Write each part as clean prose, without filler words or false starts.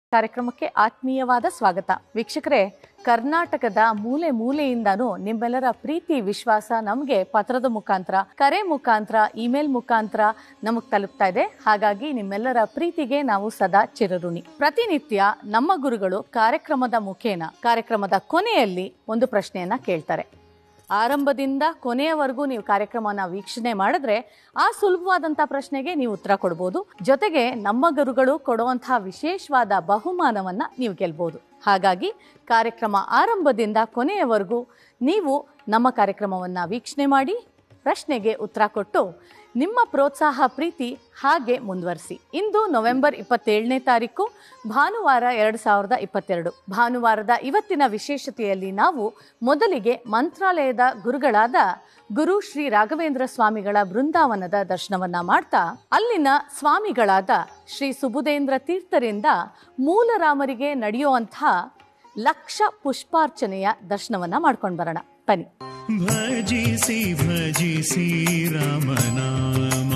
ಕಾರ್ಯಕ್ರಮಕ್ಕೆ ಆತ್ಮೀಯವಾದ ಸ್ವಾಗತ. ವೀಕ್ಷಕರೇ, ಕರ್ನಾಟಕದ ಮೂಲೆ ಮೂಲೆಯಿಂದನೂ ನಿಮ್ಮೆಲ್ಲರ ಪ್ರೀತಿ ವಿಶ್ವಾಸ ನಮಗೆ ಪತ್ರದ ಮುಖಾಂತರ, ಕರೆ ಮುಖಾಂತರ, ಇಮೇಲ್ ಮುಖಾಂತರ ನಮಗ್ ತಲುಪ್ತಾ ಇದೆ. ಹಾಗಾಗಿ ನಿಮ್ಮೆಲ್ಲರ ಪ್ರೀತಿಗೆ ನಾವು ಸದಾ ಚಿರಋಣಿ. ಪ್ರತಿನಿತ್ಯ ನಮ್ಮ ಗುರುಗಳು ಕಾರ್ಯಕ್ರಮದ ಮುಖೇನ ಕಾರ್ಯಕ್ರಮದ ಕೊನೆಯಲ್ಲಿ ಒಂದು ಪ್ರಶ್ನೆಯನ್ನ ಕೇಳ್ತಾರೆ. ಆರಂಭದಿಂದ ಕೊನೆಯವರೆಗೂ ನೀವು ಕಾರ್ಯಕ್ರಮನ ವೀಕ್ಷಣೆ ಮಾಡಿದ್ರೆ ಆ ಸುಲಭವಾದಂಥ ಪ್ರಶ್ನೆಗೆ ನೀವು ಉತ್ತರ ಕೊಡ್ಬೋದು. ಜೊತೆಗೆ ನಮ್ಮ ಗುರುಗಳು ಕೊಡುವಂತಹ ವಿಶೇಷವಾದ ಬಹುಮಾನವನ್ನ ನೀವು ಗೆಲ್ಬಹುದು. ಹಾಗಾಗಿ ಕಾರ್ಯಕ್ರಮ ಆರಂಭದಿಂದ ಕೊನೆಯವರೆಗೂ ನೀವು ನಮ್ಮ ಕಾರ್ಯಕ್ರಮವನ್ನ ವೀಕ್ಷಣೆ ಮಾಡಿ ಪ್ರಶ್ನೆಗೆ ಉತ್ತರ ಕೊಟ್ಟು ನಿಮ್ಮ ಪ್ರೋತ್ಸಾಹ ಪ್ರೀತಿ ಹಾಗೆ ಮುಂದುವರಿಸಿ. ಇಂದು ನವೆಂಬರ್ 27ನೇ ತಾರೀಕು ಭಾನುವಾರ 2022. ಭಾನುವಾರದ ಇವತ್ತಿನ ವಿಶೇಷತೆಯಲ್ಲಿ ನಾವು ಮೊದಲಿಗೆ ಮಂತ್ರಾಲಯದ ಗುರುಗಳಾದ ಗುರು ಶ್ರೀ ರಾಘವೇಂದ್ರ ಸ್ವಾಮಿಗಳ ಬೃಂದಾವನದ ದರ್ಶನವನ್ನ ಮಾಡ್ತಾ ಅಲ್ಲಿನ ಸ್ವಾಮಿಗಳಾದ ಶ್ರೀ ಸುಬುಧೇಂದ್ರ ತೀರ್ಥರಿಂದ ಮೂಲರಾಮರಿಗೆ ನಡೆಯುವಂತಹ ಲಕ್ಷ ಪುಷ್ಪಾರ್ಚನೆಯ ದರ್ಶನವನ್ನ ಮಾಡ್ಕೊಂಡು ಬರೋಣ. ಬನ್ನಿ. ಭಜಿಸಿ ಭಜಿಸಿ ರಾಮನಾಮ,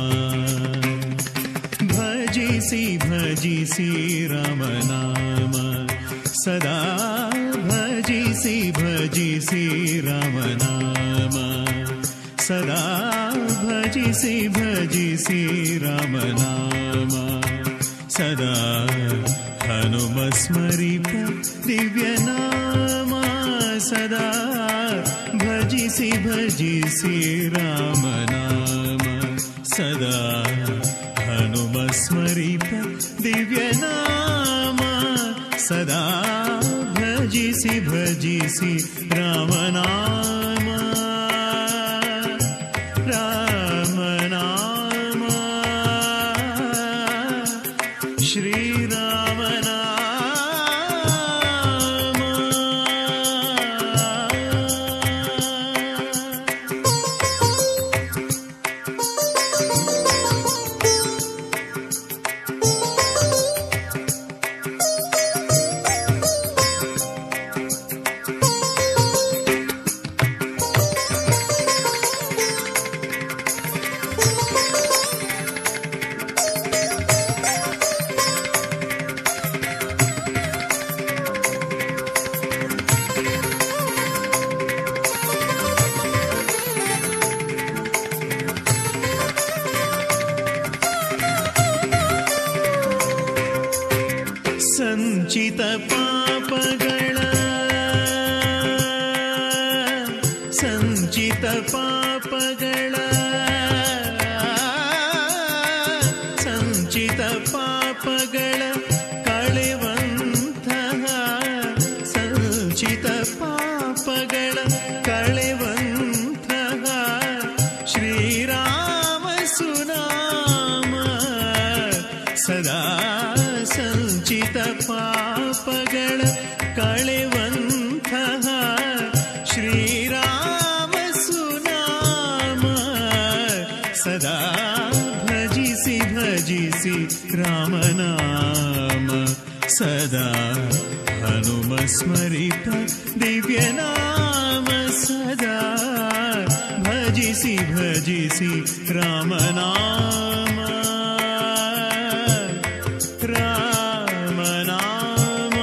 ಭಜಿಸಿ ಭಜಿಸಿ ರಾಮನಾಮ, ಸದಾ ಭಜಿಸಿ ಭಜಿಸಿ ರಾಮನಾಮ, ಸದಾ ಭಜಿಸಿ ಭಜಿಸಿ ರಾಮನಾಮ, ಸದಾ ಹನುಮ ಸ್ಮರಿಪ ದಿವ್ಯನಾಮ, ಸದಾ ಭಜಿಸಿ ಭಜಿಸಿ ರಾಮನಾಮ, ಸದಾ ಹನುಮ ಸ್ಮರಿಪ ದಿವ್ಯನಾಮ, ಸದಾ ಭಜಿಸಿ ಭಜಿಸಿ ರಾಮನಾಮ, ರಾಮನಾಮ ಶ್ರೀರಾಮನಾಮ. ಸಂಚಿತ ಪಾಪಗಳ ಸಂಚಿತ ಪಾಪಗಳ ಸಂಚಿತ ಪಾಪಗಳ ಕಳೆವಂತಹ ಸಂಚಿತ ಪಾಪಗಳ ಕಳೆವಂತಹ ಶ್ರೀರಾಮ ಸುನಾಮ, ಸದಾ ಸಂಚಿತ ಪಾಪಗಳ ಕಳೆವಂತಹ ಶ್ರೀರಾಮ ಸುನಾಮ, ಸದಾ ಭಜಿಸಿ ಭಜಿಸಿ ರಾಮನಾಮ, ಸದಾ ಹನುಮ ಸ್ಮರಿಪ ದಿವ್ಯನಾಮ, ಸದಾ ಭಜಿಸಿ ಭಜಿಸಿ ರಾಮನಾಮ, ರಾಮನಾಮ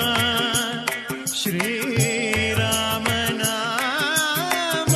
ಶ್ರೀರಾಮನಾಮ.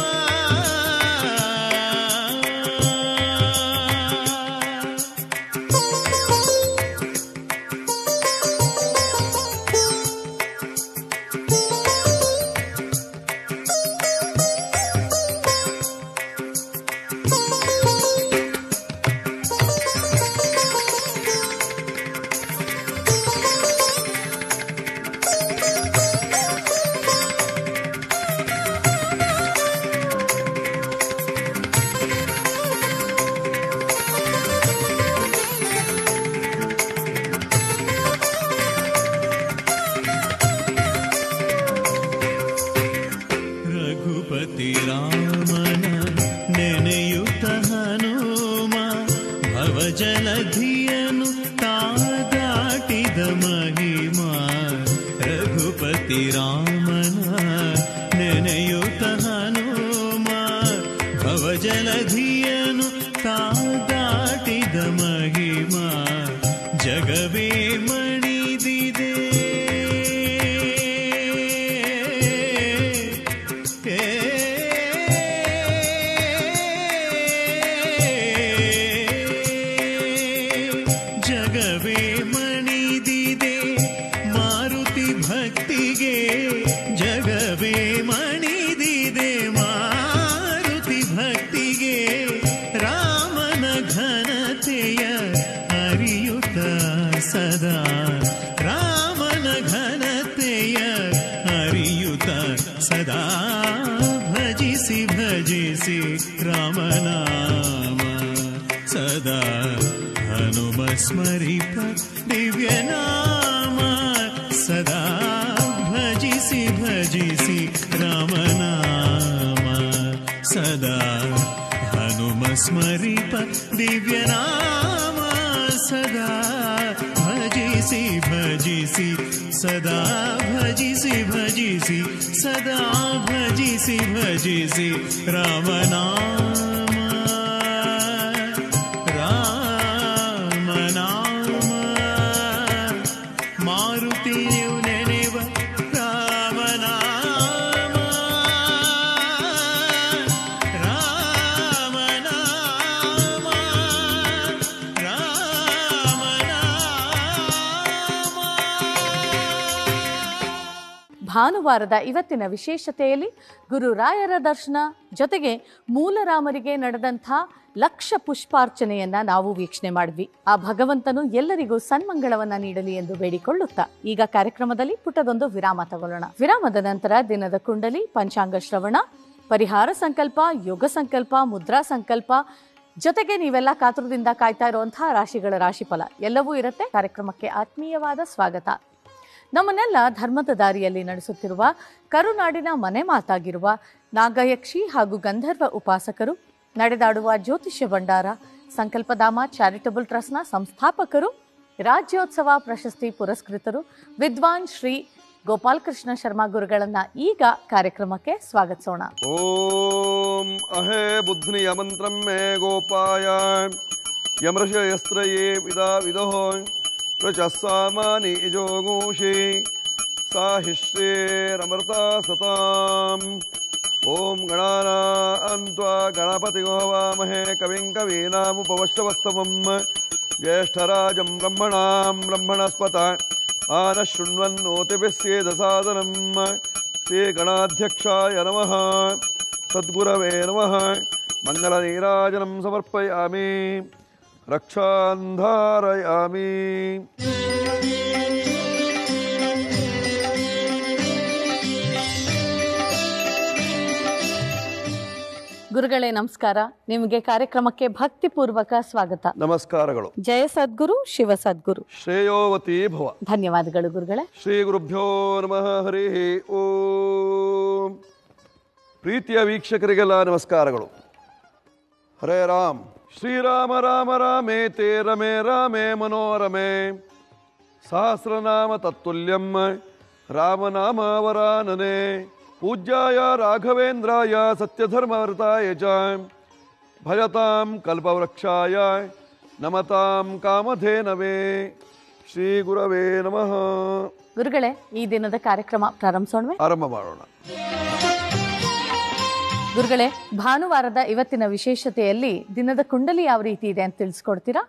ರಘುಪತಿ ರಾಮನ ನೆನೆಯುತ್ತ ಹನುಮ ಭವಜಲಧಿಯನು ತಾದಾಟಿದ ಮಹಿಮಾ, ರಘುಪತಿ ರಾಮನ ನೆನೆಯುತ್ತ ಹನುಮ ಭವಜಲಧಿಯನು ತಾದಾಟಿದ ಮಹಿಮಾ, ಜಗವೇ ಮಣಿದಿದೆ ಸದಾ ರಾಮನ ಘನತೆಯ ಅರಿಯುತ ಸದಾ ಭಜಿಸಿ ಭಜಿಸಿ ರಾಮನಾಮ ಸದಾ ಹನುಮ ಸ್ಮರಿಪ ದಿವ್ಯನಾಮ ಸದಾ ಭಜಿಸಿ ಭಜಿಸಿ ರಾಮನಾಮ ಸದಾ ಹನುಮ ಸ್ಮರಿಪ ದಿವ್ಯನಾಮ ಸದಾ ಭಜಿಸಿ ಭಜಿಸಿ ಸದಾ ಭಜಿಸಿ ಭಜಿಸಿ ಸದಾ ಭಜಿಸಿ ಭಜಿಸಿ ರಾಮನಾಮ ರಾಮನಾಮ ಮಾರುತಿಯು ನೆನೆವ ರಾಮನಾಮ ರಾಮನಾಮ ಭಾನುವಾರದ ಇವತ್ತಿನ ವಿಶೇಷತೆಯಲ್ಲಿ ಗುರುರಾಯರ ದರ್ಶನ ಜೊತೆಗೆ ಮೂಲರಾಮರಿಗೆ ನಡೆದಂಥ ಲಕ್ಷ ಪುಷ್ಪಾರ್ಚನೆಯನ್ನ ನಾವು ವೀಕ್ಷಣೆ ಮಾಡಿದ್ವಿ. ಆ ಭಗವಂತನು ಎಲ್ಲರಿಗೂ ಸನ್ಮಂಗಳವನ್ನ ನೀಡಲಿ ಎಂದು ಬೇಡಿಕೊಳ್ಳುತ್ತಾ ಈಗ ಕಾರ್ಯಕ್ರಮದಲ್ಲಿ ಪುಟ್ಟದೊಂದು ವಿರಾಮ ತಗೊಳ್ಳೋಣ. ವಿರಾಮದ ನಂತರ ದಿನದ ಕುಂಡಲಿ, ಪಂಚಾಂಗ ಶ್ರವಣ, ಪರಿಹಾರ ಸಂಕಲ್ಪ, ಯೋಗ ಸಂಕಲ್ಪ, ಮುದ್ರಾ ಸಂಕಲ್ಪ ಜೊತೆಗೆ ನೀವೆಲ್ಲ ಕಾತುರದಿಂದ ಕಾಯ್ತಾ ಇರುವಂತಹ ರಾಶಿಗಳ ರಾಶಿಫಲ ಎಲ್ಲವೂ ಇರುತ್ತೆ. ಕಾರ್ಯಕ್ರಮಕ್ಕೆ ಆತ್ಮೀಯವಾದ ಸ್ವಾಗತ. ನಮ್ಮನ್ನೆಲ್ಲ ಧರ್ಮದ ದಾರಿಯಲ್ಲಿ ನಡೆಸುತ್ತಿರುವ ಕರುನಾಡಿನ ಮನೆ ಮಾತಾಗಿರುವ ನಾಗಯಕ್ಷಿ ಹಾಗೂ ಗಂಧರ್ವ ಉಪಾಸಕರು, ನಡೆದಾಡುವ ಜ್ಯೋತಿಷ್ಯ ಭಂಡಾರ, ಸಂಕಲ್ಪಧಾಮ ಚಾರಿಟಬಲ್ ಟ್ರಸ್ಟ್ನ ಸಂಸ್ಥಾಪಕರು, ರಾಜ್ಯೋತ್ಸವ ಪ್ರಶಸ್ತಿ ಪುರಸ್ಕೃತರು ವಿದ್ವಾನ್ ಶ್ರೀ ಗೋಪಾಲಕೃಷ್ಣ ಶರ್ಮಾ ಗುರುಗಳನ್ನ ಈಗ ಕಾರ್ಯಕ್ರಮಕ್ಕೆ ಸ್ವಾಗತಿಸೋಣ. ಓಂ ಅಹೇ ಬುದ್ಧಿಯ ಮಂತ್ರಂ ಮೇ ಗೋಪಾಯ ಯಮೃಷಯಸ್ತ್ರಯೇ ವಿದೋ ಪ್ರಚಸ್ಸಾಮಾನಿ ಜೋಗೂಷಿ ಸಾಹಿಶ್ರೇರಮೃತ ಸತಾಂ. ಓಂ ಗಣಾನಾನ್ತ್ವಾ ಗಣಪತಿಗೋ ವಾಮಹೇ ಕವಿಂ ಕವೀನಾಮುಪವಶ್ರವಸ್ತಮಂ ಜ್ಯೇಷ್ಠರಾಜಂ ಬ್ರಹ್ಮಣಸ್ಪತ ಆನಃ ಶೃಣ್ವನ್ನೋತಿಭಿಸ್ಸೇದಸಾದನಂ. ಶ್ರೀಗಣಾಧ್ಯಕ್ಷಾಯ ನಮಃ. ಸದ್ಗುರವೇ ನಮಃ. ಮಂಗಲನೀರಾಜನಂ ಸಮರ್ಪಯಾಮಿ. ರಕ್ಷಾಂಧಾರಯಾಮಿ. ಗುರುಗಳೇ ನಮಸ್ಕಾರ. ನಿಮಗೆ ಕಾರ್ಯಕ್ರಮಕ್ಕೆ ಭಕ್ತಿಪೂರ್ವಕ ಸ್ವಾಗತ. ನಮಸ್ಕಾರಗಳು. ಜಯ ಸದ್ಗುರು, ಶಿವ ಸದ್ಗುರು, ಶ್ರೇಯೋವತಿ ಭವ. ಧನ್ಯವಾದಗಳು ಗುರುಗಳೇ. ಶ್ರೀ ಗುರುಭ್ಯೋ ನಮಃ. ಹರಿ ಓಂ. ಪ್ರೀತಿಯ ವೀಕ್ಷಕರಿಗೆಲ್ಲ ನಮಸ್ಕಾರಗಳು. ಹರೇ ರಾಮ್. ಶ್ರೀರಾಮ ರಾಮ ರಾಮೇತೆ ರಮೇ ರಾಮೇ ಮನೋರಮೆ. ಸಹಸ್ರನಾಮ ತತ್ತುಲ್ಯಂ ರಾಮನಾಮಾವರಾನನೆ. ಪೂಜ್ಯಾಯ ರಾಘವೇಂದ್ರಾಯ ಸತ್ಯಧರ್ಮವೃತಾಯ ಚ ಭಜತಾಂ ಕಲ್ಪವೃಕ್ಷಾಯ ನಮತಾಂ ಕಾಮಧೇನವೇ. ಶ್ರೀ ಗುರವೇ ನಮಃ. ಗುರುಗಳೇ, ಈ ದಿನದ ಕಾರ್ಯಕ್ರಮ ಪ್ರಾರಂಭಿಸೋಣ. ಆರಂಭ ಮಾಡೋಣ. ಗುರುಗಳೇ, ಭಾನುವಾರದ ಇವತ್ತಿನ ವಿಶೇಷತೆಯಲ್ಲಿ ದಿನದ ಕುಂಡಲಿ ಯಾವ ರೀತಿ ಇದೆ ಅಂತ ತಿಳಿಸ್ಕೊಡ್ತೀರಾ?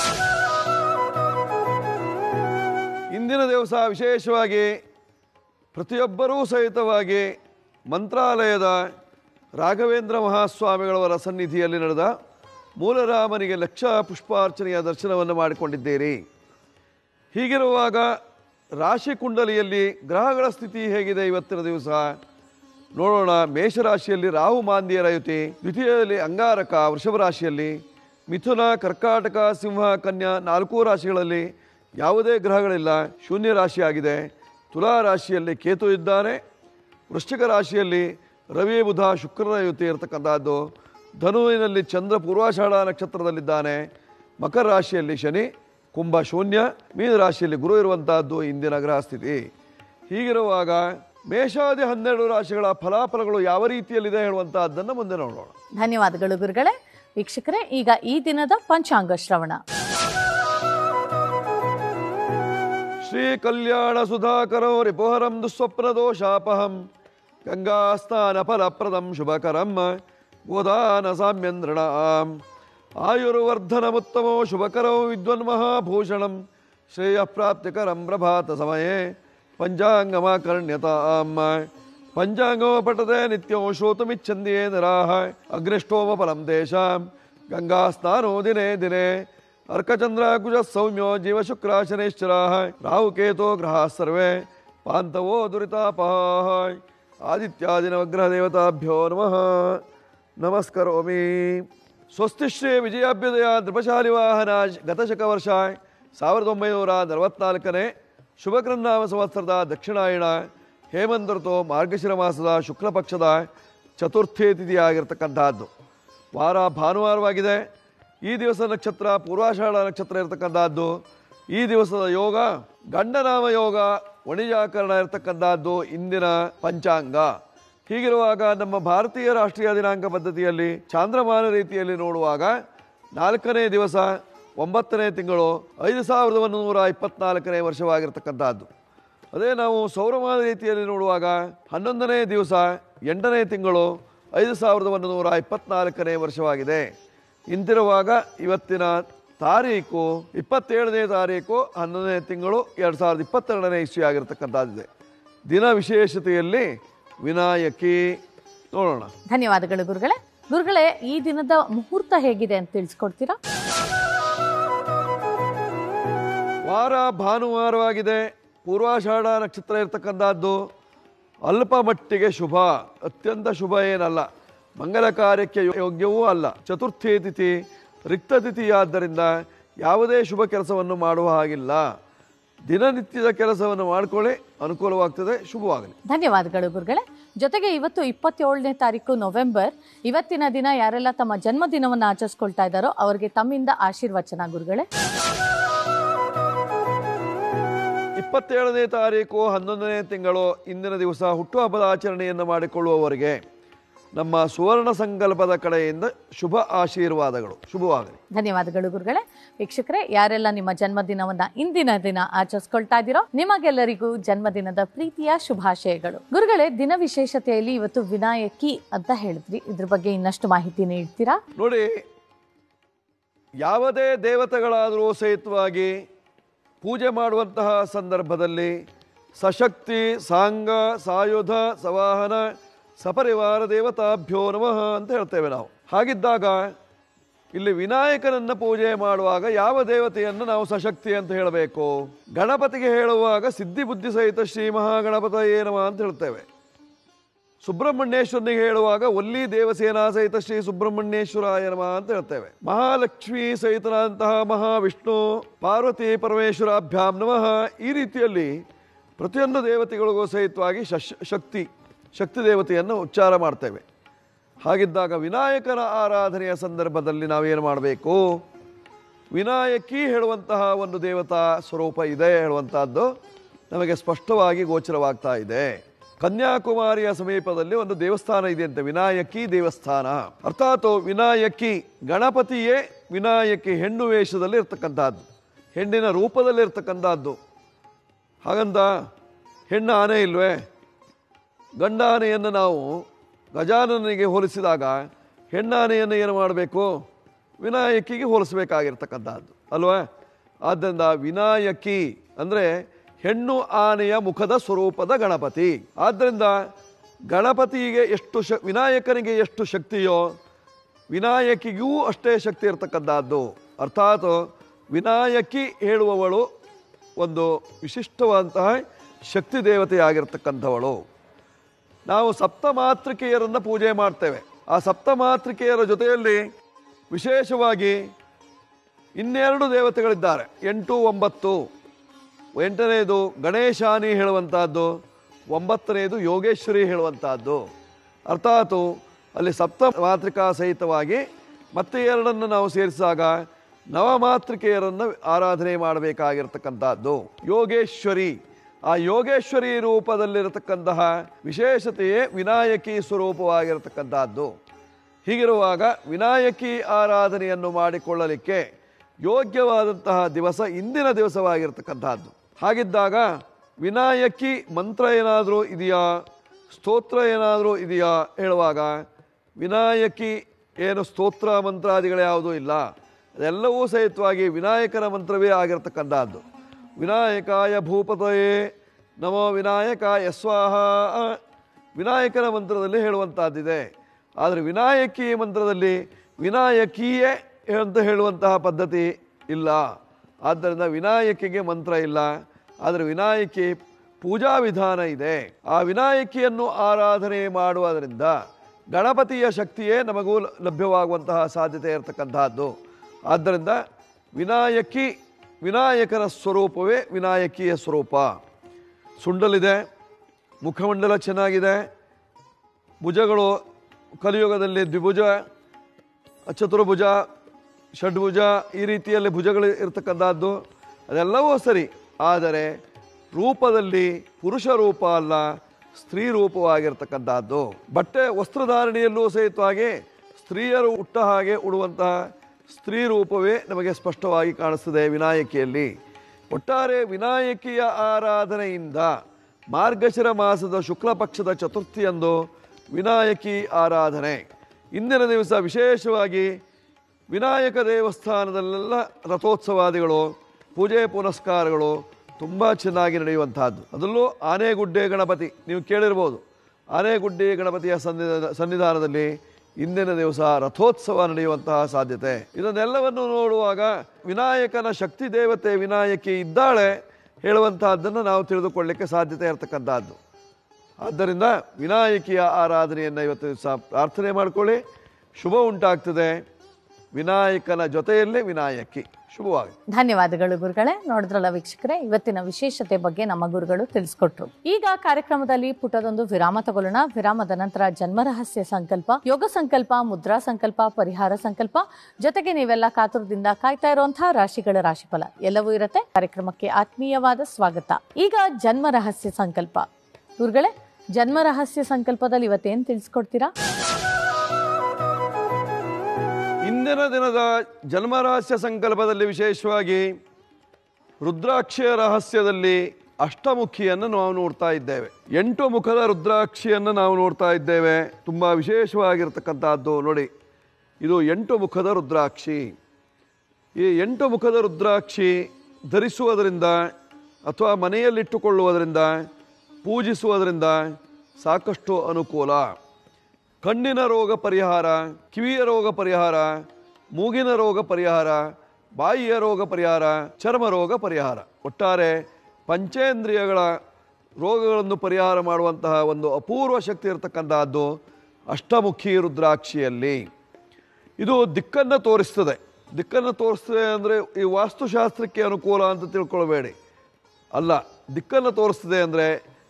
ಇಂದಿನ ದಿವಸ ವಿಶೇಷವಾಗಿ ಪ್ರತಿಯೊಬ್ಬರೂ ಸಹಿತವಾಗಿ ಮಂತ್ರಾಲಯದ ರಾಘವೇಂದ್ರ ಮಹಾಸ್ವಾಮಿಗಳವರ ಸನ್ನಿಧಿಯಲ್ಲಿ ನಡೆದ ಮೂಲರಾಮನಿಗೆ ಲಕ್ಷ ಪುಷ್ಪಾರ್ಚನೆಯ ದರ್ಶನವನ್ನು ಮಾಡಿಕೊಂಡಿದ್ದೀರಿ. ಹೀಗಿರುವಾಗ ರಾಶಿ ಕುಂಡಲಿಯಲ್ಲಿ ಗ್ರಹಗಳ ಸ್ಥಿತಿ ಹೇಗಿದೆ ಇವತ್ತಿನ ದಿವಸ ನೋಡೋಣ. ಮೇಷರಾಶಿಯಲ್ಲಿ ರಾಹು ಮಾಂದ್ಯರ ಯುತಿ, ದ್ವಿತೀಯದಲ್ಲಿ ಅಂಗಾರಕ ವೃಷಭ ರಾಶಿಯಲ್ಲಿ, ಮಿಥುನ ಕರ್ಕಾಟಕ ಸಿಂಹ ಕನ್ಯಾ 4 ರಾಶಿಗಳಲ್ಲಿ ಯಾವುದೇ ಗ್ರಹಗಳಿಲ್ಲ, ಶೂನ್ಯ ರಾಶಿಯಾಗಿದೆ. ತುಲಾ ರಾಶಿಯಲ್ಲಿ ಕೇತು ಇದ್ದಾನೆ. ವೃಶ್ಚಿಕ ರಾಶಿಯಲ್ಲಿ ರವಿ ಬುಧ ಶುಕ್ರನ ಯುತಿ ಇರತಕ್ಕಂಥದ್ದು. ಧನುವಿನಲ್ಲಿ ಚಂದ್ರ ಪೂರ್ವಾಷಾಢ ನಕ್ಷತ್ರದಲ್ಲಿದ್ದಾನೆ. ಮಕರ ರಾಶಿಯಲ್ಲಿ ಶನಿ, ಕುಂಭ ಶೂನ್ಯ, ಮೀನ ರಾಶಿಯಲ್ಲಿ ಗುರು ಇರುವಂತಹದ್ದು ಇಂದಿನ ಗ್ರಹ ಸ್ಥಿತಿ. ಹೀಗಿರುವಾಗ ಮೇಷಾದಿ 12 ರಾಶಿಗಳ ಫಲಾಫಲಗಳು ಯಾವ ರೀತಿಯಲ್ಲಿದೆ ಹೇಳುವಂತಹದ್ದನ್ನು ಮುಂದೆ ನೋಡೋಣ. ಧನ್ಯವಾದಗಳು ಗುರುಗಳೇ. ವೀಕ್ಷಕರೇ, ಈಗ ಈ ದಿನದ ಪಂಚಾಂಗ ಶ್ರವಣ. ಶ್ರೀ ಕಲ್ಯಾಣ ಸುಧಾಕರೋ ರಿಪುಹರಂ ದುಸ್ವಪ್ನ ದೋಷಾಪಹಂ ಗಂಗಾ ಸ್ನಾನ ಫಲಪ್ರದಂ ಶುಭಕರಂ ಗೋದಾನ ಸಾಮ್ಯಂದ್ರಣಾಂ ಆಯುರ್ವರ್ಧನಮುತ್ತಮೋ ಶುಭಕರೋ ವಿದ್ವನ್ಮಹಾಭೂಷಣಂ ಶ್ರೇಯ ಪ್ರಾಪ್ತಿಕರಂ ಪ್ರಭಾತ ಸಮಯೇ ಪಂಚಾಂಗಮಾಕರ್ಣ್ಯತಾಂ. ಪಂಚಾಂಗೋ ಪಠತೆ ನಿತ್ಯೋ ಶ್ರೋತುಮಿಚ್ಛಂದಿಯೇ ನರಾಃ ಅಗ್ನಿಷ್ಠೋಮ ಫಲಂ ತೇಷಾಂ ಗಂಗಾ ಸ್ನಾನೋ ದಿನೇ ದಿನೇ ಅರ್ಕಚಂದ್ರ ಕುಜ ಸೌಮ್ಯೋ ಜೀವಶುಕ್ರ ಶನೈಶ್ಚರಾಃ ರಾಹುಕೇತೋ ಗ್ರಹಾಃ ಸರ್ವೇ ಪಾಂತವೋ ದುರಿತಾಪಹಾಃ ಆದಿತ್ಯಾದಿ ನವಗ್ರಹ ದೇವತಾಭ್ಯೋ ನಮಃ ನಮಸ್ಕರೋಮಿ. ಸ್ವಸ್ತಿ ಶ್ರೀ ವಿಜಯಾಭ್ಯುದಯ ನೃಪಶಾಲಿ ವಾಹನ ಗತಶಕ ವರ್ಷ 1944 ಶುಭಕೃನ್ನಾಮ ಸಂವತ್ಸರದ ದಕ್ಷಿಣಾಯಣ ಹೇಮಂತ ಋತು ಮಾರ್ಗಶಿರ ಮಾಸದ ಶುಕ್ಲ ಪಕ್ಷದ ಚತುರ್ಥಿ ತಿಥಿಯಾಗಿರ್ತಕ್ಕಂಥದ್ದು. ವಾರ ಭಾನುವಾರವಾಗಿದೆ. ಈ ದಿವಸ ನಕ್ಷತ್ರ ಪೂರ್ವಾಷಾಢ ನಕ್ಷತ್ರ ಇರತಕ್ಕಂಥದ್ದು. ಈ ದಿವಸದ ಯೋಗ ಗಂಡನಾಮ ಯೋಗ ವಣಿಜಾಕರಣ ಇರತಕ್ಕಂಥದ್ದು ಇಂದಿನ ಪಂಚಾಂಗ. ಹೀಗಿರುವಾಗ ನಮ್ಮ ಭಾರತೀಯ ರಾಷ್ಟ್ರೀಯ ದಿನಾಂಕ ಪದ್ಧತಿಯಲ್ಲಿ ಚಾಂದ್ರಮಾನ ರೀತಿಯಲ್ಲಿ ನೋಡುವಾಗ 4ನೇ ದಿವಸ 9ನೇ ತಿಂಗಳು 5124ನೇ ವರ್ಷವಾಗಿರ್ತಕ್ಕಂಥದ್ದು. ಅದೇ ನಾವು ಸೌರಮಾನ ರೀತಿಯಲ್ಲಿ ನೋಡುವಾಗ 11ನೇ ದಿವಸ 8ನೇ ತಿಂಗಳು 5124ನೇ ವರ್ಷವಾಗಿದೆ. ಇಂತಿರುವಾಗ ಇವತ್ತಿನ ತಾರೀಕು 27ನೇ ತಾರೀಕು 11ನೇ ತಿಂಗಳು 2022ನೇ ಇಸ್ವಿ ಆಗಿರ್ತಕ್ಕಂಥದ್ದಿದೆ. ದಿನ ವಿಶೇಷತೆಯಲ್ಲಿ ವಿನಾಯಕಿ ನೋಡೋಣ. ಧನ್ಯವಾದಗಳು ಗುರುಗಳೇ. ಗುರುಗಳೇ, ಈ ದಿನದ ಮುಹೂರ್ತ ಹೇಗಿದೆ ಅಂತ ತಿಳಿಸ್ಕೊಡ್ತೀರಾ? ವಾರ ಭಾನುವಾರವಾಗಿದೆ. ಪೂರ್ವಾಷಾಢ ನಕ್ಷತ್ರ ಇರತಕ್ಕಂಥದ್ದು. ಅಲ್ಪ ಮಟ್ಟಿಗೆ ಶುಭ, ಅತ್ಯಂತ ಶುಭ ಏನಲ್ಲ, ಮಂಗಲ ಕಾರ್ಯಕ್ಕೆ ಯೋಗ್ಯವೂ ಅಲ್ಲ. ಚತುರ್ಥಿ ತಿಥಿ ರಿಕ್ತ ತಿಥಿಯಾದ್ದರಿಂದ ಯಾವುದೇ ಶುಭ ಕೆಲಸವನ್ನು ಮಾಡುವ ಹಾಗಿಲ್ಲ. ದಿನನಿತ್ಯದ ಕೆಲಸವನ್ನು ಮಾಡಿಕೊಳ್ಳಿ, ಅನುಕೂಲವಾಗ್ತದೆ, ಶುಭವಾಗಲಿ. ಧನ್ಯವಾದಗಳು ಗುರುಗಳೇ. ಜೊತೆಗೆ ಇವತ್ತು 27ನೇ ತಾರೀಕು ನವೆಂಬರ್. ಇವತ್ತಿನ ದಿನ ಯಾರೆಲ್ಲ ತಮ್ಮ ಜನ್ಮದಿನವನ್ನು ಆಚರಿಸ್ಕೊಳ್ತಾ ಇದ್ದಾರೋ ಅವರಿಗೆ ತಮ್ಮಿಂದ ಆಶೀರ್ವಚನ ಗುರುಗಳೇ. 27ನೇ ತಾರೀಕು 11ನೇ ತಿಂಗಳು ಇಂದಿನ ದಿವಸ ಹುಟ್ಟುಹಬ್ಬದ ಆಚರಣೆಯನ್ನು ಮಾಡಿಕೊಳ್ಳುವವರಿಗೆ ನಮ್ಮ ಸುವರ್ಣ ಸಂಕಲ್ಪದ ಕಡೆಯಿಂದ ಶುಭ ಆಶೀರ್ವಾದಗಳು. ಶುಭವಾಗಲಿ. ಧನ್ಯವಾದಗಳು ಗುರುಗಳೇ. ವೀಕ್ಷಕರೇ, ಯಾರೆಲ್ಲ ನಿಮ್ಮ ಜನ್ಮದಿನವನ್ನ ಇಂದಿನ ದಿನ ಆಚರಿಸ್ಕೊಳ್ತಾ ಇದ್ದೀರೋ ನಿಮಗೆಲ್ಲರಿಗೂ ಜನ್ಮದಿನದ ಪ್ರೀತಿಯ ಶುಭಾಶಯಗಳು. ಗುರುಗಳೇ, ದಿನ ವಿಶೇಷತೆಯಲ್ಲಿ ಇವತ್ತು ವಿನಾಯಕಿ ಅಂತ ಹೇಳಿದ್ರಿ, ಇದ್ರ ಬಗ್ಗೆ ಇನ್ನಷ್ಟು ಮಾಹಿತಿ ನೀಡ್ತೀರಾ? ನೋಡಿ, ಯಾವುದೇ ದೇವತೆಗಳಾದರೂ ಸಹಿತವಾಗಿ ಪೂಜೆ ಮಾಡುವಂತಹ ಸಂದರ್ಭದಲ್ಲಿ ಸಶಕ್ತಿ ಸಾಂಗ ಸಾಯುಧ ಸವಾಹನ ಸಪರಿವಾರ ದೇವತಾಭ್ಯೋ ನಮಃ ಅಂತ ಹೇಳ್ತೇವೆ ನಾವು. ಹಾಗಿದ್ದಾಗ ಇಲ್ಲಿ ವಿನಾಯಕನನ್ನು ಪೂಜೆ ಮಾಡುವಾಗ ಯಾವ ದೇವತೆಯನ್ನು ನಾವು ಸಶಕ್ತಿ ಅಂತ ಹೇಳಬೇಕು? ಗಣಪತಿಗೆ ಹೇಳುವಾಗ ಸಿದ್ಧಿ ಬುದ್ಧಿ ಸಹಿತ ಶ್ರೀ ಮಹಾಗಣಪತಯೇ ನಮಃ ಅಂತ ಹೇಳ್ತೇವೆ. ಸುಬ್ರಹ್ಮಣ್ಯೇಶ್ವರನಿಗೆ ಹೇಳುವಾಗ ಒಲ್ಲಿ ದೇವಸೇನಾ ಸಹಿತ ಶ್ರೀ ಸುಬ್ರಹ್ಮಣ್ಯೇಶ್ವರಾಯ ನಮಃ ಅಂತ ಹೇಳ್ತೇವೆ. ಮಹಾಲಕ್ಷ್ಮೀ ಸಹಿತನಾದಂತಹ ಮಹಾವಿಷ್ಣು ಪಾರ್ವತಿ ಪರಮೇಶ್ವರಾಭ್ಯಾಂ ನಮಃ. ಈ ರೀತಿಯಲ್ಲಿ ಪ್ರತಿಯೊಂದು ದೇವತೆಗಳಿಗೂ ಸಹಿತವಾಗಿ ಶಕ್ತಿ ದೇವತೆಯನ್ನು ಉಚ್ಚಾರ ಮಾಡ್ತೇವೆ. ಹಾಗಿದ್ದಾಗ ವಿನಾಯಕನ ಆರಾಧನೆಯ ಸಂದರ್ಭದಲ್ಲಿ ನಾವೇನು ಮಾಡಬೇಕು? ವಿನಾಯಕಿ ಹೇಳುವಂತಹ ಒಂದು ದೇವತಾ ಸ್ವರೂಪ ಇದೆ ಹೇಳುವಂತಹದ್ದು ನಮಗೆ ಸ್ಪಷ್ಟವಾಗಿ ಗೋಚರವಾಗ್ತಾ ಇದೆ. ಕನ್ಯಾಕುಮಾರಿಯ ಸಮೀಪದಲ್ಲಿ ಒಂದು ದೇವಸ್ಥಾನ ಇದೆ ಅಂತೆ, ವಿನಾಯಕಿ ದೇವಸ್ಥಾನ. ಅರ್ಥಾತ್ ವಿನಾಯಕಿ ಗಣಪತಿಯೇ ವಿನಾಯಕಿ ಹೆಣ್ಣು ವೇಷದಲ್ಲಿ ಇರ್ತಕ್ಕಂಥದ್ದು, ಹೆಣ್ಣಿನ ರೂಪದಲ್ಲಿ ಇರ್ತಕ್ಕಂಥದ್ದು. ಹಾಗಂತ ಹೆಣ್ಣು ಆನೆ ಇಲ್ವೇ? ಗಂಡ ಆನೆಯನ್ನು ನಾವು ಗಜಾನನಿಗೆ ಹೋಲಿಸಿದಾಗ ಹೆಣ್ಣಾನೆಯನ್ನು ಏನು ಮಾಡಬೇಕು? ವಿನಾಯಕಿಗೆ ಹೋಲಿಸಬೇಕಾಗಿರ್ತಕ್ಕಂಥದ್ದು ಅಲ್ವಾ? ಆದ್ದರಿಂದ ವಿನಾಯಕಿ ಅಂದರೆ ಹೆಣ್ಣು ಆನೆಯ ಮುಖದ ಸ್ವರೂಪದ ಗಣಪತಿ. ಆದ್ದರಿಂದ ಗಣಪತಿಗೆ ಎಷ್ಟು ವಿನಾಯಕನಿಗೆ ಎಷ್ಟು ಶಕ್ತಿಯೋ ವಿನಾಯಕಿಗೂ ಅಷ್ಟೇ ಶಕ್ತಿ ಇರತಕ್ಕಂಥದ್ದು. ಅರ್ಥಾತ್ ವಿನಾಯಕಿ ಹೇಳುವವಳು ಒಂದು ವಿಶಿಷ್ಟವಾದಂತಹ ಶಕ್ತಿ ದೇವತೆಯಾಗಿರ್ತಕ್ಕಂಥವಳು. ನಾವು ಸಪ್ತಮಾತೃಕೆಯರನ್ನು ಪೂಜೆ ಮಾಡ್ತೇವೆ. ಆ ಸಪ್ತಮಾತೃಕೆಯರ ಜೊತೆಯಲ್ಲಿ ವಿಶೇಷವಾಗಿ 2 ದೇವತೆಗಳಿದ್ದಾರೆ, 8, 9. 8ನೇದು ಗಣೇಶಾನಿ ಹೇಳುವಂತಹದ್ದು, 9ನೇದು ಯೋಗೇಶ್ವರಿ ಹೇಳುವಂತಹದ್ದು. ಅರ್ಥಾತ್ ಅಲ್ಲಿ ಸಪ್ತಮಾತೃಕಾ ಸಹಿತವಾಗಿ ಮತ್ತೆ 2 ನಾವು ಸೇರಿಸಿದಾಗ ನವಮಾತೃಕೆಯರನ್ನು ಆರಾಧನೆ ಮಾಡಬೇಕಾಗಿರ್ತಕ್ಕಂಥದ್ದು ಯೋಗೇಶ್ವರಿ. ಆ ಯೋಗೇಶ್ವರಿ ರೂಪದಲ್ಲಿರತಕ್ಕಂತಹ ವಿಶೇಷತೆಯೇ ವಿನಾಯಕಿ ಸ್ವರೂಪವಾಗಿರತಕ್ಕಂಥದ್ದು. ಹೀಗಿರುವಾಗ ವಿನಾಯಕಿ ಆರಾಧನೆಯನ್ನು ಮಾಡಿಕೊಳ್ಳಲಿಕ್ಕೆ ಯೋಗ್ಯವಾದಂತಹ ದಿವಸ ಇಂದಿನ ದಿವಸವಾಗಿರ್ತಕ್ಕಂಥದ್ದು. ಹಾಗಿದ್ದಾಗ ವಿನಾಯಕಿ ಮಂತ್ರ ಏನಾದರೂ ಇದೆಯಾ, ಸ್ತೋತ್ರ ಏನಾದರೂ ಇದೆಯಾ ಹೇಳುವಾಗ ವಿನಾಯಕಿ ಏನು ಸ್ತೋತ್ರ ಮಂತ್ರಾದಿಗಳು ಯಾವುದೂ ಇಲ್ಲ, ಅದೆಲ್ಲವೂ ಸಹಿತವಾಗಿ ವಿನಾಯಕನ ಮಂತ್ರವೇ ಆಗಿರ್ತಕ್ಕಂಥದ್ದು. ವಿನಾಯಕಾಯ ಭೂಪತಯೇ ನಮೋ ವಿನಾಯಕಾಯ ಸ್ವಾಹ ವಿನಾಯಕನ ಮಂತ್ರದಲ್ಲಿ ಹೇಳುವಂತಹದ್ದಿದೆ. ಆದರೆ ವಿನಾಯಕಿ ಮಂತ್ರದಲ್ಲಿ ವಿನಾಯಕಿಯೇ ಅಂತ ಹೇಳುವಂತಹ ಪದ್ಧತಿ ಇಲ್ಲ. ಆದ್ದರಿಂದ ವಿನಾಯಕಿಗೆ ಮಂತ್ರ ಇಲ್ಲ, ಆದರೆ ವಿನಾಯಕಿ ಪೂಜಾ ವಿಧಾನ ಇದೆ. ಆ ವಿನಾಯಕಿಯನ್ನು ಆರಾಧನೆ ಮಾಡುವುದರಿಂದ ಗಣಪತಿಯ ಶಕ್ತಿಯೇ ನಮಗೂ ಲಭ್ಯವಾಗುವಂತಹ ಸಾಧ್ಯತೆ ಇರತಕ್ಕಂತಹದ್ದು. ಆದ್ದರಿಂದ ವಿನಾಯಕನ ಸ್ವರೂಪವೇ ವಿನಾಯಕಿಯ ಸ್ವರೂಪ. ಸುಂಡಲಿದೆ, ಮುಖಮಂಡಲ ಚೆನ್ನಾಗಿದೆ, ಭುಜಗಳು ಕಲಿಯುಗದಲ್ಲಿ ದ್ವಿಭುಜ, ಚತುರ್ಭುಜ, ಷಡ್ಭುಜ ಈ ರೀತಿಯಲ್ಲಿ ಭುಜಗಳು ಇರತಕ್ಕಂಥದ್ದು ಅದೆಲ್ಲವೂ ಸರಿ. ಆದರೆ ರೂಪದಲ್ಲಿ ಪುರುಷ ರೂಪ ಅಲ್ಲ, ಸ್ತ್ರೀ ರೂಪವಾಗಿರ್ತಕ್ಕಂಥದ್ದು. ಬಟ್ಟೆ ವಸ್ತ್ರಧಾರಣೆಯಲ್ಲೂ ಸಹಿತವಾಗಿ ಸ್ತ್ರೀಯರು ಉಟ್ಟ ಹಾಗೆ ಉಡುವಂತಹ ಸ್ತ್ರೀ ರೂಪವೇ ನಮಗೆ ಸ್ಪಷ್ಟವಾಗಿ ಕಾಣಿಸ್ತದೆ ವಿನಾಯಕಿಯಲ್ಲಿ. ಒಟ್ಟಾರೆ ವಿನಾಯಕಿಯ ಆರಾಧನೆಯಿಂದ ಮಾರ್ಗಶಿರ ಮಾಸದ ಶುಕ್ಲ ಪಕ್ಷದ ಚತುರ್ಥಿಯಂದು ವಿನಾಯಕಿ ಆರಾಧನೆ. ಇಂದಿನ ದಿವಸ ವಿಶೇಷವಾಗಿ ವಿನಾಯಕ ದೇವಸ್ಥಾನದಲ್ಲೆಲ್ಲ ರಥೋತ್ಸವಾದಿಗಳು, ಪೂಜೆ ಪುನಸ್ಕಾರಗಳು ತುಂಬ ಚೆನ್ನಾಗಿ ನಡೆಯುವಂತಹದ್ದು. ಅದರಲ್ಲೂ ಆನೆಗುಡ್ಡೆ ಗಣಪತಿ ನೀವು ಕೇಳಿರ್ಬೋದು. ಆನೆಗುಡ್ಡೆ ಗಣಪತಿಯ ಸನ್ನಿಧಾನದಲ್ಲಿ ಇಂದಿನ ದಿವಸ ರಥೋತ್ಸವ ನಡೆಯುವಂತಹ ಸಾಧ್ಯತೆ. ಇದನ್ನೆಲ್ಲವನ್ನು ನೋಡುವಾಗ ವಿನಾಯಕನ ಶಕ್ತಿ ದೇವತೆ ವಿನಾಯಕಿ ಇದ್ದಾಳೆ ಹೇಳುವಂತಹದ್ದನ್ನು ನಾವು ತಿಳಿದುಕೊಳ್ಳಲಿಕ್ಕೆ ಸಾಧ್ಯತೆ ಇರತಕ್ಕಂಥದ್ದು. ಆದ್ದರಿಂದ ವಿನಾಯಕಿಯ ಆರಾಧನೆಯನ್ನು ಇವತ್ತು ದಿವಸ ಪ್ರಾರ್ಥನೆ ಮಾಡಿಕೊಳ್ಳಿ, ಶುಭ ಉಂಟಾಗ್ತದೆ. ವಿನಾಯಕನ ಜೊತೆಯಲ್ಲೇ ವಿನಾಯಕಿ. ಶುಭವಾಗಿ. ಧನ್ಯವಾದಗಳು ಗುರುಗಳೇ. ನೋಡಿದ್ರಲ್ಲ ವೀಕ್ಷಕರೇ, ಇವತ್ತಿನ ವಿಶೇಷತೆ ಬಗ್ಗೆ ನಮ್ಮ ಗುರುಗಳು ತಿಳಿಸ್ಕೊಟ್ರು. ಈಗ ಕಾರ್ಯಕ್ರಮದಲ್ಲಿ ಪುಟದೊಂದು ವಿರಾಮ ತಗೊಳ್ಳೋಣ. ವಿರಾಮದ ನಂತರ ಜನ್ಮರಹಸ್ಯ ಸಂಕಲ್ಪ, ಯೋಗ ಸಂಕಲ್ಪ, ಮುದ್ರಾ ಸಂಕಲ್ಪ, ಪರಿಹಾರ ಸಂಕಲ್ಪ, ಜೊತೆಗೆ ನೀವೆಲ್ಲ ಕಾತುರದಿಂದ ಕಾಯ್ತಾ ಇರುವಂತಹ ರಾಶಿಗಳ ರಾಶಿಫಲ ಎಲ್ಲವೂ ಇರುತ್ತೆ. ಕಾರ್ಯಕ್ರಮಕ್ಕೆ ಆತ್ಮೀಯವಾದ ಸ್ವಾಗತ. ಈಗ ಜನ್ಮರಹಸ್ಯ ಸಂಕಲ್ಪ. ಗುರುಗಳೇ, ಜನ್ಮರಹಸ್ಯ ಸಂಕಲ್ಪದಲ್ಲಿ ಇವತ್ತೇನು ತಿಳಿಸ್ಕೊಡ್ತೀರಾ? ಇಂದಿನ ದಿನದ ಜನ್ಮರಹಸ್ಯ ಸಂಕಲ್ಪದಲ್ಲಿ ವಿಶೇಷವಾಗಿ ರುದ್ರಾಕ್ಷಿಯ ರಹಸ್ಯದಲ್ಲಿ ಅಷ್ಟಮುಖಿಯನ್ನು ನಾವು ನೋಡ್ತಾ ಇದ್ದೇವೆ. 8 ಮುಖದ ರುದ್ರಾಕ್ಷಿಯನ್ನು ನಾವು ನೋಡ್ತಾ ಇದ್ದೇವೆ. ತುಂಬ ವಿಶೇಷವಾಗಿರ್ತಕ್ಕಂಥದ್ದು ನೋಡಿ, ಇದು 8 ಮುಖದ ರುದ್ರಾಕ್ಷಿ. ಈ 8 ಮುಖದ ರುದ್ರಾಕ್ಷಿ ಧರಿಸುವುದರಿಂದ ಅಥವಾ ಮನೆಯಲ್ಲಿಟ್ಟುಕೊಳ್ಳುವುದರಿಂದ, ಪೂಜಿಸುವುದರಿಂದ ಸಾಕಷ್ಟು ಅನುಕೂಲ. ಕಣ್ಣಿನ ರೋಗ ಪರಿಹಾರ, ಕಿವಿಯ ರೋಗ ಪರಿಹಾರ, ಮೂಗಿನ ರೋಗ ಪರಿಹಾರ, ಬಾಯಿಯ ರೋಗ ಪರಿಹಾರ, ಚರ್ಮ ರೋಗ ಪರಿಹಾರ, ಒಟ್ಟಾರೆ ಪಂಚೇಂದ್ರಿಯಗಳ ರೋಗಗಳನ್ನು ಪರಿಹಾರ ಮಾಡುವಂತಹ ಒಂದು ಅಪೂರ್ವ ಶಕ್ತಿ ಇರತಕ್ಕಂತಹದ್ದು ಅಷ್ಟಮುಖಿ ರುದ್ರಾಕ್ಷಿಯಲ್ಲಿ. ಇದು ದಿಕ್ಕನ್ನು ತೋರಿಸ್ತದೆ. ದಿಕ್ಕನ್ನು ತೋರಿಸ್ತದೆ ಅಂದರೆ ಈ ವಾಸ್ತುಶಾಸ್ತ್ರಕ್ಕೆ ಅನುಕೂಲ ಅಂತ ತಿಳ್ಕೊಳ್ಬೇಡಿ. ಅಲ್ಲ, ದಿಕ್ಕನ್ನು ತೋರಿಸ್ತದೆ ಅಂದರೆ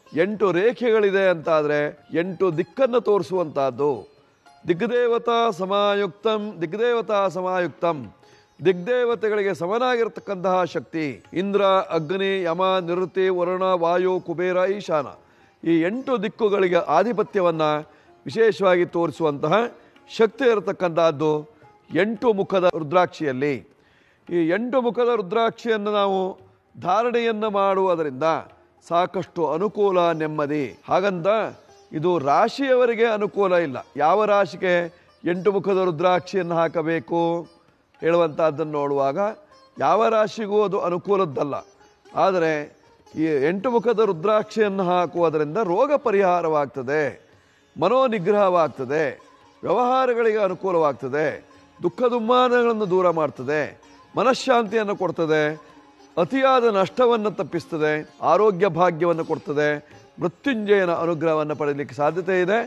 8 ರೇಖೆಗಳಿದೆ ಅಂತಾದರೆ 8 ದಿಕ್ಕನ್ನು ತೋರಿಸುವಂತಹದ್ದು. ದಿಗ್ದೇವತಾ ಸಮಾಯುಕ್ತಂ, ದಿಗ್ದೇವತಾ ಸಮಾಯುಕ್ತಂ, ದಿಗ್ದೇವತೆಗಳಿಗೆ ಸಮನಾಗಿರ್ತಕ್ಕಂತಹ ಶಕ್ತಿ. ಇಂದ್ರ, ಅಗ್ನಿ, ಯಮ, ನಿವೃತ್ತಿ, ವರುಣ, ವಾಯು, ಕುಬೇರ, ಈಶಾನ ಈ 8 ದಿಕ್ಕುಗಳಿಗೆ ಆಧಿಪತ್ಯವನ್ನು ವಿಶೇಷವಾಗಿ ತೋರಿಸುವಂತಹ ಶಕ್ತಿ ಇರತಕ್ಕಂತಹದ್ದು 8 ಮುಖದ ರುದ್ರಾಕ್ಷಿಯಲ್ಲಿ. ಈ 8 ಮುಖದ ರುದ್ರಾಕ್ಷಿಯನ್ನು ನಾವು ಧಾರಣೆಯನ್ನು ಮಾಡುವುದರಿಂದ ಸಾಕಷ್ಟು ಅನುಕೂಲ, ನೆಮ್ಮದಿ. ಹಾಗಂತ ಇದು ರಾಶಿಯವರಿಗೆ ಅನುಕೂಲ ಇಲ್ಲ. ಯಾವ ರಾಶಿಗೆ 8 ಮುಖದ ರುದ್ರಾಕ್ಷಿಯನ್ನು ಹಾಕಬೇಕು ಹೇಳುವಂಥದ್ದನ್ನು ನೋಡುವಾಗ ಯಾವ ರಾಶಿಗೂ ಅದು ಅನುಕೂಲದ್ದಲ್ಲ. ಆದರೆ ಈ 8 ಮುಖದ ರುದ್ರಾಕ್ಷಿಯನ್ನು ಹಾಕುವುದರಿಂದ ರೋಗ ಪರಿಹಾರವಾಗ್ತದೆ, ಮನೋನಿಗ್ರಹವಾಗ್ತದೆ, ವ್ಯವಹಾರಗಳಿಗೆ ಅನುಕೂಲವಾಗ್ತದೆ, ದುಃಖ ದುಮ್ಮಾನಗಳನ್ನು ದೂರ ಮಾಡ್ತದೆ, ಮನಃಶಾಂತಿಯನ್ನು ಕೊಡ್ತದೆ, ಅತಿಯಾದ ನಷ್ಟವನ್ನು ತಪ್ಪಿಸ್ತದೆ, ಆರೋಗ್ಯ ಭಾಗ್ಯವನ್ನು ಕೊಡ್ತದೆ, ಮೃತ್ಯುಂಜಯನ ಅನುಗ್ರಹವನ್ನು ಪಡೆಯಲಿಕ್ಕೆ ಸಾಧ್ಯತೆ ಇದೆ.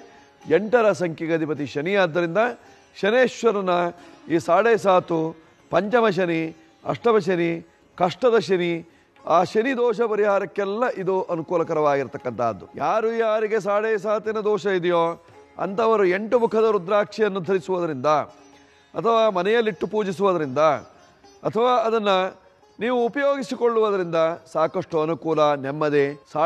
8ರ ಸಂಖ್ಯೆಗೆ ಅಧಿಪತಿ ಶನಿ. ಆದ್ದರಿಂದ ಶನೇಶ್ವರನ ಈ 7.5 ಪಂಚಮ ಶನಿ, ಅಷ್ಟಮ ಶನಿ, ಕಷ್ಟದ ಶನಿ, ಆ ಶನಿ ದೋಷ ಪರಿಹಾರಕ್ಕೆಲ್ಲ ಇದು ಅನುಕೂಲಕರವಾಗಿರ್ತಕ್ಕಂಥದ್ದು. ಯಾರಿಗೆ 7.5 ದೋಷ ಇದೆಯೋ ಅಂಥವರು 8 ಮುಖದ ರುದ್ರಾಕ್ಷಿಯನ್ನು ಧರಿಸುವುದರಿಂದ ಅಥವಾ ಮನೆಯಲ್ಲಿಟ್ಟು ಪೂಜಿಸುವುದರಿಂದ ಅಥವಾ ಅದನ್ನು ನೀವು ಉಪಯೋಗಿಸಿಕೊಳ್ಳುವುದರಿಂದ ಸಾಕಷ್ಟು ಅನುಕೂಲ, ನೆಮ್ಮದಿ,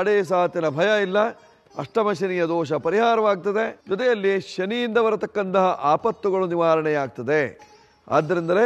7.5 ಭಯ ಇಲ್ಲ, ಅಷ್ಟಮ ಶನಿಯ ದೋಷ ಪರಿಹಾರವಾಗ್ತದೆ, ಜೊತೆಯಲ್ಲಿ ಶನಿಯಿಂದ ಬರತಕ್ಕಂತಹ ಆಪತ್ತುಗಳು ನಿವಾರಣೆಯಾಗ್ತದೆ. ಆದ್ದರಿಂದಲೇ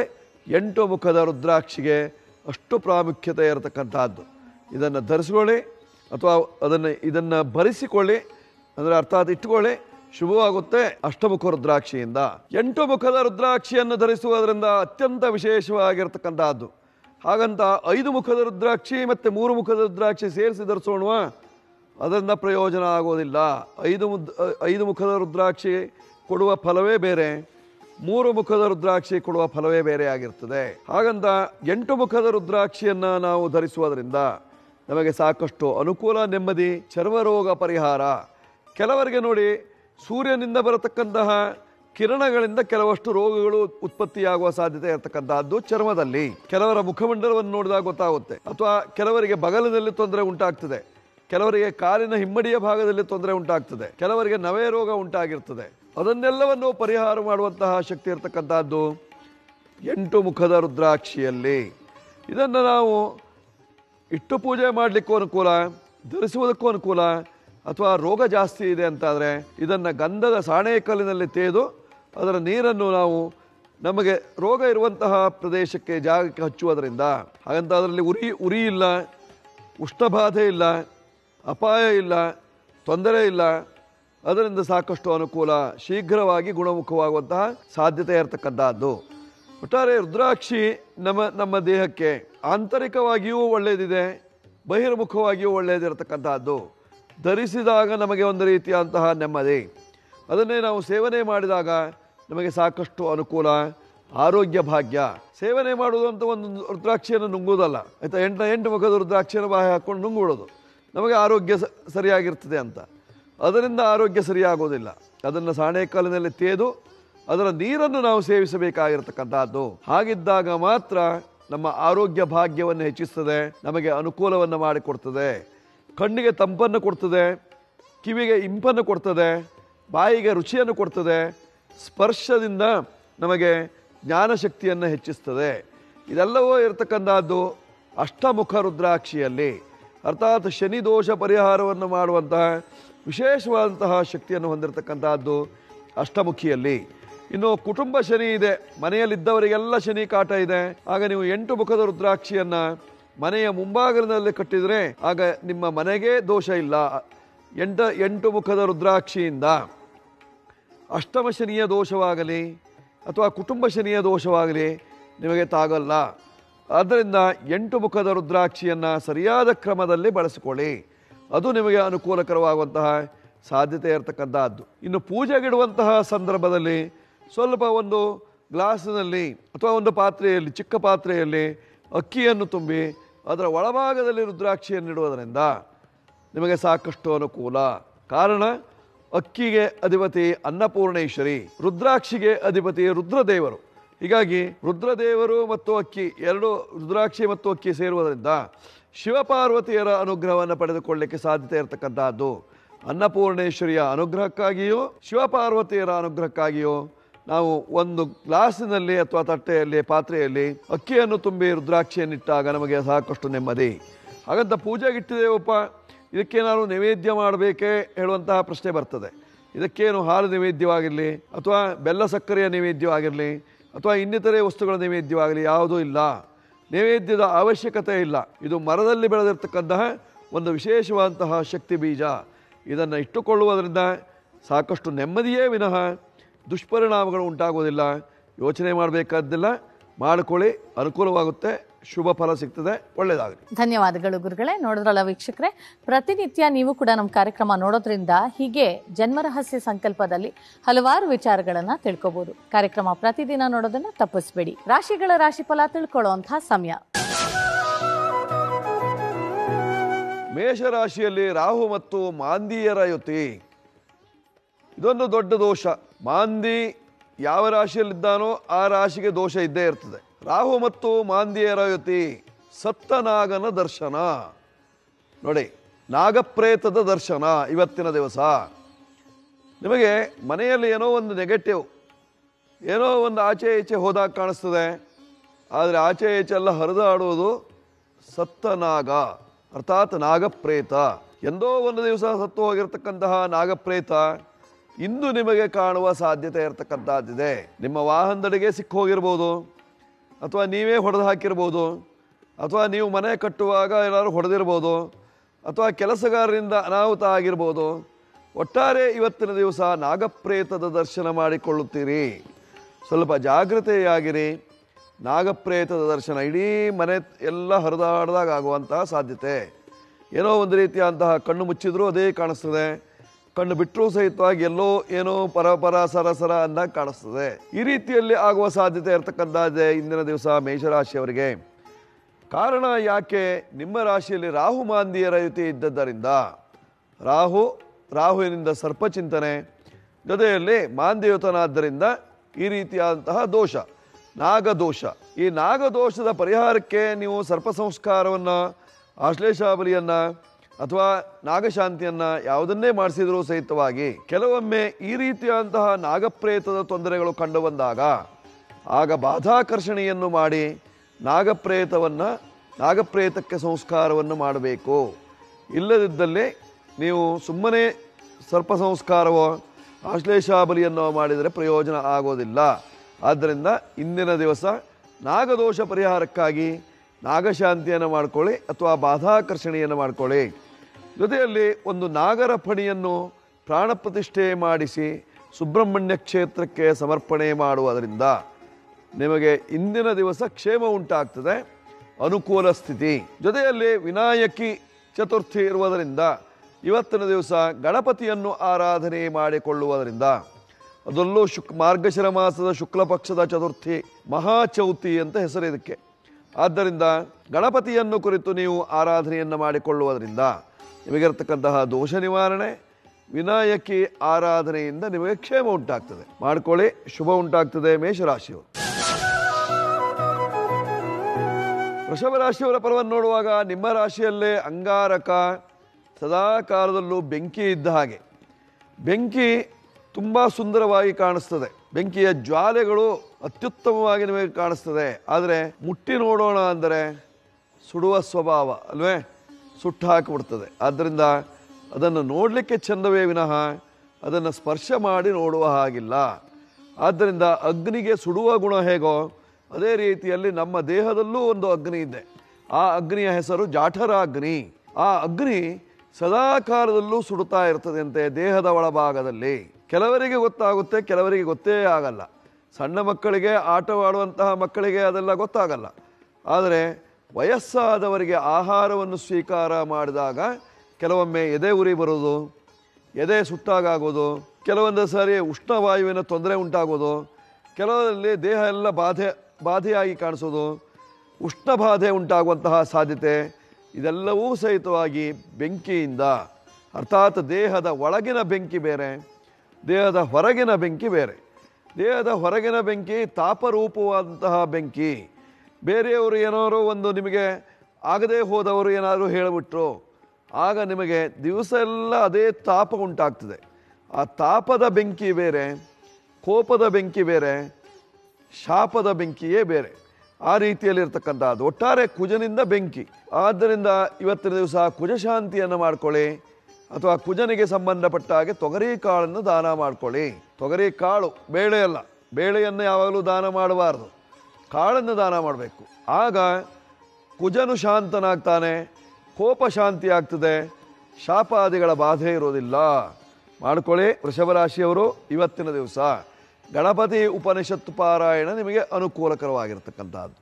8 ಮುಖದ ರುದ್ರಾಕ್ಷಿಗೆ ಅಷ್ಟು ಪ್ರಾಮುಖ್ಯತೆ ಇರತಕ್ಕಂತಹದ್ದು. ಇದನ್ನು ಧರಿಸ್ಕೊಳ್ಳಿ ಅಥವಾ ಇದನ್ನು ಭರಿಸಿಕೊಳ್ಳಿ, ಅಂದರೆ ಅರ್ಥಾತ್ ಇಟ್ಟುಕೊಳ್ಳಿ, ಶುಭವಾಗುತ್ತೆ ಅಷ್ಟಮುಖ ರುದ್ರಾಕ್ಷಿಯಿಂದ. 8 ಮುಖದ ರುದ್ರಾಕ್ಷಿಯನ್ನು ಧರಿಸುವುದರಿಂದ ಅತ್ಯಂತ ವಿಶೇಷವಾಗಿರ್ತಕ್ಕಂತಹದ್ದು. ಹಾಗಂತ 5 ಮುಖದ ರುದ್ರಾಕ್ಷಿ ಮತ್ತು 3 ಮುಖದ ರುದ್ರಾಕ್ಷಿ ಸೇರಿಸಿ ಧರಿಸೋಣ, ಅದರಿಂದ ಪ್ರಯೋಜನ ಆಗೋದಿಲ್ಲ. 5 ಮುಖದ ರುದ್ರಾಕ್ಷಿ ಕೊಡುವ ಫಲವೇ ಬೇರೆ, 3 ಮುಖದ ರುದ್ರಾಕ್ಷಿ ಕೊಡುವ ಫಲವೇ ಬೇರೆಯಾಗಿರ್ತದೆ. ಹಾಗಂತ 8 ಮುಖದ ರುದ್ರಾಕ್ಷಿಯನ್ನು ನಾವು ಧರಿಸುವುದರಿಂದ ನಮಗೆ ಸಾಕಷ್ಟು ಅನುಕೂಲ, ನೆಮ್ಮದಿ, ಚರ್ಮರೋಗ ಪರಿಹಾರ. ಕೆಲವರಿಗೆ ನೋಡಿ, ಸೂರ್ಯನಿಂದ ಬರತಕ್ಕಂತಹ ಕಿರಣಗಳಿಂದ ಕೆಲವಷ್ಟು ರೋಗಗಳು ಉತ್ಪತ್ತಿಯಾಗುವ ಸಾಧ್ಯತೆ ಇರತಕ್ಕಂತಹದ್ದು ಚರ್ಮದಲ್ಲಿ. ಕೆಲವರ ಮುಖಮಂಡಲವನ್ನು ನೋಡಿದಾಗ ಗೊತ್ತಾಗುತ್ತೆ. ಅಥವಾ ಕೆಲವರಿಗೆ ಬಗಲಿನಲ್ಲಿ ತೊಂದರೆ ಉಂಟಾಗ್ತದೆ, ಕೆಲವರಿಗೆ ಕಾಲಿನ ಹಿಮ್ಮಡಿಯ ಭಾಗದಲ್ಲಿ ತೊಂದರೆ ಉಂಟಾಗ್ತದೆ, ಕೆಲವರಿಗೆ ನವೆ ರೋಗ ಉಂಟಾಗಿರ್ತದೆ. ಅದನ್ನೆಲ್ಲವನ್ನು ಪರಿಹಾರ ಮಾಡುವಂತಹ ಶಕ್ತಿ ಇರತಕ್ಕಂತಹದ್ದು 8 ಮುಖದ ರುದ್ರಾಕ್ಷಿಯಲ್ಲಿ. ಇದನ್ನು ನಾವು ಇಟ್ಟು ಪೂಜೆ ಮಾಡಲಿಕ್ಕೂ ಅನುಕೂಲ, ಧರಿಸುವುದಕ್ಕೂ ಅನುಕೂಲ. ಅಥವಾ ರೋಗ ಜಾಸ್ತಿ ಇದೆ ಅಂತಾದರೆ ಇದನ್ನು ಗಂಧದ ಸಾಣೆಕಲ್ಲಿನಲ್ಲಿ ತೇದು ಅದರ ನೀರನ್ನು ನಾವು ನಮಗೆ ರೋಗ ಇರುವಂತಹ ಪ್ರದೇಶಕ್ಕೆ, ಜಾಗಕ್ಕೆ ಹಚ್ಚುವುದರಿಂದ, ಹಾಗಂತ ಅದರಲ್ಲಿ ಉರಿ ಇಲ್ಲ, ಉಷ್ಣಬಾಧೆ ಇಲ್ಲ, ಅಪಾಯ ಇಲ್ಲ, ತೊಂದರೆ ಇಲ್ಲ. ಅದರಿಂದ ಸಾಕಷ್ಟು ಅನುಕೂಲ, ಶೀಘ್ರವಾಗಿ ಗುಣಮುಖವಾಗುವಂತಹ ಸಾಧ್ಯತೆ ಇರತಕ್ಕಂಥದ್ದು. ಒಟ್ಟಾರೆ ರುದ್ರಾಕ್ಷಿ ನಮ್ಮ ದೇಹಕ್ಕೆ ಆಂತರಿಕವಾಗಿಯೂ ಒಳ್ಳೆಯದಿದೆ, ಬಹಿರ್ಮುಖವಾಗಿಯೂ ಒಳ್ಳೆಯದಿರತಕ್ಕಂತಹದ್ದು. ಧರಿಸಿದಾಗ ನಮಗೆ ಒಂದು ರೀತಿಯಾದಂತಹ ನೆಮ್ಮದಿ, ಅದನ್ನೇ ನಾವು ಸೇವನೆ ಮಾಡಿದಾಗ ನಮಗೆ ಸಾಕಷ್ಟು ಅನುಕೂಲ, ಆರೋಗ್ಯ ಭಾಗ್ಯ. ಸೇವನೆ ಮಾಡುವುದು ಅಂತ ಒಂದು ರುದ್ರಾಕ್ಷಿಯನ್ನು ನುಂಗುವುದಲ್ಲ ಆಯಿತಾ, 8 ಮುಖದ ರುದ್ರಾಕ್ಷಿಯನ್ನು ಬಾಯಿ ಹಾಕ್ಕೊಂಡು ನುಂಗುಬಿಡೋದು. ನಮಗೆ ಆರೋಗ್ಯ ಸರಿಯಾಗಿರ್ತದೆ ಅಂತ, ಅದರಿಂದ ಆರೋಗ್ಯ ಸರಿಯಾಗೋದಿಲ್ಲ. ಅದನ್ನು ಸಾಣೆಕಾಲಿನಲ್ಲಿ ತೇದು ಅದರ ನೀರನ್ನು ನಾವು ಸೇವಿಸಬೇಕಾಗಿರ್ತಕ್ಕಂಥದ್ದು. ಹಾಗಿದ್ದಾಗ ಮಾತ್ರ ನಮ್ಮ ಆರೋಗ್ಯ ಭಾಗ್ಯವನ್ನು ಹೆಚ್ಚಿಸ್ತದೆ, ನಮಗೆ ಅನುಕೂಲವನ್ನು ಮಾಡಿಕೊಡ್ತದೆ, ಕಣ್ಣಿಗೆ ತಂಪನ್ನು ಕೊಡ್ತದೆ, ಕಿವಿಗೆ ಇಂಪನ್ನು ಕೊಡ್ತದೆ, ಬಾಯಿಗೆ ರುಚಿಯನ್ನು ಕೊಡ್ತದೆ, ಸ್ಪರ್ಶದಿಂದ ನಮಗೆ ಜ್ಞಾನಶಕ್ತಿಯನ್ನು ಹೆಚ್ಚಿಸ್ತದೆ. ಇದೆಲ್ಲವೂ ಇರತಕ್ಕಂಥದ್ದು ಅಷ್ಟಮುಖ ರುದ್ರಾಕ್ಷಿಯಲ್ಲಿ. ಅರ್ಥಾತ್ ಶನಿ ದೋಷ ಪರಿಹಾರವನ್ನು ಮಾಡುವಂತಹ ವಿಶೇಷವಾದಂತಹ ಶಕ್ತಿಯನ್ನು ಹೊಂದಿರತಕ್ಕಂತಹದ್ದು ಅಷ್ಟಮುಖಿಯಲ್ಲಿ. ಇನ್ನು ಕುಟುಂಬ ಶನಿ ಇದೆ, ಮನೆಯಲ್ಲಿದ್ದವರಿಗೆಲ್ಲ ಶನಿ ಕಾಟ ಇದೆ. ಆಗ ನೀವು 8 ಮುಖದ ರುದ್ರಾಕ್ಷಿಯನ್ನು ಮನೆಯ ಮುಂಭಾಗದಲ್ಲಿ ಕಟ್ಟಿದರೆ ಆಗ ನಿಮ್ಮ ಮನೆಗೆ ದೋಷ ಇಲ್ಲ. 8 ಮುಖದ ರುದ್ರಾಕ್ಷಿಯಿಂದ ಅಷ್ಟಮ ಶನಿಯ ದೋಷವಾಗಲಿ ಅಥವಾ ಕುಟುಂಬ ಶನಿಯ ದೋಷವಾಗಲಿ ನಿಮಗೆ ತಾಗಲ್ಲ. ಆದ್ದರಿಂದ 8 ಮುಖದ ರುದ್ರಾಕ್ಷಿಯನ್ನು ಸರಿಯಾದ ಕ್ರಮದಲ್ಲಿ ಬಳಸಿಕೊಳ್ಳಿ, ಅದು ನಿಮಗೆ ಅನುಕೂಲಕರವಾಗುವಂತಹ ಸಾಧ್ಯತೆ ಇರತಕ್ಕಂಥದ್ದು. ಇನ್ನು ಪೂಜೆಗಿಡುವಂತಹ ಸಂದರ್ಭದಲ್ಲಿ ಸ್ವಲ್ಪ ಒಂದು ಗ್ಲಾಸಿನಲ್ಲಿ ಅಥವಾ ಒಂದು ಪಾತ್ರೆಯಲ್ಲಿ, ಚಿಕ್ಕ ಪಾತ್ರೆಯಲ್ಲಿ ಅಕ್ಕಿಯನ್ನು ತುಂಬಿ ಅದರ ಒಳಭಾಗದಲ್ಲಿ ರುದ್ರಾಕ್ಷಿಯನ್ನು ಇಡುವುದರಿಂದ ನಿಮಗೆ ಸಾಕಷ್ಟು ಅನುಕೂಲ. ಕಾರಣ, ಅಕ್ಕಿಗೆ ಅಧಿಪತಿ ಅನ್ನಪೂರ್ಣೇಶ್ವರಿ, ರುದ್ರಾಕ್ಷಿಗೆ ಅಧಿಪತಿ ರುದ್ರದೇವರು. ಹೀಗಾಗಿ ರುದ್ರದೇವರು ಮತ್ತು ಅಕ್ಕಿ ಎರಡು, ರುದ್ರಾಕ್ಷಿ ಮತ್ತು ಅಕ್ಕಿ ಸೇರುವುದರಿಂದ ಶಿವಪಾರ್ವತಿಯರ ಅನುಗ್ರಹವನ್ನು ಪಡೆದುಕೊಳ್ಳಲಿಕ್ಕೆ ಸಾಧ್ಯತೆ ಇರತಕ್ಕಂತಹದ್ದು. ಅನ್ನಪೂರ್ಣೇಶ್ವರಿಯ ಅನುಗ್ರಹಕ್ಕಾಗಿಯೂ ಶಿವಪಾರ್ವತಿಯರ ಅನುಗ್ರಹಕ್ಕಾಗಿಯೂ ನಾವು ಒಂದು ಗ್ಲಾಸಿನಲ್ಲಿ ಅಥವಾ ತಟ್ಟೆಯಲ್ಲಿ, ಪಾತ್ರೆಯಲ್ಲಿ ಅಕ್ಕಿಯನ್ನು ತುಂಬಿ ರುದ್ರಾಕ್ಷಿಯನ್ನಿಟ್ಟಾಗ ನಮಗೆ ಸಾಕಷ್ಟು ನೆಮ್ಮದಿ. ಹಾಗಂತ ಪೂಜೆಗಿಟ್ಟಿದ್ದೇವಪ್ಪ, ಇದಕ್ಕೇನಾದ್ರು ನೈವೇದ್ಯ ಮಾಡಬೇಕೇ ಹೇಳುವಂತಹ ಪ್ರಶ್ನೆ ಬರ್ತದೆ. ಇದಕ್ಕೇನು ಹಾಲು ನೈವೇದ್ಯವಾಗಿರಲಿ ಅಥವಾ ಬೆಲ್ಲ ಸಕ್ಕರೆಯ ನೈವೇದ್ಯವಾಗಿರಲಿ ಅಥವಾ ಇನ್ನಿತರೆ ವಸ್ತುಗಳ ನೈವೇದ್ಯವಾಗಲಿ ಯಾವುದೂ ಇಲ್ಲ. ನೈವೇದ್ಯದ ಅವಶ್ಯಕತೆ ಇಲ್ಲ. ಇದು ಮರದಲ್ಲಿ ಬೆಳೆದಿರ್ತಕ್ಕಂತಹ ಒಂದು ವಿಶೇಷವಾದಂತಹ ಶಕ್ತಿ ಬೀಜ. ಇದನ್ನು ಇಟ್ಟುಕೊಳ್ಳುವುದರಿಂದ ಸಾಕಷ್ಟು ನೆಮ್ಮದಿಯೇ ವಿನಃ ದುಷ್ಪರಿಣಾಮಗಳು ಉಂಟಾಗುವುದಿಲ್ಲ. ಯೋಚನೆ ಮಾಡಬೇಕಾದ್ದಿಲ್ಲ, ಮಾಡಿಕೊಳ್ಳಿ, ಅನುಕೂಲವಾಗುತ್ತೆ, ಶುಭ ಫಲ ಸಿಗ್ತದೆ, ಒಳ್ಳೆಯದಾಗಲಿ. ಧನ್ಯವಾದಗಳು ಗುರುಗಳೇ. ನೋಡಿದ್ರಲ್ಲ ವೀಕ್ಷಕರೇ, ಪ್ರತಿನಿತ್ಯ ನೀವು ಕೂಡ ನಮ್ಮ ಕಾರ್ಯಕ್ರಮ ನೋಡೋದ್ರಿಂದ ಹೀಗೆ ಜನ್ಮರಹಸ್ಯ ಸಂಕಲ್ಪದಲ್ಲಿ ಹಲವಾರು ವಿಚಾರಗಳನ್ನ ತಿಳ್ಕೋಬಹುದು. ಕಾರ್ಯಕ್ರಮ ಪ್ರತಿದಿನ ನೋಡೋದನ್ನ ತಪ್ಪಿಸ್ಬೇಡಿ. ರಾಶಿಗಳ ರಾಶಿಫಲ ತಿಳ್ಕೊಳ್ಳುವಂತಹ ಸಮಯ. ಮೇಷರಾಶಿಯಲ್ಲಿ ರಾಹು ಮತ್ತು ಮಾಂದಿಯರ ಯುತಿ, ಇದೊಂದು ದೊಡ್ಡ ದೋಷ. ಮಾಂದಿ ಯಾವ ರಾಶಿಯಲ್ಲಿದ್ದಾನೋ ಆ ರಾಶಿಗೆ ದೋಷ ಇದ್ದೇ ಇರ್ತದೆ. ರಾಹು ಮತ್ತು ಮಾಂದಿಯರ ಯುತಿ, ಸತ್ತನಾಗನ ದರ್ಶನ. ನೋಡಿ, ನಾಗಪ್ರೇತದ ದರ್ಶನ ಇವತ್ತಿನ ದಿವಸ. ನಿಮಗೆ ಮನೆಯಲ್ಲಿ ಏನೋ ಒಂದು ನೆಗೆಟಿವ್, ಏನೋ ಒಂದು ಆಚೆ ಈಚೆ ಹೋದಾಗ ಕಾಣಿಸ್ತದೆ. ಆದರೆ ಆಚೆ ಈಚೆ ಎಲ್ಲ ಹರಿದಾಡುವುದು ಸತ್ತನಾಗ, ಅರ್ಥಾತ್ ನಾಗಪ್ರೇತ. ಎಂದೋ ಒಂದು ದಿವಸ ಸತ್ತು ಹೋಗಿರ್ತಕ್ಕಂತಹ ನಾಗಪ್ರೇತ ಇಂದು ನಿಮಗೆ ಕಾಣುವ ಸಾಧ್ಯತೆ ಇರತಕ್ಕಂಥದ್ದಿದೆ. ನಿಮ್ಮ ವಾಹನದಡಿಗೆ ಸಿಕ್ಕು ಹೋಗಿರ್ಬೋದು, ಅಥವಾ ನೀವೇ ಹೊಡೆದು ಹಾಕಿರ್ಬೋದು, ಅಥವಾ ನೀವು ಮನೆ ಕಟ್ಟುವಾಗ ಏನಾದ್ರು ಹೊಡೆದಿರ್ಬೋದು, ಅಥವಾ ಕೆಲಸಗಾರರಿಂದ ಅನಾಹುತ ಆಗಿರ್ಬೋದು. ಒಟ್ಟಾರೆ ಇವತ್ತಿನ ದಿವಸ ನಾಗಪ್ರೇತದ ದರ್ಶನ ಮಾಡಿಕೊಳ್ಳುತ್ತೀರಿ. ಸ್ವಲ್ಪ ಜಾಗೃತೆಯಾಗಿರಿ. ನಾಗಪ್ರೇತದ ದರ್ಶನ ಇಡೀ ಮನೆ ಎಲ್ಲ ಹರಿದಾಡ್ದಾಗ ಆಗುವಂತಹ ಸಾಧ್ಯತೆ. ಏನೋ ಒಂದು ರೀತಿಯಾದಂತಹ ಕಣ್ಣು ಮುಚ್ಚಿದ್ರೂ ಅದೇ ಕಾಣಿಸ್ತದೆ, ಕಣ್ಣು ಬಿಟ್ಟರೂ ಸಹಿತವಾಗಿ ಎಲ್ಲೋ ಏನೋ ಪರಪರ ಸರಸರ ಅಂದಾಗ ಕಾಣಿಸ್ತದೆ. ಈ ರೀತಿಯಲ್ಲಿ ಆಗುವ ಸಾಧ್ಯತೆ ಇರತಕ್ಕಂಥದ್ದೇ ಇಂದಿನ ದಿವಸ ಮೇಷರಾಶಿಯವರಿಗೆ. ಕಾರಣ ಯಾಕೆ? ನಿಮ್ಮ ರಾಶಿಯಲ್ಲಿ ರಾಹು ಮಾಂದಿಯರ ಯುತಿ ಇದ್ದದ್ದರಿಂದ ರಾಹುವಿನಿಂದ ಸರ್ಪಚಿಂತನೆ, ಜೊತೆಯಲ್ಲಿ ಮಾಂದ್ಯಯುತನಾದ್ದರಿಂದ ಈ ರೀತಿಯಾದಂತಹ ದೋಷ, ನಾಗದೋಷ. ಈ ನಾಗದೋಷದ ಪರಿಹಾರಕ್ಕೆ ನೀವು ಸರ್ಪ ಸಂಸ್ಕಾರವನ್ನು, ಆಶ್ಲೇಷಾಬಲಿಯನ್ನು ಅಥವಾ ನಾಗಶಾಂತಿಯನ್ನು ಯಾವುದನ್ನೇ ಮಾಡಿಸಿದರೂ ಸಹಿತವಾಗಿ ಕೆಲವೊಮ್ಮೆ ಈ ರೀತಿಯಾದಂತಹ ನಾಗಪ್ರೇತದ ತೊಂದರೆಗಳು ಕಂಡು ಬಂದಾಗ ಆಗ ಬಾಧಾಕರ್ಷಣೆಯನ್ನು ಮಾಡಿ ನಾಗಪ್ರೇತಕ್ಕೆ ಸಂಸ್ಕಾರವನ್ನು ಮಾಡಬೇಕು. ಇಲ್ಲದಿದ್ದಲ್ಲಿ ನೀವು ಸುಮ್ಮನೆ ಸರ್ಪ ಸಂಸ್ಕಾರವೋ ಆಶ್ಲೇಷಾಬಲಿಯನ್ನು ಮಾಡಿದರೆ ಪ್ರಯೋಜನ ಆಗೋದಿಲ್ಲ. ಆದ್ದರಿಂದ ಇಂದಿನ ದಿವಸ ನಾಗದೋಷ ಪರಿಹಾರಕ್ಕಾಗಿ ನಾಗಶಾಂತಿಯನ್ನು ಮಾಡಿಕೊಳ್ಳಿ ಅಥವಾ ಬಾಧಾಕರ್ಷಣೆಯನ್ನು ಮಾಡಿಕೊಳ್ಳಿ. ಜೊತೆಯಲ್ಲಿ ಒಂದು ನಾಗರ ಫಣಿಯನ್ನು ಪ್ರಾಣ ಪ್ರತಿಷ್ಠೆ ಮಾಡಿಸಿ ಸುಬ್ರಹ್ಮಣ್ಯ ಕ್ಷೇತ್ರಕ್ಕೆ ಸಮರ್ಪಣೆ ಮಾಡುವುದರಿಂದ ನಿಮಗೆ ಇಂದಿನ ದಿವಸ ಕ್ಷೇಮ ಉಂಟಾಗ್ತದೆ, ಅನುಕೂಲ ಸ್ಥಿತಿ. ಜೊತೆಯಲ್ಲಿ ವಿನಾಯಕಿ ಚತುರ್ಥಿ ಇರುವುದರಿಂದ ಇವತ್ತಿನ ದಿವಸ ಗಣಪತಿಯನ್ನು ಆರಾಧನೆ ಮಾಡಿಕೊಳ್ಳುವುದರಿಂದ, ಅದರಲ್ಲೂ ಮಾರ್ಗಶಿರ ಮಾಸದ ಶುಕ್ಲ ಪಕ್ಷದ ಚತುರ್ಥಿ ಮಹಾಚೌತಿ ಅಂತ ಹೆಸರು ಇದಕ್ಕೆ. ಆದ್ದರಿಂದ ಗಣಪತಿಯನ್ನು ಕುರಿತು ನೀವು ಆರಾಧನೆಯನ್ನು ಮಾಡಿಕೊಳ್ಳುವುದರಿಂದ ನಿಮಗಿರತಕ್ಕಂತಹ ದೋಷ ನಿವಾರಣೆ, ವಿನಾಯಕಿ ಆರಾಧನೆಯಿಂದ ನಿಮಗೆ ಕ್ಷೇಮ ಉಂಟಾಗ್ತದೆ. ಮಾಡಿಕೊಳ್ಳಿ, ಶುಭ ಉಂಟಾಗ್ತದೆ. ಮೇಷರಾಶಿಯವರು. ವೃಷಭ ರಾಶಿಯವರ ಪರವನ್ನು ನೋಡುವಾಗ ನಿಮ್ಮ ರಾಶಿಯಲ್ಲೇ ಅಂಗಾರಕ ಸದಾ ಕಾಲದಲ್ಲೂ ಬೆಂಕಿ ಇದ್ದ ಹಾಗೆ. ಬೆಂಕಿ ತುಂಬ ಸುಂದರವಾಗಿ ಕಾಣಿಸ್ತದೆ, ಬೆಂಕಿಯ ಜ್ವಾಲೆಗಳು ಅತ್ಯುತ್ತಮವಾಗಿ ನಿಮಗೆ ಕಾಣಿಸ್ತದೆ. ಆದರೆ ಮುಟ್ಟಿ ನೋಡೋಣ ಅಂದರೆ ಸುಡುವ ಸ್ವಭಾವ ಅಲ್ವೇ, ಸುಟ್ಟು ಹಾಕಿಬಿಡ್ತದೆ. ಆದ್ದರಿಂದ ಅದನ್ನು ನೋಡಲಿಕ್ಕೆ ಚೆಂದವೇ ವಿನಃ ಅದನ್ನು ಸ್ಪರ್ಶ ಮಾಡಿ ನೋಡುವ ಹಾಗಿಲ್ಲ. ಆದ್ದರಿಂದ ಅಗ್ನಿಗೆ ಸುಡುವ ಗುಣ ಹೇಗೋ ಅದೇ ರೀತಿಯಲ್ಲಿ ನಮ್ಮ ದೇಹದಲ್ಲೂ ಒಂದು ಅಗ್ನಿ ಇದೆ. ಆ ಅಗ್ನಿಯ ಹೆಸರು ಜಾಠರ ಅಗ್ನಿ. ಆ ಅಗ್ನಿ ಸದಾ ಕಾಲದಲ್ಲೂ ಸುಡುತ್ತಾ ಇರ್ತದೆ ಅಂತೆ ದೇಹದ ಒಳಭಾಗದಲ್ಲಿ. ಕೆಲವರಿಗೆ ಗೊತ್ತಾಗುತ್ತೆ, ಕೆಲವರಿಗೆ ಗೊತ್ತೇ ಆಗಲ್ಲ. ಸಣ್ಣ ಮಕ್ಕಳಿಗೆ, ಆಟವಾಡುವಂತಹ ಮಕ್ಕಳಿಗೆ ಅದೆಲ್ಲ ಗೊತ್ತಾಗಲ್ಲ. ಆದರೆ ವಯಸ್ಸಾದವರಿಗೆ ಆಹಾರವನ್ನು ಸ್ವೀಕಾರ ಮಾಡಿದಾಗ ಕೆಲವೊಮ್ಮೆ ಎದೆ ಉರಿ ಬರೋದು, ಎದೆ ಸುಟ್ಟಾಗೋದು, ಕೆಲವೊಂದು ಸಾರಿ ಉಷ್ಣವಾಯುವಿನ ತೊಂದರೆ ಉಂಟಾಗೋದು, ಕೆಲವರಲ್ಲಿ ದೇಹ ಎಲ್ಲ ಬಾಧೆಯಾಗಿ ಕಾಣಿಸೋದು, ಉಷ್ಣ ಬಾಧೆ ಉಂಟಾಗುವಂತಹ ಸಾಧ್ಯತೆ, ಇದೆಲ್ಲವೂ ಸಹಿತವಾಗಿ ಬೆಂಕಿಯಿಂದ. ಅರ್ಥಾತ್ ದೇಹದ ಒಳಗಿನ ಬೆಂಕಿ ಬೇರೆ, ದೇಹದ ಹೊರಗಿನ ಬೆಂಕಿ ಬೇರೆ. ದೇಹದ ಹೊರಗಿನ ಬೆಂಕಿ ತಾಪರೂಪವಾದಂತಹ ಬೆಂಕಿ. ಬೇರೆಯವರು ಏನಾದರೂ ಒಂದು ನಿಮಗೆ ಆಗದೇ ಹೋದವರು ಏನಾದರೂ ಹೇಳಿಬಿಟ್ರು, ಆಗ ನಿಮಗೆ ದಿವಸ ಎಲ್ಲ ಅದೇ ತಾಪ ಉಂಟಾಗ್ತದೆ. ಆ ತಾಪದ ಬೆಂಕಿ ಬೇರೆ, ಕೋಪದ ಬೆಂಕಿ ಬೇರೆ, ಶಾಪದ ಬೆಂಕಿಯೇ ಬೇರೆ. ಆ ರೀತಿಯಲ್ಲಿರ್ತಕ್ಕಂಥದ್ದು ಒಟ್ಟಾರೆ ಕುಜನಿಂದ ಬೆಂಕಿ. ಆದ್ದರಿಂದ ಇವತ್ತಿನ ದಿವಸ ಕುಜಶಾಂತಿಯನ್ನು ಮಾಡ್ಕೊಳ್ಳಿ, ಅಥವಾ ಕುಜನಿಗೆ ಸಂಬಂಧಪಟ್ಟ ಹಾಗೆ ತೊಗರಿ ಕಾಳನ್ನು ದಾನ ಮಾಡ್ಕೊಳ್ಳಿ. ತೊಗರಿ ಕಾಳು, ಬೇಳೆ ಅಲ್ಲ, ಬೇಳೆಯನ್ನು ಯಾವಾಗಲೂ ದಾನ ಮಾಡಬಾರ್ದು, ಕಾಳನ್ನು ದಾನ ಮಾಡಬೇಕು. ಆಗ ಕುಜನು ಶಾಂತನಾಗ್ತಾನೆ, ಕೋಪ ಶಾಂತಿ ಆಗ್ತದೆ, ಶಾಪಾದಿಗಳ ಬಾಧೆ ಇರೋದಿಲ್ಲ. ಮಾಡ್ಕೊಳ್ಳಿ ವೃಷಭ ರಾಶಿಯವರು. ಇವತ್ತಿನ ದಿವಸ ಗಣಪತಿ ಉಪನಿಷತ್ತು ಪಾರಾಯಣ ನಿಮಗೆ ಅನುಕೂಲಕರವಾಗಿರ್ತಕ್ಕಂಥದ್ದು.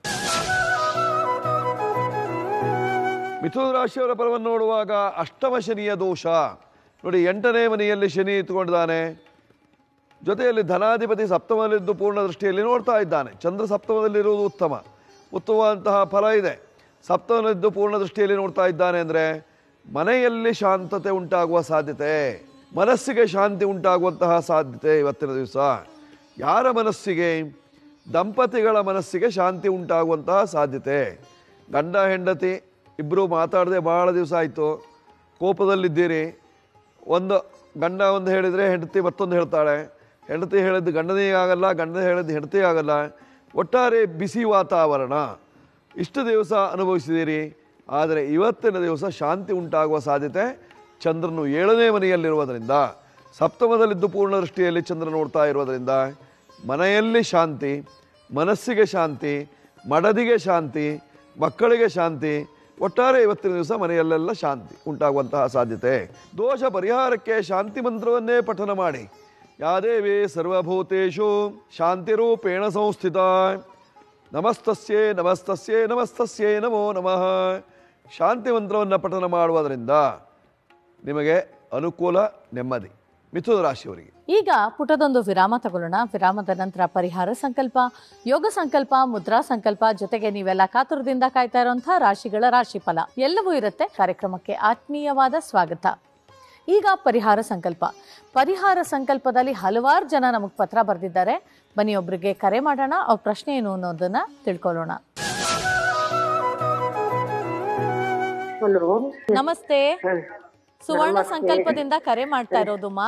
ಮಿಥುನ ರಾಶಿಯವರ ಪರವನ್ನು ನೋಡುವಾಗ ಅಷ್ಟಮ ಶನಿಯ ದೋಷ ನೋಡಿ. 8ನೇ ಮನೆಯಲ್ಲಿ ಶನಿ ಇಟ್ಟುಕೊಂಡಿದ್ದಾನೆ, ಜೊತೆಯಲ್ಲಿ ಧನಾಧಿಪತಿ ಸಪ್ತಮದಲ್ಲಿದ್ದು ಪೂರ್ಣ ದೃಷ್ಟಿಯಲ್ಲಿ ನೋಡ್ತಾ ಇದ್ದಾನೆ. ಚಂದ್ರ ಸಪ್ತಮದಲ್ಲಿರುವುದು ಉತ್ತಮವಾದಂತಹ ಫಲ ಇದೆ. ಸಪ್ತಮದಲ್ಲಿದ್ದು ಪೂರ್ಣ ದೃಷ್ಟಿಯಲ್ಲಿ ನೋಡ್ತಾ ಇದ್ದಾನೆ ಅಂದರೆ ಮನೆಯಲ್ಲಿ ಶಾಂತತೆ ಉಂಟಾಗುವ ಸಾಧ್ಯತೆ, ಮನಸ್ಸಿಗೆ ಶಾಂತಿ ಉಂಟಾಗುವಂತಹ ಸಾಧ್ಯತೆ ಇವತ್ತಿನ ದಿವಸ. ಯಾರ ಮನಸ್ಸಿಗೆ? ದಂಪತಿಗಳ ಮನಸ್ಸಿಗೆ ಶಾಂತಿ ಉಂಟಾಗುವಂತಹ ಸಾಧ್ಯತೆ. ಗಂಡ ಹೆಂಡತಿ ಇಬ್ಬರು ಮಾತಾಡದೆ ಭಾಳ ದಿವಸ ಆಯಿತು, ಕೋಪದಲ್ಲಿದ್ದೀರಿ. ಗಂಡ ಒಂದು ಹೇಳಿದರೆ ಹೆಂಡತಿ ಮತ್ತೊಂದು ಹೇಳ್ತಾಳೆ, ಹೆಂಡತಿ ಹೇಳಿದ್ದು ಗಂಡನಿಗೆ ಆಗಲ್ಲ, ಗಂಡ ಹೇಳಿದ್ದು ಹೆಂಡತಿ ಆಗಲ್ಲ. ಒಟ್ಟಾರೆ ಬಿಸಿ ವಾತಾವರಣ ಇಷ್ಟು ದಿವಸ ಅನುಭವಿಸಿದ್ದೀರಿ. ಆದರೆ ಇವತ್ತಿನ ದಿವಸ ಶಾಂತಿ ಉಂಟಾಗುವ ಸಾಧ್ಯತೆ. ಚಂದ್ರನು 7ನೇ ಮನೆಯಲ್ಲಿರುವುದರಿಂದ, ಸಪ್ತಮದಲ್ಲಿದ್ದು ಪೂರ್ಣ ದೃಷ್ಟಿಯಲ್ಲಿ ಚಂದ್ರ ನೋಡ್ತಾ ಇರುವುದರಿಂದ ಮನೆಯಲ್ಲಿ ಶಾಂತಿ, ಮನಸ್ಸಿಗೆ ಶಾಂತಿ, ಮಡದಿಗೆ ಶಾಂತಿ, ಮಕ್ಕಳಿಗೆ ಶಾಂತಿ. ಒಟ್ಟಾರೆ ಇವತ್ತಿನ ದಿವಸ ಮನೆಯಲ್ಲೆಲ್ಲ ಶಾಂತಿ ಉಂಟಾಗುವಂತಹ ಸಾಧ್ಯತೆ. ದೋಷ ಪರಿಹಾರಕ್ಕೆ ಶಾಂತಿ ಮಂತ್ರವನ್ನೇ ಪಠನ ಮಾಡಿ. ಯಾದೇವಿ ಸರ್ವಭೂತೇಷು ಶಾಂತಿರೂಪೇಣ ಸಂಸ್ಥಿತ ನಮಸ್ತಸ್ಯೇ ನಮಸ್ತಸ್ಯೇ ನಮಸ್ತಸ್ಯೇ ನಮೋ ನಮಃ. ಶಾಂತಿ ಮಂತ್ರವನ್ನು ಪಠನ ಮಾಡುವುದರಿಂದ ನಿಮಗೆ ಅನುಕೂಲ, ನೆಮ್ಮದಿ. ಮಿಥುನ ರಾಶಿಯವರಿಗೆ. ಈಗ ಪುಟದೊಂದು ವಿರಾಮ ತಗೊಳ್ಳೋಣ. ವಿರಾಮದ ನಂತರ ಪರಿಹಾರ ಸಂಕಲ್ಪ, ಯೋಗ ಸಂಕಲ್ಪ, ಮುದ್ರಾ ಸಂಕಲ್ಪ, ಜೊತೆಗೆ ನೀವೆಲ್ಲ ಕಾತುರದಿಂದ ಕಾಯ್ತಾ ಇರುವಂತಹ ರಾಶಿಗಳ ರಾಶಿಫಲ ಎಲ್ಲವೂ ಇರುತ್ತೆ. ಕಾರ್ಯಕ್ರಮಕ್ಕೆ ಆತ್ಮೀಯವಾದ ಸ್ವಾಗತ. ಈಗ ಪರಿಹಾರ ಸಂಕಲ್ಪ. ಪರಿಹಾರ ಸಂಕಲ್ಪದಲ್ಲಿ ಹಲವಾರು ಜನ ನಮಗೆ ಪತ್ರ ಬರೆದಿದ್ದಾರೆ. ಬನ್ನಿ ಒಬ್ರಿಗೆ ಕರೆ ಮಾಡೋಣ, ಅವ್ರ ಪ್ರಶ್ನೆ ಏನು ಅನ್ನೋದನ್ನ ತಿಳ್ಕೊಳ್ಳೋಣ. ನಮಸ್ತೆ, ಸುವರ್ಣ ಸಂಕಲ್ಪದಿಂದ ಕರೆ ಮಾಡ್ತಾ ಇರೋದು ಮಾ.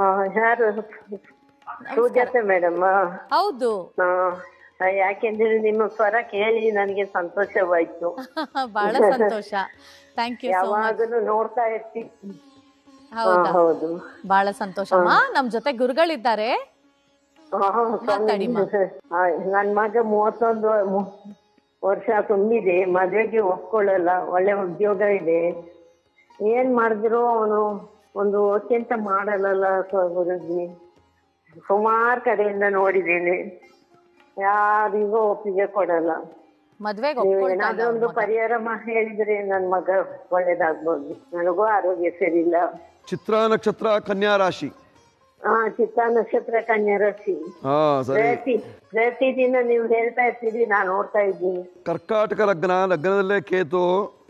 ಮೇಡಮ್ ಹೌದು, ಯಾಕೆಂದ್ರೆ ನಿಮ್ಮ ಸ್ವರ ಕೇಳಿ ನನಗೆ ಸಂತೋಷವಾಯ್ತು. ಬಹಳ ಸಂತೋಷ. Thank you. ಯಾವಾಗಲೂ ನೋಡ್ತಾ ಇರ್ತೀನಿ. ಹೌದಾ? ಹೌದು, ಬಹಳ ಸಂತೋಷ ಮಾ. ನಮ್ ಜೊತೆ ಗುರುಗಳಿದ್ದಾರೆ, ಮಾತಾಡಿ ಮಾ. ನನ್ ಮಗ 31 ವರ್ಷ ತುಂಬಿದೆ, ಮದ್ವೆಗೆ ಒಪ್ಕೊಳ್ಳಲ್ಲ. ಒಳ್ಳೆ ಉದ್ಯೋಗ ಇದೆ, ಏನ್ ಮಾಡಿದ್ರು ಅವನು ಒಂದು ಅತ್ಯಂತ ಮಾಡಲ್ಲ ಗುರುಜಿ. ಸುಮಾರು ಕಡೆಯಿಂದ ನೋಡಿದ್ದೇನೆ, ಯಾರಿಗೂ ಒಪ್ಪಿಗೆ ಕೊಡಲ್ಲ. ಮದ್ವೆಗೆ ಏನಾದ್ರೂ ಒಂದು ಪರಿಹಾರ ಹೇಳಿದ್ರೆ ನನ್ ಮಗ ಒಳ್ಳೇದಾಗ್ಬೋದು. ನನಗೂ ಆರೋಗ್ಯ ಸರಿಯಿಲ್ಲ. ಚಿತ್ರ ನಕ್ಷತ್ರ ಕನ್ಯಾ ರಾಶಿ. ಚಿತ್ತ ನಕ್ಷತ್ರ ಕನ್ಯಾ ರಾಶಿ. ಪ್ರತಿದಿನ ನೀವು ಹೇಳ್ತಾ ಇರ್ತೀರಿ, ನಾನು ನೋಡ್ತಾ ಇದ್ದೀನಿ. ಕರ್ಕಾಟಕ ಲಗ್ನ, ಲಗ್ನದಲ್ಲೇ ಕೇತು,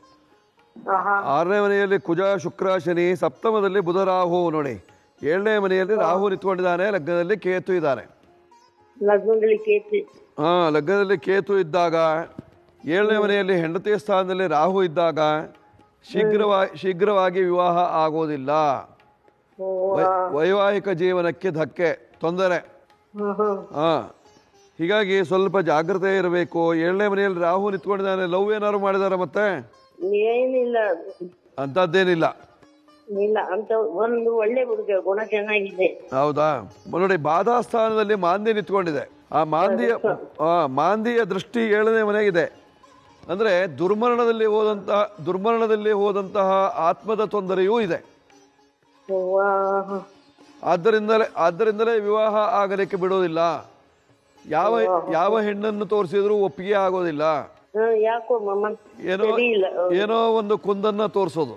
6ನೇ ಮನೆಯಲ್ಲಿ ಕುಜ ಶುಕ್ರ ಶನಿ, ಸಪ್ತಮದಲ್ಲಿ ಬುಧ ರಾಹು ನೋಡಿ. 7ನೇ ಮನೆಯಲ್ಲಿ ರಾಹು ನಿಂತ್ಕೊಂಡಿದ್ದಾನೆ, ಲಗ್ನದಲ್ಲಿ ಕೇತು ಇದ್ದಾನೆ. ಲಗ್ನದಲ್ಲಿ ಕೇತು. ಲಗ್ನದಲ್ಲಿ ಕೇತು ಇದ್ದಾಗ 7ನೇ ಮನೆಯಲ್ಲಿ ಹೆಂಡತಿ ಸ್ಥಾನದಲ್ಲಿ ರಾಹು ಇದ್ದಾಗ ಶೀಘ್ರವಾಗಿ ವಿವಾಹ ಆಗೋದಿಲ್ಲ. ವೈವಾಹಿಕ ಜೀವನಕ್ಕೆ ಧಕ್ಕೆ, ತೊಂದರೆ. ಹೀಗಾಗಿ ಸ್ವಲ್ಪ ಜಾಗ್ರತೆ ಇರಬೇಕು. 7ನೇ ಮನೆಯಲ್ಲಿ ರಾಹು ನಿಂತ್ಕೊಂಡಿದ್ದಾನೆ. ಲವ್ ಏನಾದ್ರು ಮಾಡಿದಾರ ಮತ್ತೆ? ಏನಿಲ್ಲ, ಅಂತದ್ದೇನಿಲ್ಲ. ಇಲ್ಲ ಅಂತ ಒಂದು ಒಳ್ಳೆ ಹುಡುಗ, ಗುಣ ಚೆನ್ನಾಗಿದೆ. ಹೌದಾ? ನೋಡಿ, ಬಾಧಾ ಸ್ಥಾನದಲ್ಲಿ ಮಾಂದಿ ನಿಂತ್ಕೊಂಡಿದೆ. ಆ ಮಾಂದಿಯ ದೃಷ್ಟಿ 7ನೇ ಮನೆಗಿದೆ. ಅಂದ್ರೆ ದುರ್ಮರಣದಲ್ಲಿ ಹೋದಂತಹ ಆತ್ಮದ ತೊಂದರೆಯೂ ಇದೆ. ಆದ್ದರಿಂದಲೇ ವಿವಾಹ ಆಗಲಿಕ್ಕೆ ಬಿಡೋದಿಲ್ಲ. ಯಾವ ಹೆಣ್ಣನ್ನು ತೋರಿಸಿದ್ರು ಒಪ್ಪಿಗೆ ಆಗೋದಿಲ್ಲ. ಏನೋ ಒಂದು ಕುಂದನ್ನ ತೋರಿಸೋದು.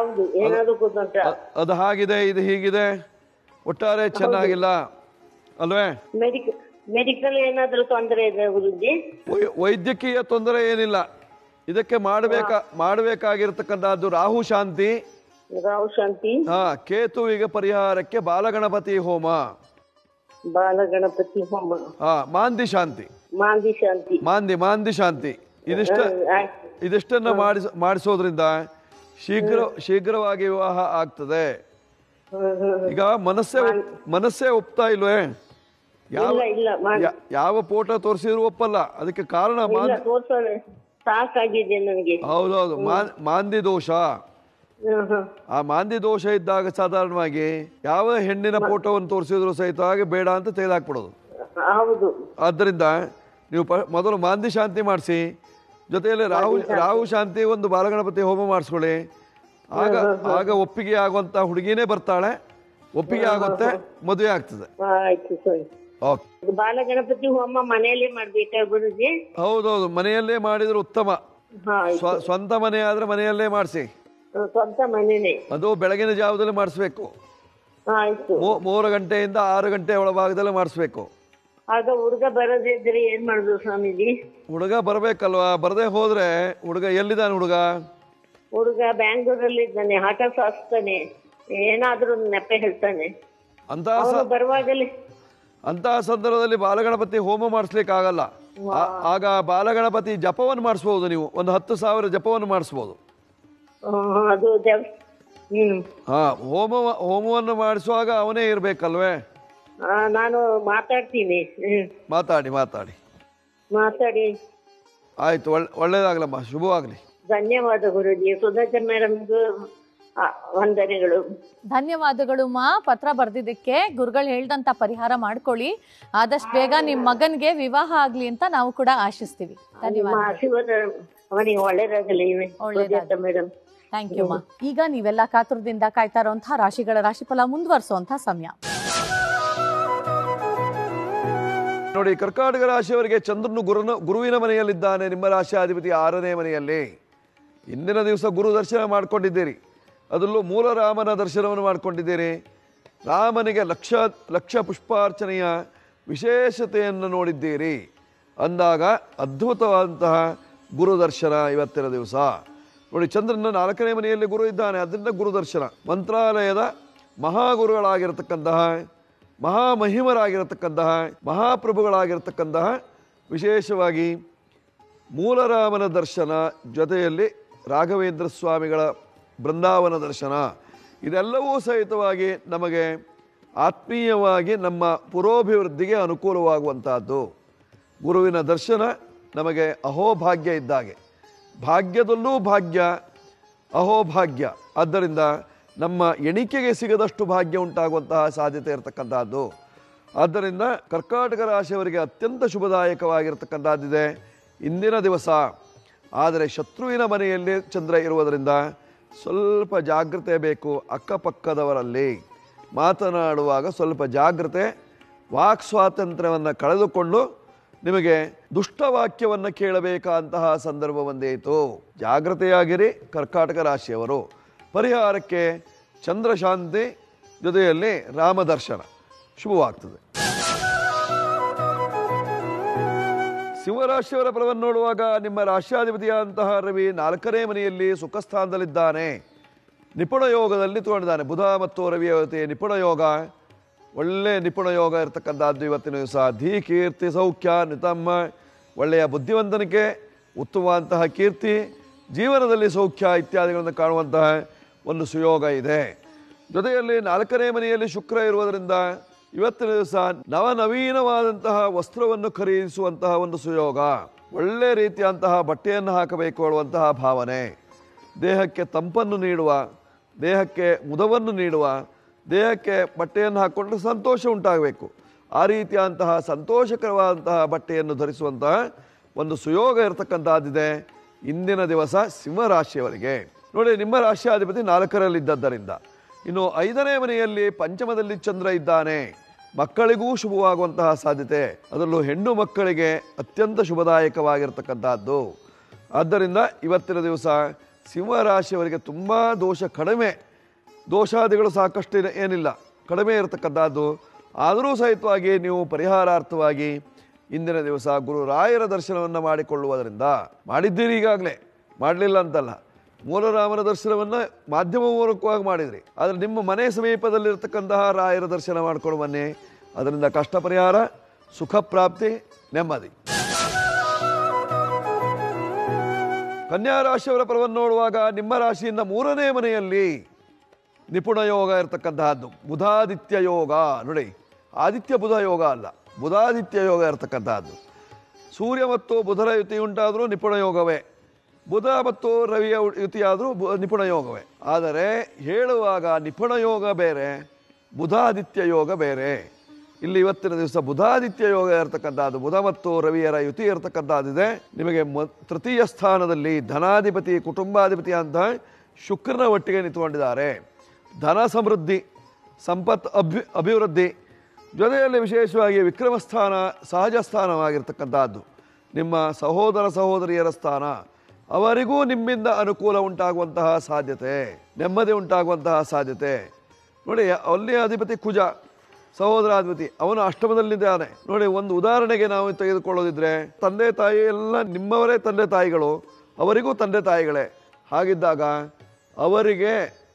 ಅದು ಹಾಗಿದೆ, ಇದು ಹೀಗಿದೆ, ಒಟ್ಟಾರೆ ಚೆನ್ನಾಗಿಲ್ಲ ಅಲ್ವೇ? ಮೆಡಿಕಲ್ ಏನಾದ್ರೂ ತೊಂದರೆ ಇದೆ ಗುರುಜಿ? ವೈದ್ಯಕೀಯ ತೊಂದರೆ ಏನಿಲ್ಲ. ಇದಕ್ಕೆ ಮಾಡಬೇಕಾಗಿರ್ತಕ್ಕಂಥದ್ದು ರಾಹು ಶಾಂತಿ. ಕೇತುವಿಗೆ ಪರಿಹಾರಕ್ಕೆ ಬಾಲಗಣಪತಿ ಹೋಮ, ಮಾಂದಿ ಶಾಂತಿ, ಮಾಂದಿ ಶಾಂತಿ. ಇದಿಷ್ಟನ್ನ ಮಾಡಿಸೋದ್ರಿಂದ ಶೀಘ್ರವಾಗಿ ವಿವಾಹ ಆಗ್ತದೆ. ಈಗ ಮನಸ್ಸೇ ಒಪ್ತಾ ಇಲ್ವೇ? ಯಾವ ಫೋಟೋ ತೋರಿಸಿದ್ರು ಒಪ್ಪಲ್ಲ. ಅದಕ್ಕೆ ಕಾರಣ ಹೌದೌದು, ಮಾಂದಿ ದೋಷ. ಆ ಮಾಂದಿ ದೋಷ ಇದ್ದಾಗ ಸಾಧಾರಣವಾಗಿ ಯಾವ ಹೆಣ್ಣಿನ ಫೋಟೋವನ್ನು ತೋರಿಸಿದ್ರು ಸಹಿತವಾಗಿ ಬೇಡ ಅಂತ ತೆಗೆದುಹಾಕ್ಬಿಡೋದು. ಆದ್ದರಿಂದ ನೀವು ಮೊದಲು ಮಾಂದಿ ಶಾಂತಿ ಮಾಡಿಸಿ, ಜೊತೆಯಲ್ಲಿ ರಾಹು ಶಾಂತಿ, ಒಂದು ಬಾಲಗಣಪತಿ ಹೋಮ ಮಾಡಿಸ್ಕೊಳ್ಳಿ. ಆಗ ಒಪ್ಪಿಗೆ ಆಗುವಂತ ಹುಡುಗಿನೇ ಬರ್ತಾಳೆ, ಒಪ್ಪಿಗೆ ಆಗುತ್ತೆ, ಮದುವೆ ಆಗ್ತದೆ. ಬಾಲಗಣಪತಿ ಹೋಮ ಮನೆಯಲ್ಲೇ ಮಾಡ್ಬೇಕಾ ಗುರುಜಿ? ಹೌದೌದು, ಮನೆಯಲ್ಲೇ ಮಾಡಿದ್ರೆ ಉತ್ತಮ. ಸ್ವಂತ ಮನೆ ಆದ್ರೆ ಮನೆಯಲ್ಲೇ ಮಾಡಿಸಿ. ಸ್ವಂತ ಮನೆನೇ. ಅದು ಬೆಳಗಿನ ಜಾವದಲ್ಲಿ ಮಾಡಿಸ್ಬೇಕು. 3 ಗಂಟೆಯಿಂದ 6 ಗಂಟೆ ಒಳಭಾಗದಲ್ಲಿ ಮಾಡಿಸ್ಬೇಕು. ಆಗ ಹುಡುಗ ಬರದಿದ್ರೆ ಏನ್ ಮಾಡುದು ಸ್ವಾಮೀಜಿ? ಹುಡುಗ ಬರ್ಬೇಕಲ್ವಾ? ಬರದೆ ಹೋದ್ರೆ ಹುಡುಗ ಎಲ್ಲಿದ್ದಾನೆ? ಹುಡುಗ ಬ್ಯಾಂಗ್ಳೂರಲ್ಲಿ ಇದ್ದಾನೆ, ಆಟ ಸಾಸ್ತಾನೆ, ಏನಾದ್ರೂ ನೆಪ ಹೇಳ್ತಾನೆ. ಅಂತಹ ಸಂದರ್ಭದಲ್ಲಿ ಬಾಲಗಣಪತಿ ಹೋಮ ಮಾಡಿಸ್ಲಿಕ್ಕೆ ಆಗಲ್ಲ. ಆಗ ಬಾಲಗಣಪತಿ ಜಪವನ್ನು ಮಾಡಿಸ್ಬೋದು. ನೀವು ಒಂದು 10,000 ಜಪವನ್ನು ಮಾಡಿಸ್ಬೋದು. ಹೋಮವನ್ನು ಮಾಡಿಸುವಾಗ ಅವನೇ ಇರ್ಬೇಕಲ್ವೇ? ನಾನು ಮಾತಾಡ್ತೀನಿ. ಮಾತಾಡಿ ಆಯ್ತು, ಒಳ್ಳೇದಾಗ್ಲಮ್ಮ, ಶುಭವಾಗ್ಲಿ. ಧನ್ಯವಾದ ಗುರುಜಿ. ಸುಧಾಕರ್ ಮೇಡಮ್ಗೂ ವಂದನೆಗಳು. ಧನ್ಯವಾದಗಳು ಮಾ, ಪತ್ರ ಬರ್ದಿದ್ದಕ್ಕೆ. ಗುರುಗಳು ಹೇಳ್ದಂತ ಪರಿಹಾರ ಮಾಡ್ಕೊಳ್ಳಿ. ಆದಷ್ಟು ಬೇಗ ನಿಮ್ ಮಗನ್ಗೆ ವಿವಾಹ ಆಗ್ಲಿ ಅಂತ ನಾವು ಕೂಡ ಆಶಿಸ್ತೀವಿ. ಆಶೀರ್ವಾದ ಅವನಿಗೆ ಒಳ್ಳೇದಾಗಲಿ ಮೇಡಮ್. ಥ್ಯಾಂಕ್ ಯು ಮಾ. ಈಗ ನೀವೆಲ್ಲ ಕಾತುರದಿಂದ ಕಾಯ್ತಾ ಇರುವಂತಹ ರಾಶಿಗಳ ರಾಶಿಫಲ ಮುಂದುವರಿಸುವಂತಹ ಸಮಯ. ನೋಡಿ, ಕರ್ಕಾಟಕ ರಾಶಿಯವರಿಗೆ ಚಂದ್ರನು ಗುರುವಿನ ಮನೆಯಲ್ಲಿದ್ದಾನೆ. ನಿಮ್ಮ ರಾಶಿಯಾಧಿಪತಿ 6ನೇ ಮನೆಯಲ್ಲಿ. ಇಂದಿನ ದಿವಸ ಗುರು ದರ್ಶನ ಮಾಡ್ಕೊಂಡಿದ್ದೀರಿ. ಅದರಲ್ಲೂ ಮೂಲರಾಮನ ದರ್ಶನವನ್ನು ಮಾಡ್ಕೊಂಡಿದ್ದೀರಿ. ರಾಮನಿಗೆ ಲಕ್ಷ ಲಕ್ಷ ಪುಷ್ಪಾರ್ಚನೆಯ ವಿಶೇಷತೆಯನ್ನು ನೋಡಿದ್ದೀರಿ ಅಂದಾಗ ಅದ್ಭುತವಾದಂತಹ ಗುರುದರ್ಶನ ಇವತ್ತಿನ ದಿವಸ. ನೋಡಿ, ಚಂದ್ರನ 4ನೇ ಮನೆಯಲ್ಲಿ ಗುರು ಇದ್ದಾನೆ, ಅದರಿಂದ ಗುರುದರ್ಶನ. ಮಂತ್ರಾಲಯದ ಮಹಾಗುರುಗಳಾಗಿರತಕ್ಕಂತಹ, ಮಹಾಮಹಿಮರಾಗಿರತಕ್ಕಂತಹ, ಮಹಾಪ್ರಭುಗಳಾಗಿರತಕ್ಕಂತಹ ವಿಶೇಷವಾಗಿ ಮೂಲರಾಮನ ದರ್ಶನ, ಜೊತೆಯಲ್ಲಿ ರಾಘವೇಂದ್ರ ಸ್ವಾಮಿಗಳ ಬೃಂದಾವನ ದರ್ಶನ, ಇದೆಲ್ಲವೂ ಸಹಿತವಾಗಿ ನಮಗೆ ಆತ್ಮೀಯವಾಗಿ ನಮ್ಮ ಪುರೋಭಿವೃದ್ಧಿಗೆ ಅನುಕೂಲವಾಗುವಂತಹದ್ದು. ಗುರುವಿನ ದರ್ಶನ ನಮಗೆ ಅಹೋಭಾಗ್ಯ ಇದ್ದಾಗೆ, ಭಾಗ್ಯದಲ್ಲೂ ಭಾಗ್ಯ, ಅಹೋಭಾಗ್ಯ. ಆದ್ದರಿಂದ ನಮ್ಮ ಎಣಿಕೆಗೆ ಸಿಗದಷ್ಟು ಭಾಗ್ಯ ಉಂಟಾಗುವಂತಹ ಸಾಧ್ಯತೆ ಇರತಕ್ಕಂಥದ್ದು. ಆದ್ದರಿಂದ ಕರ್ಕಾಟಕ ರಾಶಿಯವರಿಗೆ ಅತ್ಯಂತ ಶುಭದಾಯಕವಾಗಿರ್ತಕ್ಕಂಥದ್ದಿದೆ ಇಂದಿನ ದಿವಸ. ಆದರೆ ಶತ್ರುವಿನ ಮನೆಯಲ್ಲಿ ಚಂದ್ರ ಇರುವುದರಿಂದ ಸ್ವಲ್ಪ ಜಾಗ್ರತೆ ಬೇಕು. ಅಕ್ಕಪಕ್ಕದವರಲ್ಲಿ ಮಾತನಾಡುವಾಗ ಸ್ವಲ್ಪ ಜಾಗ್ರತೆ. ವಾಕ್ ಸ್ವಾತಂತ್ರ್ಯವನ್ನು ಕಳೆದುಕೊಂಡು ನಿಮಗೆ ದುಷ್ಟವಾಕ್ಯವನ್ನು ಕೇಳಬೇಕಾದಂತಹ ಸಂದರ್ಭ ಬಂದೇಯಿತು. ಜಾಗ್ರತೆಯಾಗಿರಿ ಕರ್ಕಾಟಕ ರಾಶಿಯವರು. ಪರಿಹಾರಕ್ಕೆ ಚಂದ್ರಶಾಂತಿ, ಜೊತೆಯಲ್ಲಿ ರಾಮದರ್ಶನ ಶುಭವಾಗ್ತದೆ. ಸಿಂಹರಾಶಿಯವರ ಫಲವನ್ನು ನೋಡುವಾಗ ನಿಮ್ಮ ರಾಶ್ಯಾಧಿಪತಿಯಾದಂತಹ ರವಿ 4ನೇ ಮನೆಯಲ್ಲಿ ಸುಖಸ್ಥಾನದಲ್ಲಿದ್ದಾನೆ. ನಿಪುಣ ಯೋಗದಲ್ಲಿ ತಗೊಂಡಿದ್ದಾನೆ. ಬುಧ ಮತ್ತು ರವಿಯ ಜೊತೆ ನಿಪುಣ ಯೋಗ, ಒಳ್ಳೆ ನಿಪುಣ ಯೋಗ ಇರತಕ್ಕಂಥದ್ದು ಇವತ್ತಿನ ದಿವಸ. ಧೀ ಕೀರ್ತಿ ಸೌಖ್ಯ ನಿತಮ್ಮ, ಒಳ್ಳೆಯ ಬುದ್ಧಿವಂತನಿಕೆ, ಉತ್ತಮವಾದಂತಹ ಕೀರ್ತಿ, ಜೀವನದಲ್ಲಿ ಸೌಖ್ಯ ಇತ್ಯಾದಿಗಳನ್ನು ಕಾಣುವಂತಹ ಒಂದು ಸುಯೋಗ ಇದೆ. ಜೊತೆಯಲ್ಲಿ 4ನೇ ಮನೆಯಲ್ಲಿ ಶುಕ್ರ ಇರುವುದರಿಂದ ಇವತ್ತಿನ ದಿವಸ ನವನವೀನವಾದಂತಹ ವಸ್ತ್ರವನ್ನು ಖರೀದಿಸುವಂತಹ ಒಂದು ಸುಯೋಗ. ಒಳ್ಳೆ ರೀತಿಯಂತಹ ಬಟ್ಟೆಯನ್ನು ಹಾಕಬೇಕು ಅನ್ನುವಂತಹ ಭಾವನೆ, ದೇಹಕ್ಕೆ ತಂಪನ್ನು ನೀಡುವ, ದೇಹಕ್ಕೆ ಮುದವನ್ನು ನೀಡುವ, ದೇಹಕ್ಕೆ ಬಟ್ಟೆಯನ್ನು ಹಾಕ್ಕೊಂಡ್ರೆ ಸಂತೋಷ ಉಂಟಾಗಬೇಕು. ಆ ರೀತಿಯಾದಂತಹ ಸಂತೋಷಕರವಾದಂತಹ ಬಟ್ಟೆಯನ್ನು ಧರಿಸುವಂತಹ ಒಂದು ಸುಯೋಗ ಇರತಕ್ಕಂಥದ್ದಿದೆ ಇಂದಿನ ದಿವಸ ಸಿಂಹರಾಶಿಯವರಿಗೆ. ನೋಡಿ, ನಿಮ್ಮ ರಾಶಿಯಾಧಿಪತಿ 4ರಲ್ಲಿದ್ದರಿಂದ, ಇನ್ನು 5ನೇ ಮನೆಯಲ್ಲಿ ಪಂಚಮದಲ್ಲಿ ಚಂದ್ರ ಇದ್ದಾನೆ. ಮಕ್ಕಳಿಗೂ ಶುಭವಾಗುವಂತಹ ಸಾಧ್ಯತೆ, ಅದರಲ್ಲೂ ಹೆಣ್ಣು ಮಕ್ಕಳಿಗೆ ಅತ್ಯಂತ ಶುಭದಾಯಕವಾಗಿರ್ತಕ್ಕಂಥದ್ದು. ಆದ್ದರಿಂದ ಇವತ್ತಿನ ದಿವಸ ಸಿಂಹರಾಶಿಯವರಿಗೆ ತುಂಬ ದೋಷ ಕಡಿಮೆ, ದೋಷಾದಿಗಳು ಸಾಕಷ್ಟು ಏನಿಲ್ಲ, ಕಡಿಮೆ ಇರತಕ್ಕಂಥದ್ದು. ಆದರೂ ಸಹಿತವಾಗಿ ನೀವು ಪರಿಹಾರಾರ್ಥವಾಗಿ ಇಂದಿನ ದಿವಸ ಗುರುರಾಯರ ದರ್ಶನವನ್ನು ಮಾಡಿಕೊಳ್ಳುವುದರಿಂದ, ಮಾಡಿದ್ದೀರಿ ಈಗಾಗಲೇ, ಮಾಡಲಿಲ್ಲ ಅಂತಲ್ಲ, ಮೂಲರಾಮನ ದರ್ಶನವನ್ನು ಮಾಧ್ಯಮ ಮೂಲಕವಾಗಿ ಮಾಡಿದ್ರಿ, ಆದರೆ ನಿಮ್ಮ ಮನೆ ಸಮೀಪದಲ್ಲಿರ್ತಕ್ಕಂತಹ ರಾಯರ ದರ್ಶನ ಮಾಡ್ಕೊಂಡು ಬನ್ನಿ. ಅದರಿಂದ ಕಷ್ಟ ಪರಿಹಾರ, ಸುಖ ಪ್ರಾಪ್ತಿ, ನೆಮ್ಮದಿ. ಕನ್ಯಾ ರಾಶಿಯವರ ಫಲವನ್ನು ನೋಡುವಾಗ ನಿಮ್ಮ ರಾಶಿಯಿಂದ 3ನೇ ಮನೆಯಲ್ಲಿ ನಿಪುಣ ಯೋಗ ಇರತಕ್ಕಂತಹದ್ದು, ಬುಧಾದಿತ್ಯ ಯೋಗ. ನೋಡಿ, ಆದಿತ್ಯ ಬುಧ ಯೋಗ ಅಲ್ಲ, ಬುಧಾದಿತ್ಯ ಯೋಗ ಇರತಕ್ಕಂತಹದ್ದು. ಸೂರ್ಯ ಮತ್ತು ಬುಧರ ಯುತಿ ಉಂಟಾದರೂ ನಿಪುಣ ಯೋಗವೇ, ಬುಧ ಮತ್ತು ರವಿಯ ಯುತಿಯಾದರೂ ನಿಪುಣ ಯೋಗವೇ. ಆದರೆ ಹೇಳುವಾಗ ನಿಪುಣ ಯೋಗ ಬೇರೆ, ಬುಧಾದಿತ್ಯ ಯೋಗ ಬೇರೆ. ಇಲ್ಲಿ ಇವತ್ತಿನ ದಿವಸ ಬುಧಾದಿತ್ಯ ಯೋಗ ಇರತಕ್ಕಂಥದ್ದು, ಬುಧ ಮತ್ತು ರವಿಯರ ಯುತಿ ಇರತಕ್ಕಂಥದ್ದಿದೆ. ನಿಮಗೆ ತೃತೀಯ ಸ್ಥಾನದಲ್ಲಿ ಧನಾಧಿಪತಿ, ಕುಟುಂಬಾಧಿಪತಿ ಅಂತ ಶುಕ್ರನ ಒಟ್ಟಿಗೆ ನಿಂತುಕೊಂಡಿದ್ದಾರೆ. ಧನ ಸಮೃದ್ಧಿ, ಸಂಪತ್ ಅಭಿವೃದ್ಧಿ, ಜೊತೆಯಲ್ಲಿ ವಿಶೇಷವಾಗಿ ವಿಕ್ರಮ ಸ್ಥಾನ, ಸಹಜ ಸ್ಥಾನವಾಗಿರ್ತಕ್ಕಂಥದ್ದು. ನಿಮ್ಮ ಸಹೋದರ ಸಹೋದರಿಯರ ಸ್ಥಾನ, ಅವರಿಗೂ ನಿಮ್ಮಿಂದ ಅನುಕೂಲ ಉಂಟಾಗುವಂತಹ ಸಾಧ್ಯತೆ, ನೆಮ್ಮದಿ ಉಂಟಾಗುವಂತಹ ಸಾಧ್ಯತೆ. ನೋಡಿ, ಅಲ್ಲಿ ಅಧಿಪತಿ ಕುಜ, ಸಹೋದರಾಧಿಪತಿ, ಅವನು ಅಷ್ಟಮದಲ್ಲಿದ್ದಾನೆ. ನೋಡಿ, ಒಂದು ಉದಾಹರಣೆಗೆ ನಾವು ತೆಗೆದುಕೊಳ್ಳೋದಿದ್ರೆ, ತಂದೆ ತಾಯಿ ಎಲ್ಲ ನಿಮ್ಮವರೇ ತಂದೆ ತಾಯಿಗಳು, ಅವರಿಗೂ ತಂದೆ ತಾಯಿಗಳೇ. ಹಾಗಿದ್ದಾಗ ಅವರಿಗೆ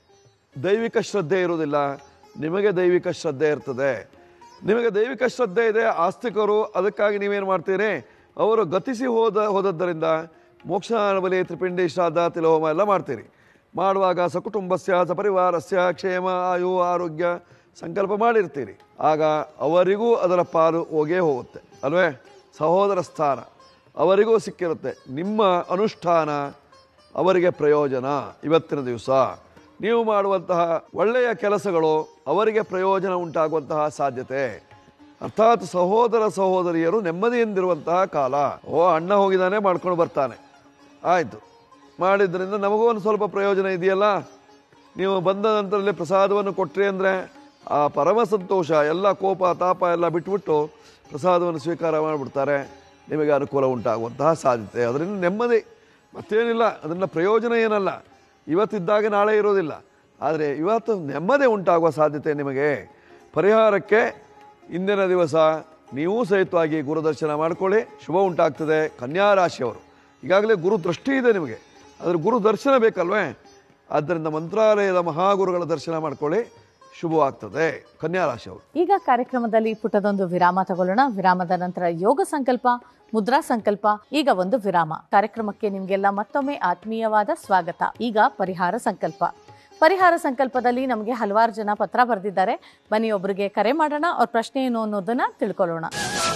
ದೈವಿಕ ಶ್ರದ್ಧೆ ಇರುವುದಿಲ್ಲ, ನಿಮಗೆ ದೈವಿಕ ಶ್ರದ್ಧೆ ಇರ್ತದೆ. ನಿಮಗೆ ದೈವಿಕ ಶ್ರದ್ಧೆ ಇದೆ, ಆಸ್ತಿಕರು, ಅದಕ್ಕಾಗಿ ನೀವೇನು ಮಾಡ್ತೀರಿ, ಅವರು ಗತಿಸಿ ಹೋದದ್ದರಿಂದ ಮೋಕ್ಷಾನ ಬಲಿ, ತ್ರಿಪಿಂಡಿ ಶ್ರಾದ್ದ, ತಿಲೋಮ ಎಲ್ಲ ಮಾಡ್ತೀರಿ. ಮಾಡುವಾಗ ಸಕುಟುಂಬಸ್ಯ ಸಪರಿವಾರಸ್ಯ ಕ್ಷೇಮ ಆಯು ಆರೋಗ್ಯ ಸಂಕಲ್ಪ ಮಾಡಿರ್ತೀರಿ. ಆಗ ಅವರಿಗೂ ಅದರ ಪಾಲು ಹೋಗೇ ಹೋಗುತ್ತೆ ಅಲ್ವೇ. ಸಹೋದರ ಸ್ಥಾನ ಅವರಿಗೂ ಸಿಕ್ಕಿರುತ್ತೆ. ನಿಮ್ಮ ಅನುಷ್ಠಾನ ಅವರಿಗೆ ಪ್ರಯೋಜನ. ಇವತ್ತಿನ ದಿವಸ ನೀವು ಮಾಡುವಂತಹ ಒಳ್ಳೆಯ ಕೆಲಸಗಳು ಅವರಿಗೆ ಪ್ರಯೋಜನ ಉಂಟಾಗುವಂತಹ ಸಾಧ್ಯತೆ. ಅರ್ಥಾತ್ ಸಹೋದರ ಸಹೋದರಿಯರು ನೆಮ್ಮದಿಯಿಂದಿರುವಂತಹ ಕಾಲ. ಅಣ್ಣ ಹೋಗಿದ್ದಾನೆ, ಮಾಡ್ಕೊಂಡು ಬರ್ತಾನೆ, ಆಯಿತು, ಮಾಡಿದ್ರಿಂದ ನಮಗೂ ಒಂದು ಸ್ವಲ್ಪ ಪ್ರಯೋಜನ ಇದೆಯಲ್ಲ. ನೀವು ಬಂದ ನಂತರದಲ್ಲಿ ಪ್ರಸಾದವನ್ನು ಕೊಟ್ಟರೆ ಅಂದರೆ ಆ ಪರಮ ಸಂತೋಷ, ಎಲ್ಲ ಕೋಪ ತಾಪ ಎಲ್ಲ ಬಿಟ್ಬಿಟ್ಟು ಪ್ರಸಾದವನ್ನು ಸ್ವೀಕಾರ ಮಾಡಿಬಿಡ್ತಾರೆ. ನಿಮಗೆ ಅನುಕೂಲ ಉಂಟಾಗುವಂತಹ ಸಾಧ್ಯತೆ. ಅದರಿಂದ ನೆಮ್ಮದಿ, ಮತ್ತೇನಿಲ್ಲ, ಅದರಿಂದ ಪ್ರಯೋಜನ ಏನಲ್ಲ. ಇವತ್ತಿದ್ದಾಗ ನಾಳೆ ಇರೋದಿಲ್ಲ. ಆದರೆ ಇವತ್ತು ನೆಮ್ಮದಿ ಉಂಟಾಗುವ ಸಾಧ್ಯತೆ ನಿಮಗೆ. ಪರಿಹಾರಕ್ಕೆ ಇಂದಿನ ದಿವಸ ನೀವು ಸಹಿತವಾಗಿ ಗುರುದರ್ಶನ ಮಾಡ್ಕೊಳ್ಳಿ, ಶುಭ ಉಂಟಾಗ್ತದೆ. ಕನ್ಯಾ ರಾಶಿಯವರು ಈಗಾಗಲೇ ಗುರು ದೃಷ್ಟಿ ಇದೆ ನಿಮಗೆ, ಆದರೆ ಗುರು ದರ್ಶನ ಬೇಕಲ್ವೇ? ಆದ್ದರಿಂದ ಮಂತ್ರಾಲಯದ ಮಹಾಗುರುಗಳ ದರ್ಶನ ಮಾಡ್ಕೊಳ್ಳಿ, ಶುಭವಾಗ್ತದೆ ಕನ್ಯಾ ರಾಶಿಯವರು. ಈಗ ಕಾರ್ಯಕ್ರಮದಲ್ಲಿ ಪುಟ್ಟದೊಂದು ವಿರಾಮ ತಗೊಳ್ಳೋಣ. ವಿರಾಮದ ನಂತರ ಯೋಗ ಸಂಕಲ್ಪ, ಮುದ್ರಾ ಸಂಕಲ್ಪ. ಈಗ ಒಂದು ವಿರಾಮ. ಕಾರ್ಯಕ್ರಮಕ್ಕೆ ನಿಮ್ಗೆಲ್ಲ ಮತ್ತೊಮ್ಮೆ ಆತ್ಮೀಯವಾದ ಸ್ವಾಗತ. ಈಗ ಪರಿಹಾರ ಸಂಕಲ್ಪ. ಪರಿಹಾರ ಸಂಕಲ್ಪದಲ್ಲಿ ನಮಗೆ ಹಲವಾರು ಜನ ಪತ್ರ ಬರೆದಿದ್ದಾರೆ. ಬನ್ನಿ ಒಬ್ಬರಿಗೆ ಕರೆ ಮಾಡೋಣ, ಅವ್ರ ಪ್ರಶ್ನೆ ಏನು ಅನ್ನೋದನ್ನ ತಿಳ್ಕೊಳ್ಳೋಣ.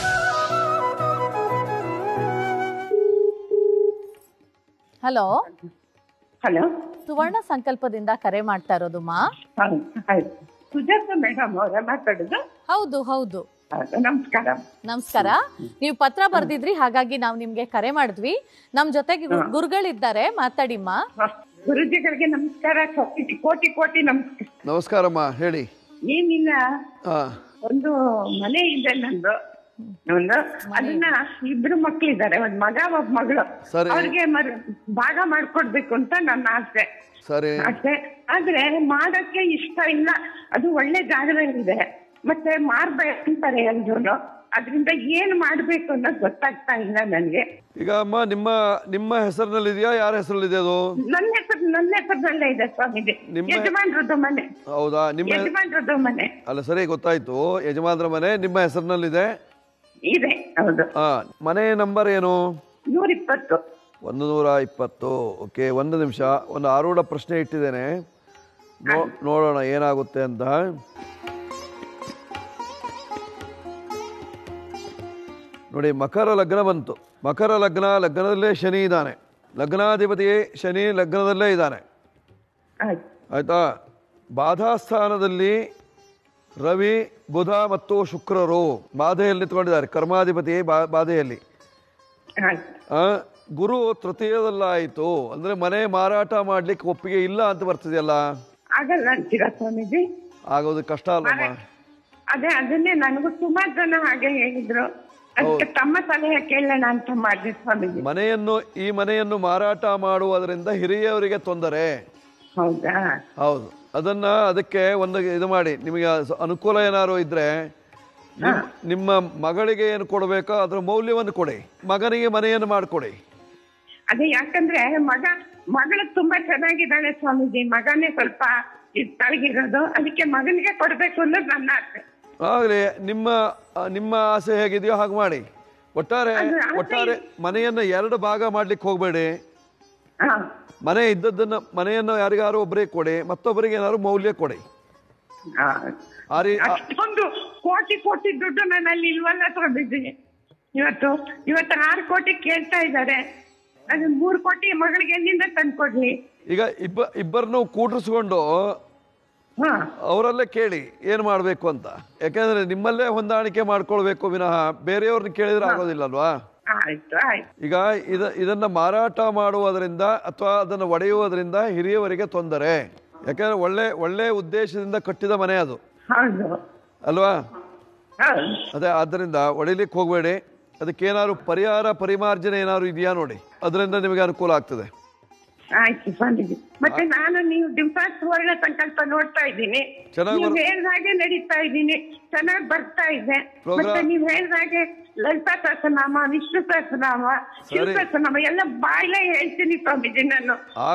ಹಲೋ ಹಲೋ, ಸುವರ್ಣ ಸಂಕಲ್ಪದಿಂದ ಕರೆ ಮಾಡ್ತಾ ಇರೋದು ಮಾ? ಸುಜಾತ ಮೇಡಮ್ ಅವರ ಮಾತಾಡುದು? ಹೌದು ಹೌದು. ನಮಸ್ಕಾರ. ನಮಸ್ಕಾರ. ನೀವು ಪತ್ರ ಬರ್ದಿದ್ರಿ, ಹಾಗಾಗಿ ನಾವು ನಿಮ್ಗೆ ಕರೆ ಮಾಡಿದ್ವಿ. ನಮ್ ಜೊತೆಗೆ ಗುರುಗಳಿದ್ದಾರೆ, ಮಾತಾಡಿಮ್ಮ. ಗುರುಜಿಗಳಿಗೆ ನಮಸ್ಕಾರ, ಕೋಟಿ ಕೋಟಿ ನಮಸ್ಕಾರ. ನಮಸ್ಕಾರಮ್ಮ, ಹೇಳಿ. ಏನಿಲ್ಲ, ಒಂದು ಮನೆ ಇದೆ ನಂದು. ಅದನ್ನ ಇಬ್ರು ಮಕ್ಳಿದ್ದಾರೆ, ಒಂದ್ ಮಗ ಒಬ್ಬ ಮಗಳು. ಅವ್ರಿಗೆ ಭಾಗ ಮಾಡ್ಕೊಡ್ಬೇಕು ಅಂತ ನನ್ನ ಆಸೆ. ಆಸೆ ಆದ್ರೆ ಮಾಡಕ್ಕೆ ಇಷ್ಟ ಇಲ್ಲ. ಅದು ಒಳ್ಳೆ ಜಾಗದಲ್ಲಿದೆ, ಮತ್ತೆ ಮಾರ್ಬೇಕಂತಾರೆ ಎಲ್ರು. ಅದ್ರಿಂದ ಏನ್ ಮಾಡ್ಬೇಕು ಅನ್ನೋದು ಗೊತ್ತಾಗ್ತಾ ಇಲ್ಲ ನನ್ಗೆ. ಈಗ ಅಮ್ಮ ನಿಮ್ಮ ಹೆಸರಿನಲ್ಲಿ ಇದೆಯಾ, ಯಾರ ಹೆಸರಲ್ಲಿ ಅದು? ನನ್ನ ಹೆಸರಿನಲ್ಲೇ ಇದೆ ಸ್ವಾಮೀಜಿ. ಯಜಮಾನ್ರದ್ದು ಮನೆ. ಹೌದಾ? ನಿಮ್ಮ ಯಜಮಾನ್ರದ್ದು ಮನೆ ಅಲ್ಲ? ಸರಿ, ಗೊತ್ತಾಯ್ತು. ಯಜಮಾನ್ರ ಮನೆ ನಿಮ್ಮ ಹೆಸರಿನಲ್ಲಿದೆ. ಇದೆ, ಹೌದು. ಮನೆ ನಂಬರ್ ಏನು? 120. 120. ಓಕೆ, ಒಂದು ನಿಮಿಷ. ಒಂದು ಆರೂಢ ಪ್ರಶ್ನೆ ಇಟ್ಟಿದ್ದೇನೆ, ನೋಡೋಣ ಏನಾಗುತ್ತೆ ಅಂತ. ನೋಡಿ, ಮಕರ ಲಗ್ನ ಬಂತು. ಮಕರ ಲಗ್ನದಲ್ಲೇ ಶನಿ ಇದ್ದಾನೆ. ಲಗ್ನಾಧಿಪತಿ ಶನಿ ಲಗ್ನದಲ್ಲೇ ಇದ್ದಾನೆ, ಆಯ್ತಾ? ಬಾಧಾಸ್ಥಾನದಲ್ಲಿ ರವಿ, ಬುಧ ಮತ್ತು ಶುಕ್ರರು ಬಾಧೆಯಲ್ಲಿ ನಿಂತ್ಕೊಂಡಿದ್ದಾರೆ. ಕರ್ಮಾಧಿಪತಿ ಬಾಧೆಯಲ್ಲಿ. ಗುರು ತೃತೀಯದಲ್ಲಾಯಿತು ಅಂದ್ರೆ ಮನೆ ಮಾರಾಟ ಮಾಡ್ಲಿಕ್ಕೆ ಒಪ್ಪಿಗೆ ಇಲ್ಲ ಅಂತ ಬರ್ತದೆಯಲ್ಲ? ಆಗಲ್ಲ ಅಂತೀರಾ ಸ್ವಾಮೀಜಿ? ಆಗೋದು ಕಷ್ಟ ಅಲ್ಲಮ್ಮ. ಅದನ್ನೇ ನನಗೂ ಸುಮಾರು ಜನ ಹಾಗೆ ಹೇಳಿದ್ರು. ತಮ್ಮ ಸಲಹೆ ಕೇಳೋಣ ಅಂತ ಮಾಡಿದೆ ಸ್ವಾಮೀಜಿ. ಈ ಮನೆಯನ್ನು ಮಾರಾಟ ಮಾಡುವುದರಿಂದ ಹಿರಿಯವರಿಗೆ ತೊಂದರೆ. ಹೌದಾ? ಹೌದು. ಅದಕ್ಕೆ ಒಂದು ಇದು ಮಾಡಿ, ನಿಮಗೆ ಅನುಕೂಲ ಏನಾದ್ರು ಇದ್ರೆ ನಿಮ್ಮ ಮಗಳಿಗೆ ಏನು ಕೊಡಬೇಕೋ ಅದ್ರ ಮೌಲ್ಯವನ್ನು ಕೊಡಿ, ಮಗನಿಗೆ ಮನೆಯನ್ನು ಮಾಡಿಕೊಡಿ. ಅದೇ, ಯಾಕಂದ್ರೆ ಮಗಳು ತುಂಬಾ ಚೆನ್ನಾಗಿದ್ದಾಳೆ ಸ್ವಾಮೀಜಿ. ಮಗನೇ ಸ್ವಲ್ಪ ತಳಗಿರೋದು, ಅದಕ್ಕೆ ಮಗನಿಗೆ ಕೊಡ್ಬೇಕು ಅನ್ನೋದು ನನ್ನ ಆಸೆ. ಆಗ್ಲಿ, ನಿಮ್ಮ ಆಸೆ ಹೇಗಿದೆಯೋ ಹಾಗೆ ಮಾಡಿ. ಒಟ್ಟಾರೆ ಮನೆಯನ್ನ 2 ಭಾಗ ಮಾಡ್ಲಿಕ್ಕೆ ಹೋಗ್ಬೇಡಿ. ಮನೆ ಇದ್ದದ್ದನ್ನ ಮನೆಯನ್ನು ಯಾರಿಗಾರು ಒಬ್ಬರಿಗೆ ಕೊಡಿ, ಮತ್ತೊಬ್ಬರಿಗೆ ಏನಾದ್ರು ಮೌಲ್ಯ ಕೊಡಿ. ಅಷ್ಟೊಂದು ಕೋಟಿ ದುಡ್ಡು ನನ್ನಲ್ಲಿ ಇಲ್ವಲ್ಲ ಸ್ವಾಮೀಜಿ. ಇವತ್ತು 6 ಕೋಟಿ ಕೇಳ್ತಾ ಇದ್ದಾರೆ. ಅದು 3 ಕೋಟಿ ಮಗಳಿಗೆ ಎಲ್ಲಿಂದ ತಂದ್ಕೊಡ್ಲಿ? ಈಗ ಇಬ್ಬರನ್ನು ಕೂಡಿಸ್ಕೊಂಡು ಅವರಲ್ಲೇ ಕೇಳಿ ಏನ್ ಮಾಡ್ಬೇಕು ಅಂತ. ಯಾಕಂದ್ರೆ ನಿಮ್ಮಲ್ಲೇ ಹೊಂದಾಣಿಕೆ ಮಾಡ್ಕೊಳ್ಬೇಕು ವಿನಃ ಬೇರೆಯವ್ರನ್ನ ಕೇಳಿದ್ರೆ ಆಗೋದಿಲ್ಲಲ್ವಾ? ಈಗ ಇದನ್ನ ಮಾರಾಟ ಮಾಡುವುದರಿಂದ ಅಥವಾ ಅದನ್ನು ಒಡೆಯುವುದರಿಂದ ಹಿರಿಯವರಿಗೆ ತೊಂದರೆ. ಯಾಕಂದ್ರೆ ಒಳ್ಳೆ ಉದ್ದೇಶದಿಂದ ಕಟ್ಟಿದ ಮನೆ ಅದು ಅಲ್ವಾ? ಅದೇ, ಆದ್ದರಿಂದ ಒಡೆಯಲಿಕ್ಕೆ ಹೋಗ್ಬೇಡಿ. ಅದಕ್ಕೇನಾದ್ರು ಪರಿಮಾರ್ಜನೆ ಏನಾದ್ರು ಇದೆಯಾ ನೋಡಿ, ಅದರಿಂದ ನಿಮಗೆ ಅನುಕೂಲ ಆಗ್ತದೆ. ಆಯ್ತು ಸ್ವಾಮೀಜಿ. ಮತ್ತೆ ನಾನು ನೀವು ಸುವರ್ಣ ಸಂಕಲ್ಪ ನೋಡ್ತಾ ಇದ್ದೀನಿ, ನೀವು ಹೇಳ್ದಾಗೆ ನಡೀತಾ ಇದ್ದೀನಿ, ಚೆನ್ನಾಗಿ ಬರ್ತಾ ಇದೆ. ಮತ್ತೆ ನೀವು ಹೇಳ್ದಾಗೆ ಲಲಿತಾ ಸಹಸ್ರನಾಮ, ವಿಷ್ಣು ಸಹಸ್ರನಾಮ, ಶಿವ ಸಹಸ್ರನಾಮ ಎಲ್ಲ ಬಾಯ್ಲೆ ಹೇಳ್ತೀನಿ ಸ್ವಾಮೀಜಿ. ನಾನು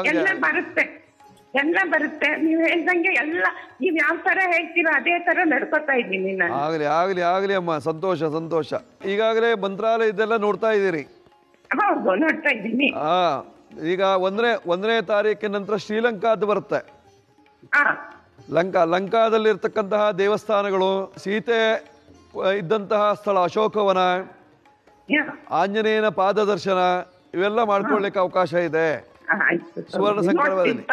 ಎಲ್ಲ ಬರುತ್ತೆ ನೀವು ಹೇಳ್ದಂಗೆ. ಎಲ್ಲ ನೀವ್ ಯಾವ ತರ ಹೇಳ್ತೀರೋ ಅದೇ ತರ ನಡ್ಕೋತಾ ಇದ್ದೀನಿ ನಾನು. ಆಗ್ಲಿ ಅಮ್ಮ, ಸಂತೋಷ. ಈಗಾಗಲೇ ಮಂತ್ರಾಲಯದೆಲ್ಲ ನೋಡ್ತಾ ಇದ್ದೀರಿ? ಹೌದು, ನೋಡ್ತಾ ಇದ್ದೀನಿ. ಈಗ 1ನೇ ತಾರೀಕಿನ ನಂತರ ಶ್ರೀಲಂಕಾದ್ದು ಬರುತ್ತೆ. ಲಂಕಾದಲ್ಲಿರ್ತಕ್ಕಂತಹ ದೇವಸ್ಥಾನಗಳು, ಸೀತೆ ಇದ್ದಂತಹ ಸ್ಥಳ ಅಶೋಕವನ, ಆಂಜನೇಯನ ಪಾದದರ್ಶನ, ಇವೆಲ್ಲ ಮಾಡ್ಕೊಳ್ಳಿಕ್ಕೆ ಅವಕಾಶ ಇದೆ ಸುವರ್ಣ ಸಂಕಲ್ಪದಲ್ಲಿ.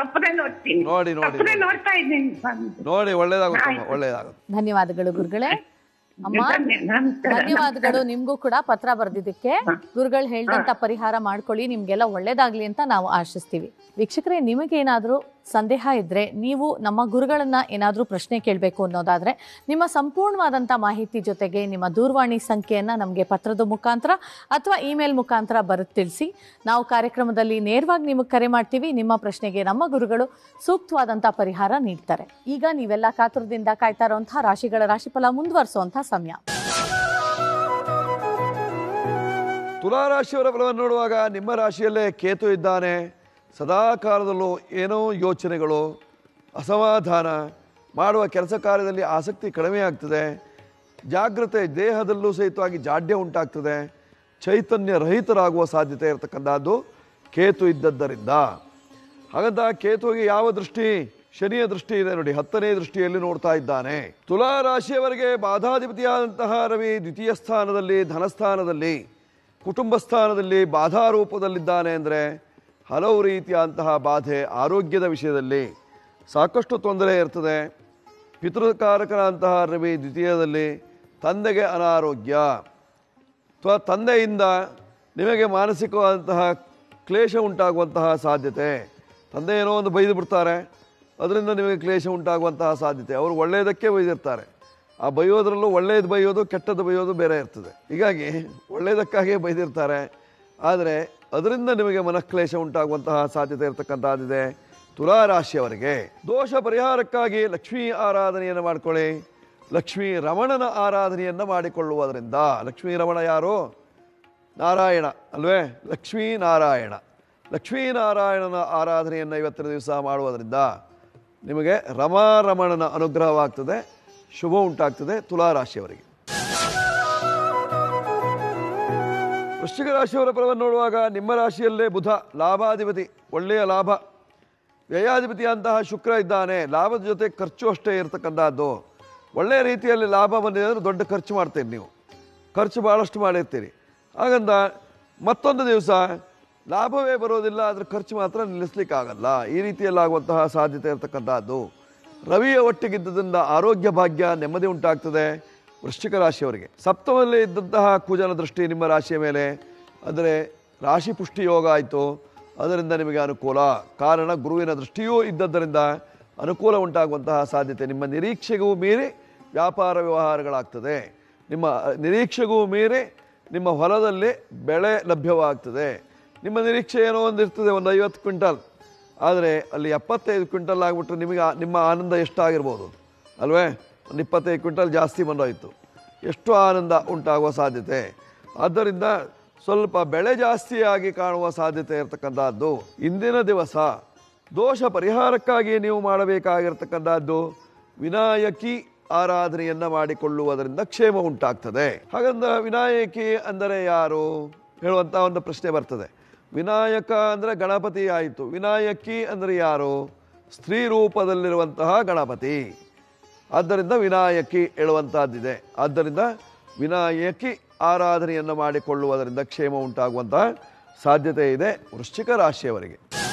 ನೋಡಿ, ಒಳ್ಳೇದಾಗುತ್ತೆ. ಧನ್ಯವಾದಗಳು ಗುರುಗಳೇ. ಅಮ್ಮ, ಧನ್ಯವಾದಗಳು. ನಿಮ್ಗೂ ಕೂಡ ಪತ್ರ ಬರ್ದಿದ್ದಕ್ಕೆ. ಗುರುಗಳು ಹೇಳಿದಂತ ಪರಿಹಾರ ಮಾಡ್ಕೊಳ್ಳಿ, ನಿಮ್ಗೆಲ್ಲ ಒಳ್ಳೇದಾಗ್ಲಿ ಅಂತ ನಾವು ಆಶಿಸ್ತೀವಿ. ವೀಕ್ಷಕರೇ, ನಿಮಗೇನಾದ್ರೂ ಸಂದೇಹ ಇದ್ದರೆ, ನೀವು ನಮ್ಮ ಗುರುಗಳನ್ನು ಏನಾದರೂ ಪ್ರಶ್ನೆ ಕೇಳಬೇಕು ಅನ್ನೋದಾದರೆ, ನಿಮ್ಮ ಸಂಪೂರ್ಣವಾದಂಥ ಮಾಹಿತಿ ಜೊತೆಗೆ ನಿಮ್ಮ ದೂರವಾಣಿ ಸಂಖ್ಯೆಯನ್ನು ನಮಗೆ ಪತ್ರದ ಮುಖಾಂತರ ಅಥವಾ ಇಮೇಲ್ ಮುಖಾಂತರ ಬರೆದು ತಿಳಿಸಿ. ನಾವು ಕಾರ್ಯಕ್ರಮದಲ್ಲಿ ನೇರವಾಗಿ ನಿಮಗೆ ಕರೆ ಮಾಡ್ತೀವಿ. ನಿಮ್ಮ ಪ್ರಶ್ನೆಗೆ ನಮ್ಮ ಗುರುಗಳು ಸೂಕ್ತವಾದಂಥ ಪರಿಹಾರ ನೀಡ್ತಾರೆ. ಈಗ ನೀವೆಲ್ಲ ಕಾತುರದಿಂದ ಕಾಯ್ತಾ ಇರುವಂಥ ರಾಶಿಗಳ ರಾಶಿಫಲ ಮುಂದುವರಿಸುವಂಥ ಸಮಯ. ತುಲಾ ರಾಶಿಯವರ ಫಲವನ್ನು ನೋಡುವಾಗ ನಿಮ್ಮ ರಾಶಿಯಲ್ಲೇ ಕೇತು ಇದ್ದಾನೆ. ಸದಾ ಕಾಲದಲ್ಲೂ ಏನೋ ಯೋಚನೆಗಳು, ಅಸಮಾಧಾನ, ಮಾಡುವ ಕೆಲಸ ಕಾರ್ಯದಲ್ಲಿ ಆಸಕ್ತಿ ಕಡಿಮೆ ಆಗ್ತದೆ, ಜಾಗ್ರತೆ ದೇಹದಲ್ಲೂ ಸಹಿತವಾಗಿ ಜಾಡ್ಯ ಉಂಟಾಗ್ತದೆ, ಚೈತನ್ಯ ರಹಿತರಾಗುವ ಸಾಧ್ಯತೆ ಇರತಕ್ಕಂಥದ್ದು ಕೇತು ಇದ್ದದ್ದರಿಂದ. ಹಾಗಂತ ಕೇತುವಿಗೆ ಯಾವ ದೃಷ್ಟಿ? ಶನಿಯ ದೃಷ್ಟಿ ಇದೆ ನೋಡಿ, 10ನೇ ದೃಷ್ಟಿಯಲ್ಲಿ ನೋಡ್ತಾ ಇದ್ದಾನೆ. ತುಲಾ ರಾಶಿಯವರಿಗೆ ಬಾಧಾಧಿಪತಿಯಾದಂತಹ ರವಿ ದ್ವಿತೀಯ ಸ್ಥಾನದಲ್ಲಿ, ಧನಸ್ಥಾನದಲ್ಲಿ, ಕುಟುಂಬ ಸ್ಥಾನದಲ್ಲಿ ಬಾಧಾರೂಪದಲ್ಲಿದ್ದಾನೆ. ಅಂದರೆ ಹಲವು ರೀತಿಯಾದಂತಹ ಬಾಧೆ, ಆರೋಗ್ಯದ ವಿಷಯದಲ್ಲಿ ಸಾಕಷ್ಟು ತೊಂದರೆ ಇರ್ತದೆ. ಪಿತೃಕಾರಕರಂತಹ ರವಿ ದ್ವಿತೀಯದಲ್ಲಿ, ತಂದೆಗೆ ಅನಾರೋಗ್ಯ ಅಥವಾ ತಂದೆಯಿಂದ ನಿಮಗೆ ಮಾನಸಿಕವಾದಂತಹ ಕ್ಲೇಶ ಉಂಟಾಗುವಂತಹ ಸಾಧ್ಯತೆ. ತಂದೆ ಏನೋ ಒಂದು ಬೈದು ಬಿಡ್ತಾರೆ, ಅದರಿಂದ ನಿಮಗೆ ಕ್ಲೇಶ ಉಂಟಾಗುವಂತಹ ಸಾಧ್ಯತೆ. ಅವರು ಒಳ್ಳೆಯದಕ್ಕೆ ಬೈದಿರ್ತಾರೆ, ಆ ಬೈಯೋದ್ರಲ್ಲೂ ಒಳ್ಳೆಯದು ಬೈಯೋದು ಕೆಟ್ಟದ್ದು ಬೈಯೋದು ಬೇರೆ ಇರ್ತದೆ. ಹೀಗಾಗಿ ಒಳ್ಳೆಯದಕ್ಕಾಗಿಯೇ ಬೈದಿರ್ತಾರೆ, ಆದರೆ ಅದರಿಂದ ನಿಮಗೆ ಮನಕ್ಲೇಶ ಉಂಟಾಗುವಂತಹ ಸಾಧ್ಯತೆ ಇರತಕ್ಕಂಥದ್ದಿದೆ. ತುಲಾ ರಾಶಿಯವರಿಗೆ ದೋಷ ಪರಿಹಾರಕ್ಕಾಗಿ ಲಕ್ಷ್ಮೀ ಆರಾಧನೆಯನ್ನು ಮಾಡಿಕೊಳ್ಳಿ. ಲಕ್ಷ್ಮೀ ರಮಣನ ಆರಾಧನೆಯನ್ನು ಮಾಡಿಕೊಳ್ಳುವುದರಿಂದ, ಲಕ್ಷ್ಮೀ ರಮಣ ಯಾರು? ನಾರಾಯಣ ಅಲ್ವೇ? ಲಕ್ಷ್ಮೀನಾರಾಯಣನ ಆರಾಧನೆಯನ್ನು ಇವತ್ತಿನ ದಿವಸ ಮಾಡುವುದರಿಂದ ನಿಮಗೆ ರಮಾರಮಣನ ಅನುಗ್ರಹವಾಗ್ತದೆ, ಶುಭ ಉಂಟಾಗ್ತದೆ ತುಲಾ ರಾಶಿಯವರಿಗೆ. ವೃಶ್ಚಿಕ ರಾಶಿಯವರ ಫಲವನ್ನು ನೋಡುವಾಗ ನಿಮ್ಮ ರಾಶಿಯಲ್ಲೇ ಬುಧ ಲಾಭಾಧಿಪತಿ, ಒಳ್ಳೆಯ ಲಾಭ. ವ್ಯಯಾಧಿಪತಿಯಂತಹ ಶುಕ್ರ ಇದ್ದಾನೆ. ಲಾಭದ ಜೊತೆ ಖರ್ಚು ಅಷ್ಟೇ ಇರತಕ್ಕಂಥದ್ದು. ಒಳ್ಳೆಯ ರೀತಿಯಲ್ಲಿ ಲಾಭ ಬಂದಿದೆ ಅಂದರೆ ದೊಡ್ಡ ಖರ್ಚು ಮಾಡ್ತೀರಿ, ನೀವು ಖರ್ಚು ಭಾಳಷ್ಟು ಮಾಡಿರ್ತೀರಿ. ಹಾಗಂತ ಮತ್ತೊಂದು ದಿವಸ ಲಾಭವೇ ಬರೋದಿಲ್ಲ, ಆದರೆ ಖರ್ಚು ಮಾತ್ರ ನಿಲ್ಲಿಸ್ಲಿಕ್ಕಾಗಲ್ಲ. ಈ ರೀತಿಯಲ್ಲಾಗುವಂತಹ ಸಾಧ್ಯತೆ ಇರತಕ್ಕಂಥದ್ದು. ರವಿಯ ಒಟ್ಟಿಗಿದ್ದರಿಂದ ಆರೋಗ್ಯ ಭಾಗ್ಯ, ನೆಮ್ಮದಿ ಉಂಟಾಗ್ತದೆ ವೃಶ್ಚಿಕ ರಾಶಿಯವರಿಗೆ. ಸಪ್ತಮದಲ್ಲಿ ಇದ್ದಂತಹ ಕುಜನ ದೃಷ್ಟಿ ನಿಮ್ಮ ರಾಶಿಯ ಮೇಲೆ, ಅಂದರೆ ರಾಶಿ ಪುಷ್ಟಿ ಯೋಗ ಆಯಿತು, ಅದರಿಂದ ನಿಮಗೆ ಅನುಕೂಲ. ಕಾರಣ ಗುರುವಿನ ದೃಷ್ಟಿಯೂ ಇದ್ದದ್ದರಿಂದ ಅನುಕೂಲ ಉಂಟಾಗುವಂತಹ ಸಾಧ್ಯತೆ. ನಿಮ್ಮ ನಿರೀಕ್ಷೆಗೂ ಮೀರಿ ವ್ಯಾಪಾರ ವ್ಯವಹಾರಗಳಾಗ್ತದೆ. ನಿಮ್ಮ ನಿರೀಕ್ಷೆಗೂ ಮೀರಿ ನಿಮ್ಮ ಹೊಲದಲ್ಲಿ ಬೆಳೆ ಲಭ್ಯವಾಗ್ತದೆ. ನಿಮ್ಮ ನಿರೀಕ್ಷೆ ಏನೋ ಒಂದಿರ್ತದೆ, ಒಂದು 50 ಕ್ವಿಂಟಲ್, ಆದರೆ ಅಲ್ಲಿ 75 ಕ್ವಿಂಟಲ್ ಆಗಿಬಿಟ್ರೆ ನಿಮಗೆ ನಿಮ್ಮ ಆನಂದ ಎಷ್ಟಾಗಿರ್ಬೋದು ಅಲ್ವೇ? ಒಂದು 25 ಕ್ವಿಂಟಲ್ ಜಾಸ್ತಿ ಬಂದೋಯ್ತು, ಎಷ್ಟು ಆನಂದ ಉಂಟಾಗುವ ಸಾಧ್ಯತೆ. ಆದ್ದರಿಂದ ಸ್ವಲ್ಪ ಬೆಳೆ ಜಾಸ್ತಿಯಾಗಿ ಕಾಣುವ ಸಾಧ್ಯತೆ ಇರತಕ್ಕಂಥದ್ದು. ಇಂದಿನ ದಿವಸ ದೋಷ ಪರಿಹಾರಕ್ಕಾಗಿ ನೀವು ಮಾಡಬೇಕಾಗಿರ್ತಕ್ಕಂಥದ್ದು ವಿನಾಯಕಿ ಆರಾಧನೆಯನ್ನು ಮಾಡಿಕೊಳ್ಳುವುದರಿಂದ ಕ್ಷೇಮ ಉಂಟಾಗ್ತದೆ. ಹಾಗಂದ್ರೆ ವಿನಾಯಕಿ ಅಂದರೆ ಯಾರು ಹೇಳುವಂಥ ಒಂದು ಪ್ರಶ್ನೆ ಬರ್ತದೆ. ವಿನಾಯಕ ಅಂದರೆ ಗಣಪತಿ ಆಯಿತು, ವಿನಾಯಕಿ ಅಂದರೆ ಯಾರು? ಸ್ತ್ರೀ ರೂಪದಲ್ಲಿರುವಂತಹ ಗಣಪತಿ. ಆದ್ದರಿಂದ ವಿನಾಯಕಿ ಹೇಳುವಂತಹದ್ದಿದೆ. ಆದ್ದರಿಂದ ವಿನಾಯಕಿ ಆರಾಧನೆಯನ್ನು ಮಾಡಿಕೊಳ್ಳುವುದರಿಂದ ಕ್ಷೇಮ ಉಂಟಾಗುವಂತಹ ಸಾಧ್ಯತೆ ಇದೆ ವೃಶ್ಚಿಕ ರಾಶಿಯವರಿಗೆ.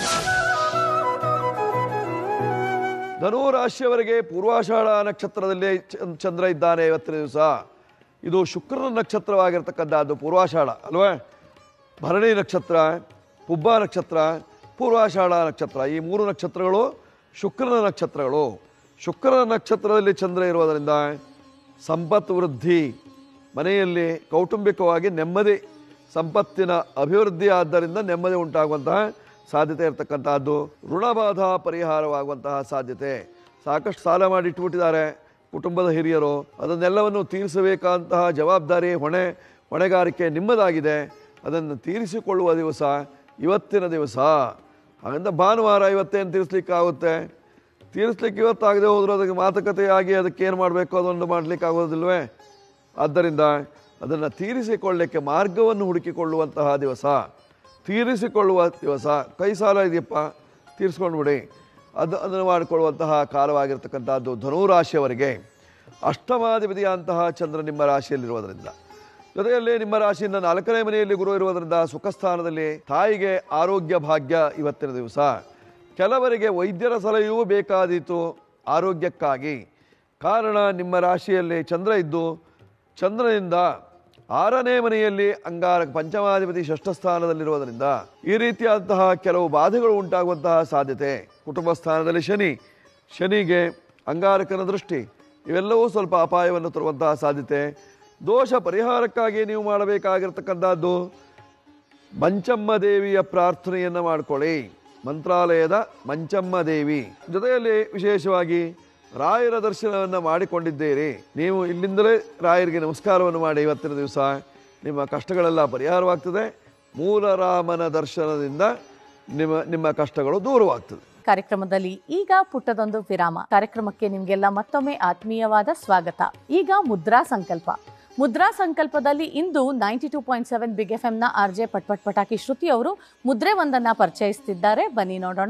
ಧನು ರಾಶಿಯವರಿಗೆ ಪೂರ್ವಾಷಾಢ ನಕ್ಷತ್ರದಲ್ಲಿ ಚಂದ್ರ ಇದ್ದಾನೆ ಇವತ್ತಿನ ದಿವಸ. ಇದು ಶುಕ್ರನ ನಕ್ಷತ್ರವಾಗಿರ್ತಕ್ಕಂಥದ್ದು ಪೂರ್ವಾಷಾಢ ಅಲ್ವೇ? ಭರಣಿ ನಕ್ಷತ್ರ, ಪುಬ್ಬ ನಕ್ಷತ್ರ, ಪೂರ್ವಾಷಾಢ ನಕ್ಷತ್ರ, ಈ 3 ನಕ್ಷತ್ರಗಳು ಶುಕ್ರನ ನಕ್ಷತ್ರಗಳು. ಶುಕ್ರನ ನಕ್ಷತ್ರದಲ್ಲಿ ಚಂದ್ರ ಇರುವುದರಿಂದ ಸಂಪತ್ತು ವೃದ್ಧಿ, ಮನೆಯಲ್ಲಿ ಕೌಟುಂಬಿಕವಾಗಿ ನೆಮ್ಮದಿ, ಸಂಪತ್ತಿನ ಅಭಿವೃದ್ಧಿ, ಆದ್ದರಿಂದ ನೆಮ್ಮದಿ ಉಂಟಾಗುವಂತಹ ಸಾಧ್ಯತೆ ಇರತಕ್ಕಂಥದ್ದು. ಋಣಬಾಧ ಪರಿಹಾರವಾಗುವಂತಹ ಸಾಧ್ಯತೆ. ಸಾಕಷ್ಟು ಸಾಲ ಮಾಡಿ ಇಟ್ಟುಬಿಟ್ಟಿದ್ದಾರೆ ಕುಟುಂಬದ ಹಿರಿಯರು, ಅದನ್ನೆಲ್ಲವನ್ನು ತೀರಿಸಬೇಕಾದಂತಹ ಜವಾಬ್ದಾರಿ, ಹೊಣೆಗಾರಿಕೆ ನಿಮ್ಮದಾಗಿದೆ. ಅದನ್ನು ತೀರಿಸಿಕೊಳ್ಳುವ ದಿವಸ ಇವತ್ತಿನ ದಿವಸ. ಹಾಗಂತ ಭಾನುವಾರ ಇವತ್ತೇನು ತೀರಿಸ್ಲಿಕ್ಕಾಗುತ್ತೆ? ತೀರಿಸ್ಲಿಕ್ಕೆ ಇವತ್ತಾಗದೆ ಹೋದರೂ ಅದಕ್ಕೆ ಮಾತುಕತೆಯಾಗಿ ಅದಕ್ಕೇನು ಮಾಡಬೇಕು ಅದೊಂದು ಮಾಡಲಿಕ್ಕೆ ಆಗೋದಿಲ್ವೇ? ಆದ್ದರಿಂದ ಅದನ್ನು ತೀರಿಸಿಕೊಳ್ಳಲಿಕ್ಕೆ ಮಾರ್ಗವನ್ನು ಹುಡುಕಿಕೊಳ್ಳುವಂತಹ ದಿವಸ, ತೀರಿಸಿಕೊಳ್ಳುವ ದಿವಸ. ಕೈ ಸಾಲ ಇದೆಯಪ್ಪ, ತೀರಿಸ್ಕೊಂಡು ಬಿಡಿ, ಅದನ್ನು ಮಾಡಿಕೊಳ್ಳುವಂತಹ ಕಾಲವಾಗಿರ್ತಕ್ಕಂಥದ್ದು ಧನುರಾಶಿಯವರಿಗೆ. ಅಷ್ಟಮಾಧಿಪತಿಯಂತಹ ಚಂದ್ರ ನಿಮ್ಮ ರಾಶಿಯಲ್ಲಿರುವುದರಿಂದ, ಜೊತೆಯಲ್ಲಿ ನಿಮ್ಮ ರಾಶಿಯಿಂದ 4ನೇ ಮನೆಯಲ್ಲಿ ಗುರು ಇರುವುದರಿಂದ ಸುಖಸ್ಥಾನದಲ್ಲಿ ತಾಯಿಗೆ ಆರೋಗ್ಯ ಭಾಗ್ಯ ಇವತ್ತಿನ ದಿವಸ. ಕೆಲವರಿಗೆ ವೈದ್ಯರ ಸಲಹೆಯೂ ಬೇಕಾದೀತು ಆರೋಗ್ಯಕ್ಕಾಗಿ. ಕಾರಣ ನಿಮ್ಮ ರಾಶಿಯಲ್ಲಿ ಚಂದ್ರ ಇದ್ದು ಚಂದ್ರನಿಂದ 6ನೇ ಮನೆಯಲ್ಲಿ ಅಂಗಾರಕ ಪಂಚಮಾಧಿಪತಿ ಷಷ್ಠ ಸ್ಥಾನದಲ್ಲಿರುವುದರಿಂದ ಈ ರೀತಿಯಾದಂತಹ ಕೆಲವು ಬಾಧೆಗಳು ಉಂಟಾಗುವಂತಹ ಸಾಧ್ಯತೆ. ಕುಟುಂಬ ಸ್ಥಾನದಲ್ಲಿ ಶನಿಗೆ ಅಂಗಾರಕನ ದೃಷ್ಟಿ ಇವೆಲ್ಲವೂ ಸ್ವಲ್ಪ ಅಪಾಯವನ್ನು ತರುವಂತಹ ಸಾಧ್ಯತೆ. ದೋಷ ಪರಿಹಾರಕ್ಕಾಗಿ ನೀವು ಮಾಡಬೇಕಾಗಿರ್ತಕ್ಕಂಥದ್ದು ಮಂಚಮ್ಮ ದೇವಿಯ ಪ್ರಾರ್ಥನೆಯನ್ನು ಮಾಡಿಕೊಳ್ಳಿ. ಮಂತ್ರಾಲಯದ ಮಂಚಮ್ಮ ದೇವಿ ಜೊತೆಯಲ್ಲಿ ವಿಶೇಷವಾಗಿ ರಾಯರ ದರ್ಶನವನ್ನು ಮಾಡಿಕೊಂಡಿದ್ದೀರಿ, ನೀವು ಇಲ್ಲಿಂದಲೇ ರಾಯರಿಗೆ ನಮಸ್ಕಾರವನ್ನು ಮಾಡಿ ಇವತ್ತಿನ ದಿವಸ ನಿಮ್ಮ ಕಷ್ಟಗಳೆಲ್ಲ ಪರಿಹಾರವಾಗ್ತದೆ. ಮೂಲರಾಮನ ದರ್ಶನದಿಂದ ನಿಮ್ಮ ಕಷ್ಟಗಳು ದೂರವಾಗ್ತದೆ. ಕಾರ್ಯಕ್ರಮದಲ್ಲಿ ಈಗ ಪುಟ್ಟದೊಂದು ವಿರಾಮ. ಕಾರ್ಯಕ್ರಮಕ್ಕೆ ನಿಮಗೆಲ್ಲ ಮತ್ತೊಮ್ಮೆ ಆತ್ಮೀಯವಾದ ಸ್ವಾಗತ. ಈಗ ಮುದ್ರಾ ಸಂಕಲ್ಪ. ಮುದ್ರಾ ಸಂಕಲ್ಪದಲ್ಲಿ ಇಂದು 92.7 ಬಿಗ್ FM ನ RJ ಪಟಾಕಿ ಶ್ರುತಿ ಅವರು ಮುದ್ರೆ ಒಂದನ್ನ ಪರಿಚಯಿಸುತ್ತಿದ್ದಾರೆ. ಬನ್ನಿ ನೋಡೋಣ.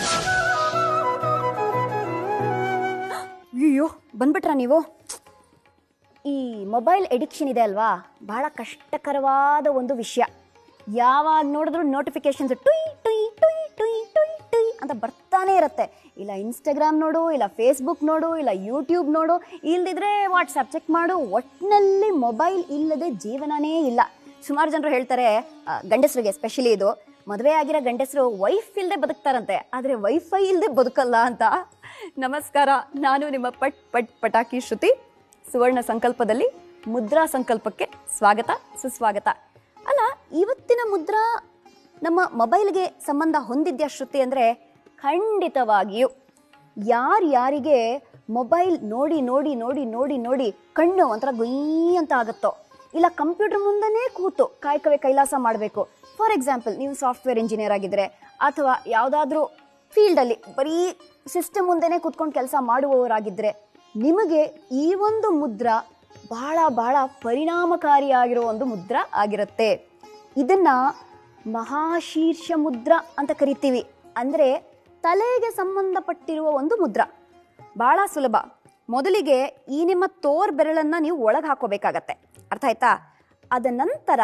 ಅಯ್ಯೋ ಬಂದ್ಬಿಟ್ರಾ ನೀವು? ಈ ಮೊಬೈಲ್ ಎಡಿಕ್ಷನ್ ಇದೆ ಅಲ್ವಾ, ಬಹಳ ಕಷ್ಟಕರವಾದ ಒಂದು ವಿಷಯ. ಯಾವಾಗ ನೋಡಿದ್ರು ನೋಟಿಫಿಕೇಶನ್ಸ್ ಟುಯ್ ಟುಯ್ ಟುಯ್ ಟುಯ್ ಟುಯ್ ಟುಯ್ ಅಂತ ಬರ್ತಾನೆ ಇರುತ್ತೆ. ಇಲ್ಲ ಇನ್ಸ್ಟಾಗ್ರಾಮ್ ನೋಡು, ಇಲ್ಲ ಫೇಸ್ಬುಕ್ ನೋಡು, ಇಲ್ಲ ಯೂಟ್ಯೂಬ್ ನೋಡು, ಇಲ್ದಿದ್ರೆ ವಾಟ್ಸಪ್ ಚೆಕ್ ಮಾಡು. ಒಟ್ಟಿನಲ್ಲಿ ಮೊಬೈಲ್ ಇಲ್ಲದೆ ಜೀವನನೇ ಇಲ್ಲ. ಸುಮಾರು ಜನರು ಹೇಳ್ತಾರೆ, ಗಂಡಸರಿಗೆ ಎಸ್ಪೆಷಲಿ ಇದು, ಮದುವೆ ಆಗಿರೋ ಗಂಡಸರು ವೈಫ್ ಇಲ್ಲದೆ ಬದುಕ್ತಾರಂತೆ, ಆದರೆ ವೈಫೈ ಇಲ್ಲದೆ ಬದುಕಲ್ಲ ಅಂತ. ನಮಸ್ಕಾರ, ನಾನು ನಿಮ್ಮ ಪಟಾಕಿ ಶ್ರುತಿ. ಸುವರ್ಣ ಸಂಕಲ್ಪದಲ್ಲಿ ಮುದ್ರಾ ಸಂಕಲ್ಪಕ್ಕೆ ಸ್ವಾಗತ ಸುಸ್ವಾಗತ. ಅಲ್ಲ, ಇವತ್ತಿನ ಮುದ್ರಾ ನಮ್ಮ ಮೊಬೈಲ್ಗೆ ಸಂಬಂಧ ಹೊಂದಿದ್ಯಾ ಶ್ರುತಿ ಅಂದರೆ ಖಂಡಿತವಾಗಿಯೂ. ಯಾರಿಗೆ ಮೊಬೈಲ್ ನೋಡಿ ನೋಡಿ ನೋಡಿ ನೋಡಿ ನೋಡಿ ಕಣ್ಣು ಒಂಥರ ಗುಯ್ ಅಂತ ಆಗುತ್ತೋ, ಇಲ್ಲ ಕಂಪ್ಯೂಟರ್ ಮುಂದೆನೇ ಕೂತು ಕಾಯಕವೇ ಕೈಲಾಸ ಮಾಡಬೇಕು. ಫಾರ್ ಎಕ್ಸಾಂಪಲ್, ನೀವು ಸಾಫ್ಟ್ವೇರ್ ಇಂಜಿನಿಯರ್ ಆಗಿದ್ದರೆ ಅಥವಾ ಯಾವುದಾದ್ರೂ ಫೀಲ್ಡಲ್ಲಿ ಬರೀ ಸಿಸ್ಟಮ್ ಮುಂದೆನೇ ಕೂತ್ಕೊಂಡು ಕೆಲಸ ಮಾಡುವವರಾಗಿದ್ದರೆ ನಿಮಗೆ ಈ ಒಂದು ಮುದ್ರಾ ಬಹಳ ಬಹಳ ಪರಿಣಾಮಕಾರಿಯಾಗಿರೋ ಒಂದು ಮುದ್ರಾ ಆಗಿರುತ್ತೆ. ಇದನ್ನು ಮಹಾಶೀರ್ಷ ಮುದ್ರಾ ಅಂತ ಕರಿತೀವಿ. ಅಂದರೆ ತಲೆಗೆ ಸಂಬಂಧಪಟ್ಟಿರುವ ಒಂದು ಮುದ್ರಾ. ಭಾಳ ಸುಲಭ. ಮೊದಲಿಗೆ ಈ ನಿಮ್ಮ ತೋರ್ ಬೆರಳನ್ನು ನೀವು ಒಳಗೆ ಹಾಕೋಬೇಕಾಗತ್ತೆ, ಅರ್ಥ ಆಯ್ತಾ? ಅದ ನಂತರ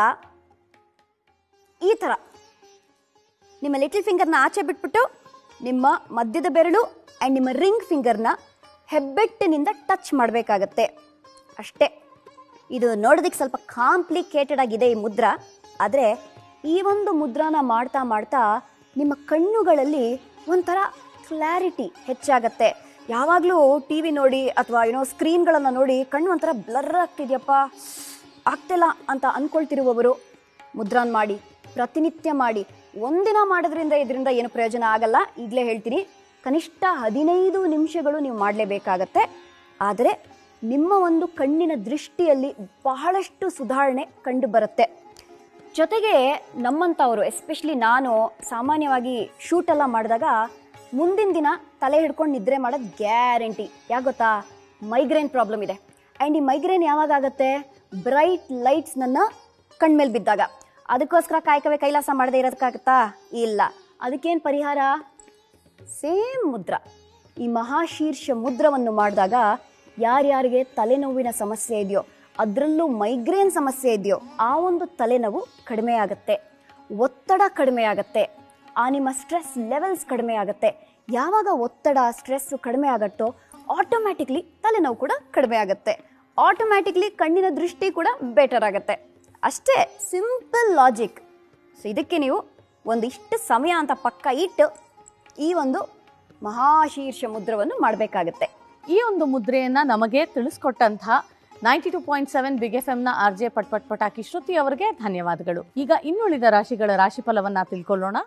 ಈ ಥರ ನಿಮ್ಮ ಲಿಟಲ್ ಫಿಂಗರ್ನ ಆಚೆ ಬಿಟ್ಬಿಟ್ಟು ನಿಮ್ಮ ಮಧ್ಯದ ಬೆರಳು ಆ್ಯಂಡ್ ನಿಮ್ಮ ರಿಂಗ್ ಫಿಂಗರ್ನ ಹೆಬ್ಬೆಟ್ಟಿನಿಂದ ಟಚ್ ಮಾಡಬೇಕಾಗತ್ತೆ, ಅಷ್ಟೇ. ಇದು ನೋಡೋದಕ್ಕೆ ಸ್ವಲ್ಪ ಕಾಂಪ್ಲಿಕೇಟೆಡ್ ಆಗಿದೆ ಈ ಮುದ್ರಾ, ಆದರೆ ಈ ಒಂದು ಮುದ್ರಾನ ಮಾಡ್ತಾ ಮಾಡ್ತಾ ನಿಮ್ಮ ಕಣ್ಣುಗಳಲ್ಲಿ ಒಂಥರ ಕ್ಲಾರಿಟಿ ಹೆಚ್ಚಾಗತ್ತೆ. ಯಾವಾಗಲೂ ಟಿ ವಿ ನೋಡಿ ಅಥವಾ ಸ್ಕ್ರೀನ್ಗಳನ್ನು ನೋಡಿ ಕಣ್ಣು ಒಂಥರ ಬ್ಲರ್ ಆಗ್ತಿದ್ಯಪ್ಪ, ಆಗ್ತಿಲ್ಲ ಅಂತ ಅಂದ್ಕೊಳ್ತಿರುವವರು ಮುದ್ರಾನ್ ಮಾಡಿ, ಪ್ರತಿನಿತ್ಯ ಮಾಡಿ. ಒಂದಿನ ಮಾಡೋದ್ರಿಂದ ಇದರಿಂದ ಏನು ಪ್ರಯೋಜನ ಆಗಲ್ಲ, ಈಗಲೇ ಹೇಳ್ತೀನಿ. ಕನಿಷ್ಠ 15 ನಿಮಿಷಗಳು ನೀವು ಮಾಡಲೇಬೇಕಾಗತ್ತೆ. ಆದರೆ ನಿಮ್ಮ ಒಂದು ಕಣ್ಣಿನ ದೃಷ್ಟಿಯಲ್ಲಿ ಬಹಳಷ್ಟು ಸುಧಾರಣೆ ಕಂಡು ಬರುತ್ತೆ. ಜೊತೆಗೆ ನಮ್ಮಂಥವರು, ಎಸ್ಪೆಷಲಿ ನಾನು ಸಾಮಾನ್ಯವಾಗಿ ಶೂಟೆಲ್ಲ ಮಾಡಿದಾಗ ಮುಂದಿನ ದಿನ ತಲೆ ಹಿಡ್ಕೊಂಡು ನಿದ್ರೆ ಮಾಡೋದು ಗ್ಯಾರಂಟಿ. ಯಾಕೆ ಗೊತ್ತಾ? ಮೈಗ್ರೇನ್ ಪ್ರಾಬ್ಲಮ್ ಇದೆ. ಆ್ಯಂಡ್ ಈ ಮೈಗ್ರೇನ್ ಯಾವಾಗ ಆಗುತ್ತೆ? ಬ್ರೈಟ್ ಲೈಟ್ಸ್ ನನ್ನ ಕಣ್ಮೇಲೆ ಬಿದ್ದಾಗ. ಅದಕ್ಕೋಸ್ಕರ ಕಾಯಕವೇ ಕೈಲಾಸ ಮಾಡದೇ ಇರೋದಕ್ಕಾಗತ್ತಾ? ಇಲ್ಲ. ಅದಕ್ಕೇನು ಪರಿಹಾರ? ಸೇಮ್ ಮುದ್ರಾ, ಈ ಮಹಾಶೀರ್ಷ ಮುದ್ರವನ್ನು ಮಾಡಿದಾಗ ಯಾರ್ಯಾರಿಗೆ ತಲೆನೋವಿನ ಸಮಸ್ಯೆ ಇದೆಯೋ, ಅದರಲ್ಲೂ ಮೈಗ್ರೇನ್ ಸಮಸ್ಯೆ ಇದೆಯೋ, ಆ ಒಂದು ತಲೆನೋವು ಕಡಿಮೆ ಆಗುತ್ತೆ, ಒತ್ತಡ ಕಡಿಮೆ ಆಗುತ್ತೆ, ಆ ನಿಮ್ಮ ಸ್ಟ್ರೆಸ್ ಲೆವೆಲ್ಸ್ ಕಡಿಮೆ ಆಗುತ್ತೆ. ಯಾವಾಗ ಒತ್ತಡ ಸ್ಟ್ರೆಸ್ಸು ಕಡಿಮೆ ಆಗುತ್ತೋ ಆಟೋಮ್ಯಾಟಿಕ್ಲಿ ತಲೆನೋವು ಕೂಡ ಕಡಿಮೆ ಆಗುತ್ತೆ, ಆಟೋಮ್ಯಾಟಿಕ್ಲಿ ಕಣ್ಣಿನ ದೃಷ್ಟಿ ಕೂಡ ಬೆಟರ್ ಆಗುತ್ತೆ. ಅಷ್ಟೇ, ಸಿಂಪಲ್ ಲಾಜಿಕ್. ಸೊ ಇದಕ್ಕೆ ನೀವು ಒಂದಿಷ್ಟು ಸಮಯ ಅಂತ ಪಕ್ಕ ಇಟ್ಟು ಈ ಒಂದು ಮಹಾಶೀರ್ಷ ಮುದ್ರವನ್ನು ಮಾಡಬೇಕಾಗತ್ತೆ. ಈ ಒಂದು ಮುದ್ರೆಯನ್ನ ನಮಗೆ ತಿಳಿಸ್ಕೊಟ್ಟಂತಹ 92.7 ಬಿಗ್ FM ನ RJ ಪಟಾಕಿ ಶ್ರುತಿ ಅವರಿಗೆ ಧನ್ಯವಾದಗಳು. ಈಗ ಇನ್ನುಳಿದ ರಾಶಿಗಳ ರಾಶಿಫಲವನ್ನ ತಿಳ್ಕೊಳ್ಳೋಣ.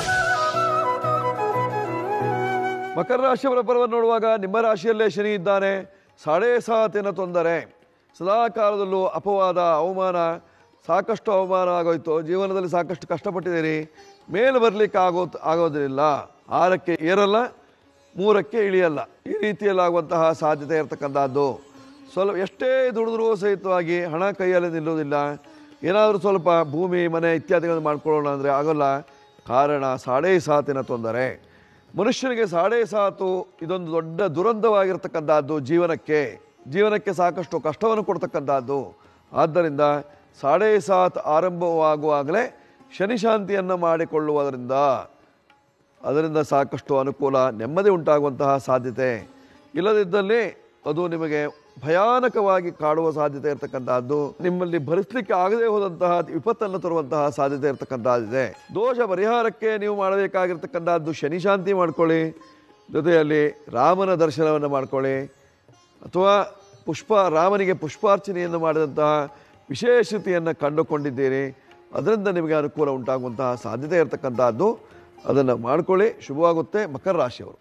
ಮಕರ ರಾಶಿಯವರ ಪರವನ್ನು ನೋಡುವಾಗ ನಿಮ್ಮ ರಾಶಿಯಲ್ಲೇ ಶನಿ ಇದ್ದಾನೆ. 7.5 ತೊಂದರೆ, ಸದಾ ಕಾಲದಲ್ಲೂ ಅಪವಾದ, ಅವಮಾನ, ಸಾಕಷ್ಟು ಅವಮಾನ ಆಗೋಯ್ತು. ಜೀವನದಲ್ಲಿ ಸಾಕಷ್ಟು ಕಷ್ಟಪಟ್ಟಿದ್ದೀರಿ, ಮೇಲೆ ಬರಲಿಕ್ಕೆ ಆಗೋದಿಲ್ಲ. 6ಕ್ಕೆ ಏರಲ್ಲ, 3ಕ್ಕೆ ಇಳಿಯಲ್ಲ. ಈ ರೀತಿಯಲ್ಲಿ ಆಗುವಂತಹ ಸಾಧ್ಯತೆ ಇರತಕ್ಕಂಥದ್ದು. ಸ್ವಲ್ಪ ಎಷ್ಟೇ ದುಡಿದ್ರೂ ಸಹಿತವಾಗಿ ಹಣ ಕೈಯಲ್ಲಿ ನಿಲ್ಲುವುದಿಲ್ಲ. ಏನಾದರೂ ಸ್ವಲ್ಪ ಭೂಮಿ ಮನೆ ಇತ್ಯಾದಿಗಳನ್ನು ಮಾಡ್ಕೊಳ್ಳೋಣ ಅಂದರೆ ಆಗೋಲ್ಲ. ಕಾರಣ 7.5 ತೊಂದರೆ. ಮನುಷ್ಯನಿಗೆ 7.5 ಇದೊಂದು ದೊಡ್ಡ ದುರಂತವಾಗಿರ್ತಕ್ಕಂಥದ್ದು. ಜೀವನಕ್ಕೆ ಸಾಕಷ್ಟು ಕಷ್ಟವನ್ನು ಕೊಡ್ತಕ್ಕಂಥದ್ದು. ಆದ್ದರಿಂದ 7.5 ಆರಂಭವಾಗುವಾಗಲೇ ಶನಿಶಾಂತಿಯನ್ನು ಮಾಡಿಕೊಳ್ಳುವುದರಿಂದ ಅದರಿಂದ ಸಾಕಷ್ಟು ಅನುಕೂಲ, ನೆಮ್ಮದಿ ಉಂಟಾಗುವಂತಹ ಸಾಧ್ಯತೆ. ಇಲ್ಲದಿದ್ದಲ್ಲಿ ಅದು ನಿಮಗೆ ಭಯಾನಕವಾಗಿ ಕಾಡುವ ಸಾಧ್ಯತೆ ಇರತಕ್ಕಂತಹದ್ದು, ನಿಮ್ಮಲ್ಲಿ ಭರಿಸಲಿಕ್ಕೆ ಆಗದೆ ಹೋದಂತಹ ವಿಪತ್ತನ್ನು ತರುವಂತಹ ಸಾಧ್ಯತೆ ಇರತಕ್ಕಂತಹದ್ದಿದೆ. ದೋಷ ಪರಿಹಾರಕ್ಕೆ ನೀವು ಮಾಡಬೇಕಾಗಿರ್ತಕ್ಕಂಥದ್ದು ಶನಿ ಶಾಂತಿ ಮಾಡ್ಕೊಳ್ಳಿ, ಜೊತೆಯಲ್ಲಿ ರಾಮನ ದರ್ಶನವನ್ನು ಮಾಡ್ಕೊಳ್ಳಿ, ಅಥವಾ ರಾಮನಿಗೆ ಪುಷ್ಪಾರ್ಚನೆಯನ್ನು ಮಾಡಿದಂತಹ ವಿಶೇಷತೆಯನ್ನು ಕಂಡುಕೊಂಡಿದ್ದೀರಿ, ಅದರಿಂದ ನಿಮಗೆ ಅನುಕೂಲ ಉಂಟಾಗುವಂತಹ ಸಾಧ್ಯತೆ ಇರತಕ್ಕಂತಹದ್ದು, ಅದನ್ನು ಮಾಡ್ಕೊಳ್ಳಿ, ಶುಭವಾಗುತ್ತೆ. ಮಕರ ರಾಶಿಯವರು.